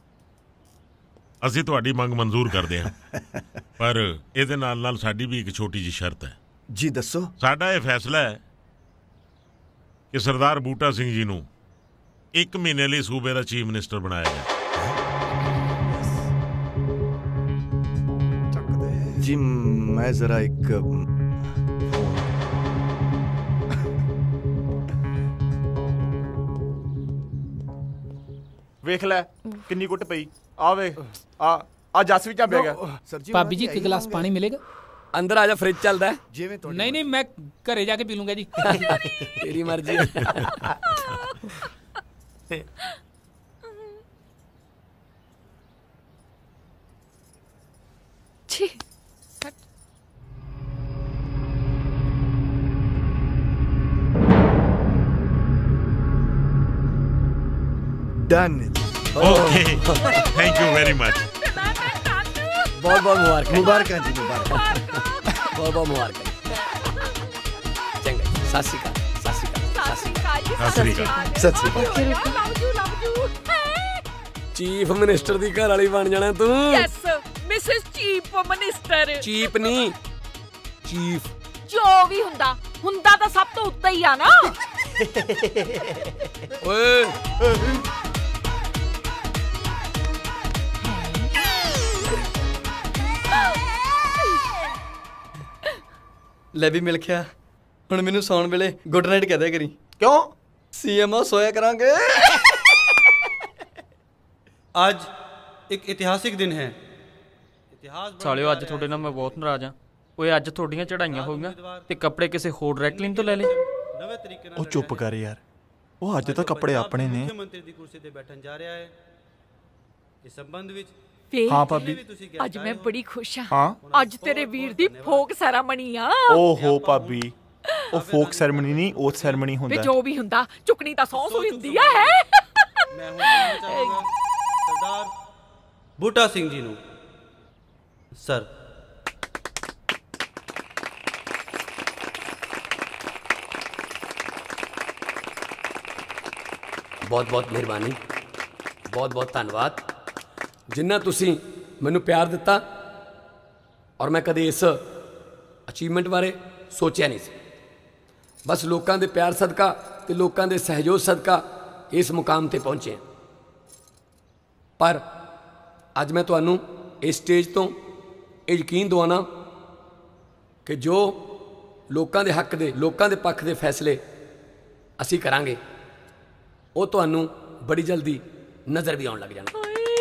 [SPEAKER 5] ਅਸੀਂ ਤੁਹਾਡੀ ਮੰਗ ਮਨਜ਼ੂਰ ਕਰਦੇ ਹਾਂ, ਪਰ ਇਹਦੇ ਨਾਲ ਨਾਲ ਸਾਡੀ ਵੀ ਇੱਕ ਛੋਟੀ ਜਿਹੀ ਸ਼ਰਤ ਹੈ।
[SPEAKER 1] ਜੀ ਦੱਸੋ।
[SPEAKER 5] ਸਾਡਾ ਇਹ ਫੈਸਲਾ ਹੈ ਕਿ ਸਰਦਾਰ ਬੂਟਾ ਸਿੰਘ ਜੀ ਨੂੰ ਇੱਕ ਮਹੀਨੇ ਲਈ ਸੂਬੇ ਦਾ ਚੀਫ ਮਿਨਿਸਟਰ ਬਣਾਇਆ ਜਾਏ।
[SPEAKER 1] ਜੀ ਮੈਂ ਜ਼ਰਾ ਇੱਕ
[SPEAKER 3] ਵੇਖ ਲੈ ਕਿੰਨੀ ਕੁੱਟ ਪਈ। ਆ ਵੇਖ ਆ ਆ ਜੱਸ ਵੀ ਝਾਂਬਿਆ ਗਿਆ।
[SPEAKER 22] ਭਾਬੀ ਜੀ ਇੱਕ ਗਲਾਸ ਪਾਣੀ ਮਿਲੇਗਾ?
[SPEAKER 12] ਅੰਦਰ ਆ ਜਾ, ਫ੍ਰਿਜ ਚੱਲਦਾ ਹੈ।
[SPEAKER 1] ਜਿਵੇਂ
[SPEAKER 22] ਨਹੀਂ ਨਹੀਂ ਮੈਂ ਘਰੇ ਜਾ ਕੇ ਪੀ ਲੂੰਗਾ ਜੀ।
[SPEAKER 12] ਤੇਰੀ ਮਰਜ਼ੀ ਹੈ।
[SPEAKER 14] ਛੀ
[SPEAKER 1] ਡਨ।
[SPEAKER 5] Okay thank you very much.
[SPEAKER 12] ਬਹੁਤ ਬਹੁਤ ਮੁਬਾਰਕ
[SPEAKER 1] ਮੁਬਾਰਕਾਂ ਜੀ ਮੁਬਾਰਕਾਂ।
[SPEAKER 12] ਬਹੁਤ ਬਹੁਤ ਮੁਬਾਰਕ। ਚੰਗਾ ਜੀ, ਸਤਿ ਸ਼੍ਰੀ ਅਕਾਲ। ਸਤਿ ਸ਼੍ਰੀ ਅਕਾਲ।
[SPEAKER 5] ਸਤਿ ਸ਼੍ਰੀ ਅਕਾਲ।
[SPEAKER 1] ਸਤਿ ਸ਼੍ਰੀ ਅਕਾਲ।
[SPEAKER 12] ਚੀਫ ਮਿਨਿਸਟਰ ਦੀ ਘਰ ਵਾਲੀ ਬਣ ਜਾਣਾ ਤੂੰ।
[SPEAKER 14] Yes Mrs chief minister.
[SPEAKER 12] Cheap ਨਹੀਂ ਚੀਫ।
[SPEAKER 14] ਜੋ ਵੀ ਹੁੰਦਾ ਹੁੰਦਾ ਤਾਂ ਸਭ ਤੋਂ ਉੱਤੇ ਹੀ ਆ ਨਾ।
[SPEAKER 12] ਓਏ
[SPEAKER 13] ਲੈ ਵੀ ਮਿਲ ਗਿਆ। ਹੁਣ ਮੈਨੂੰ ਸੌਣ ਵੇਲੇ ਗੁੱਡ ਨਾਈਟ ਕਹਿ ਦਿਆ ਕਰੀ।
[SPEAKER 3] ਕਿਉਂ?
[SPEAKER 13] ਸੀਐਮਓ ਸੋਇਆ ਕਰਾਂਗੇ।
[SPEAKER 20] ਅੱਜ ਇੱਕ ਇਤਿਹਾਸਿਕ ਦਿਨ ਹੈ।
[SPEAKER 18] ਸਾਲਿਓ ਅੱਜ ਤੁਹਾਡੇ ਨਾਲ ਮੈਂ ਬਹੁਤ ਨਾਰਾਜ਼ ਆ। ਓਏ ਅੱਜ ਤੁਹਾਡੀਆਂ ਚੜਾਈਆਂ ਹੋ ਗਈਆਂ ਤੇ ਕੱਪੜੇ ਕਿਸੇ ਹੋਰ ਡਾਇਰੈਕਟਲਿੰਗ ਤੋਂ ਲੈ ਲਏ।
[SPEAKER 3] ਉਹ ਚੁੱਪ ਕਰ ਯਾਰ, ਉਹ ਅੱਜ ਤਾਂ ਕੱਪੜੇ ਆਪਣੇ ਨੇ।
[SPEAKER 20] ਮੁੱਖ ਮੰਤਰੀ ਦੀ ਕੁਰਸੀ ਤੇ ਬੈਠਣ ਜਾ ਰਿਹਾ ਹੈ। ਇਸ ਸੰਬੰਧ ਵਿੱਚ
[SPEAKER 3] ਹਾਂ ਭਾਬੀ
[SPEAKER 14] ਅੱਜ ਮੈਂ ਬੜੀ ਖੁਸ਼ ਹਾਂ।
[SPEAKER 3] ਹਾਂ
[SPEAKER 14] ਅੱਜ ਤੇਰੇ ਵੀਰ ਦੀ ਫੋਕ ਸੈਰਾਮਨੀ ਆ।
[SPEAKER 3] ਓਹੋ ਭਾਬੀ ਉਹ ਫੋਕ ਸੈਰਮਨੀ ਨਹੀਂ, ਓਥ ਸੈਰਮਨੀ ਹੁੰਦਾ।
[SPEAKER 14] ਵੇ ਜੋ ਵੀ ਹੁੰਦਾ ਚੁੱਕਣੀ ਤਾਂ ਸੌਂ ਸੂਈ ਹੁੰਦੀ ਆ। ਹੈ
[SPEAKER 20] ਮੈਂ ਹੁਣ ਚਾਹਾਂਗਾ ਸਰਦਾਰ ਬੂਟਾ ਸਿੰਘ ਜੀ ਨੂੰ। ਸਰ
[SPEAKER 12] ਬਹੁਤ ਬਹੁਤ ਮਿਹਰਬਾਨੀ, ਬਹੁਤ ਬਹੁਤ ਧੰਨਵਾਦ ਜਿੰਨਾ ਤੁਸੀਂ ਮੈਨੂੰ ਪਿਆਰ ਦਿੱਤਾ। ਔਰ ਮੈਂ ਕਦੇ ਇਸ ਅਚੀਵਮੈਂਟ ਬਾਰੇ ਸੋਚਿਆ ਨਹੀਂ ਸੀ। ਬਸ ਲੋਕਾਂ ਦੇ ਪਿਆਰ ਸਦਕਾ ਤੇ ਲੋਕਾਂ ਦੇ ਸਹਿਯੋਗ ਸਦਕਾ ਇਸ ਮੁਕਾਮ ਤੇ ਪਹੁੰਚੇ। ਪਰ ਅੱਜ ਮੈਂ ਤੁਹਾਨੂੰ ਇਸ ਸਟੇਜ ਤੋਂ ਇਹ ਯਕੀਨ ਦਿਵਾਉਣਾ ਕਿ ਜੋ ਲੋਕਾਂ ਦੇ ਹੱਕ ਦੇ, ਲੋਕਾਂ ਦੇ ਪੱਖ ਦੇ ਫੈਸਲੇ ਅਸੀਂ ਕਰਾਂਗੇ ਉਹ ਤੁਹਾਨੂੰ ਬੜੀ ਜਲਦੀ ਨਜ਼ਰ ਵੀ ਆਉਣ ਲੱਗ ਜਾਣਾ।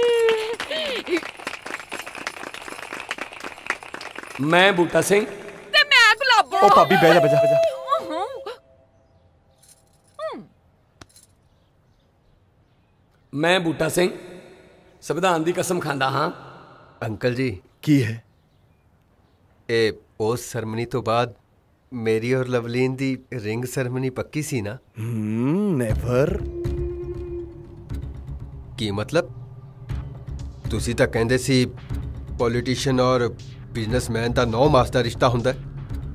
[SPEAKER 12] ਮੈਂ ਬੂਟਾ ਸਿੰਘ
[SPEAKER 14] ਤੇ ਮੈਂ ਗੁਲਾਬੋ।
[SPEAKER 3] ਉਹ ਭਾਬੀ ਬਹਿ ਜਾ ਬਹਿ ਜਾ ਬਹਿ ਜਾ।
[SPEAKER 12] ਮੈਂ ਬੂਟਾ ਸਿੰਘ ਸੰਵਿਧਾਨ ਦੀ ਕਸਮ ਖਾਂਦਾ ਹਾਂ।
[SPEAKER 9] ਅੰਕਲ ਜੀ
[SPEAKER 1] ਕੀ ਹੈ
[SPEAKER 9] ਇਹ ਉਸ ਸੈਰਮਨੀ ਤੋਂ ਬਾਅਦ मेरी और लवलीन दी रिंग सेरेमनी पक्की सी ना?
[SPEAKER 1] Hmm never.
[SPEAKER 9] की मतलब? तुसी तां कहंदे सी पॉलिटिशियन और बिजनेसमैन दा नौ मास दा रिश्ता हुंदा है।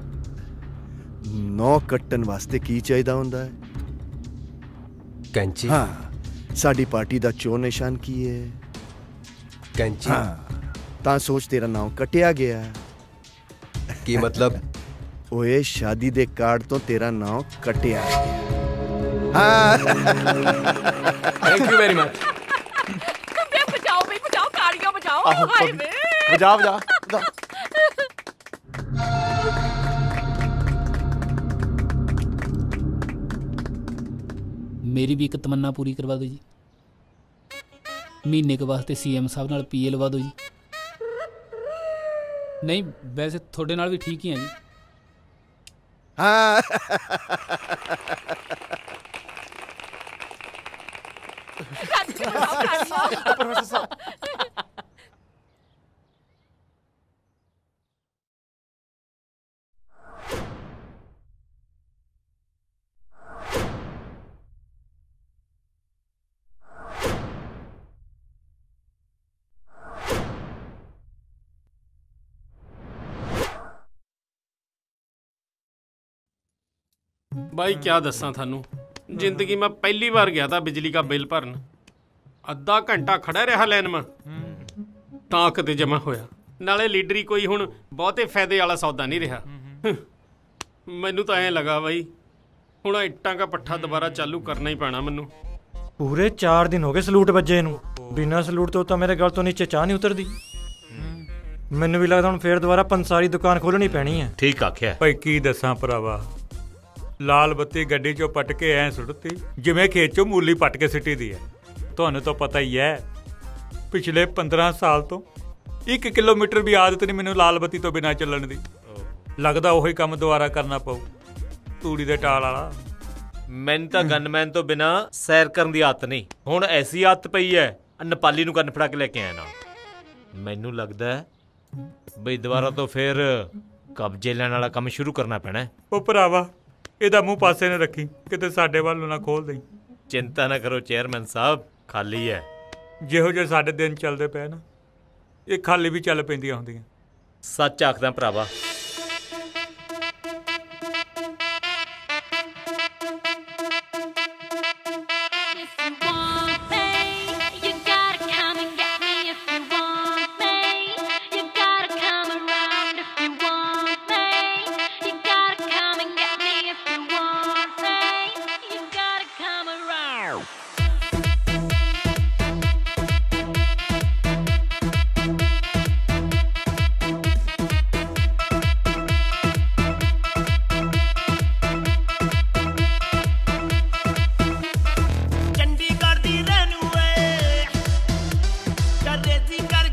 [SPEAKER 1] नौ कट्टन वास्ते की चाहिदा हुंदा है?
[SPEAKER 9] कैंची।
[SPEAKER 1] हाँ, साडी पार्टी दा चोन निशान की है?
[SPEAKER 9] कैंची।
[SPEAKER 1] हाँ, तां सोच तेरा नाम कटिया गया।
[SPEAKER 9] की मतलब?
[SPEAKER 1] ओए शादी दे कार्ड तो तेरा नाम कटिया गया। हाँ।
[SPEAKER 23] Thank you very much.
[SPEAKER 14] बे बचाओ बे बचाओ, तालियां बजाओ। हाय बे
[SPEAKER 1] बजा बजा बजा।
[SPEAKER 22] मेरी भी एक तमन्ना पूरी करवा दो जी। महीने के वास्ते सीएम साहब नाल पीए लवा दो जी। नहीं वैसे थोड़े नाल भी ठीक ही हैं जी।
[SPEAKER 1] हाँ।
[SPEAKER 17] भाई क्या दसा थानू, जिंदगी में पहली बार गया था बिजली का बिल भरन। अद्धा घंटा खड़ा रहा लाइन में, तां किते जमा होया। नाले लीडरी कोई हुण बहुते फायदे वाला सौदा नहीं रहा। मैनू तो ऐ लगा बई हुण इट्टां का पट्ठा दोबारा चालू करना ही पैना मैनू।
[SPEAKER 11] पूरे चार दिन हो गए सलूट बजे नू, बिना सलूट तो, तो मेरे गल तो नीचे चाह नहीं उतरदी। मैनू भी लगदा हुण फेर दोबारा पंसारी दुकान खोलनी पैनी है।
[SPEAKER 10] ठीक आख्या भाई, की दसां भरावा, लाल बत्ती गड्डी चो पट के ऐ सुटती जिवें खेत चो मूली पट के सिटी दी है। तुहानू तो पता ही है, पिछले पंद्रह साल तो एक किलोमीटर भी आदत नहीं मैनू लाल बत्ती तो बिना चलण दी। लगदा ओही काम दोबारा करना पऊ, तूड़ी दे टाल वाला।
[SPEAKER 8] मैनू तो गनमैन तो बिना सैर करन दी आदत नहीं, हुण ऐसी आदत पई है नेपाली नू गन फड़ा के लेके आया ना। मैनू लगदा है बई दोबारा तो फिर कब्जे लैण वाला काम शुरू करना पैना है।
[SPEAKER 10] ओ भरावा ਇਹਦਾ ਮੂੰਹ ਪਾਸੇ ਨੇ ਰੱਖੀ, ਕਿਤੇ ਸਾਡੇ ਵੱਲ ਨੂੰ ਨਾ ਖੋਲ ਦੇਈ।
[SPEAKER 8] चिंता ना करो चेयरमैन साहब, खाली है।
[SPEAKER 10] ਜਿਹੋ ਜਿਹੇ ਸਾਡੇ ਦਿਨ ਚੱਲਦੇ ਪਏ ਨਾ, ਇਹ ਖਾਲੀ ਵੀ ਚੱਲ ਪੈਂਦੀਆਂ ਹੁੰਦੀਆਂ।
[SPEAKER 8] ਸੱਚ ਆਖਦਾ ਭਰਾਵਾ।
[SPEAKER 19] चंडीगढ़ दी रहनू है, कर रेजी कर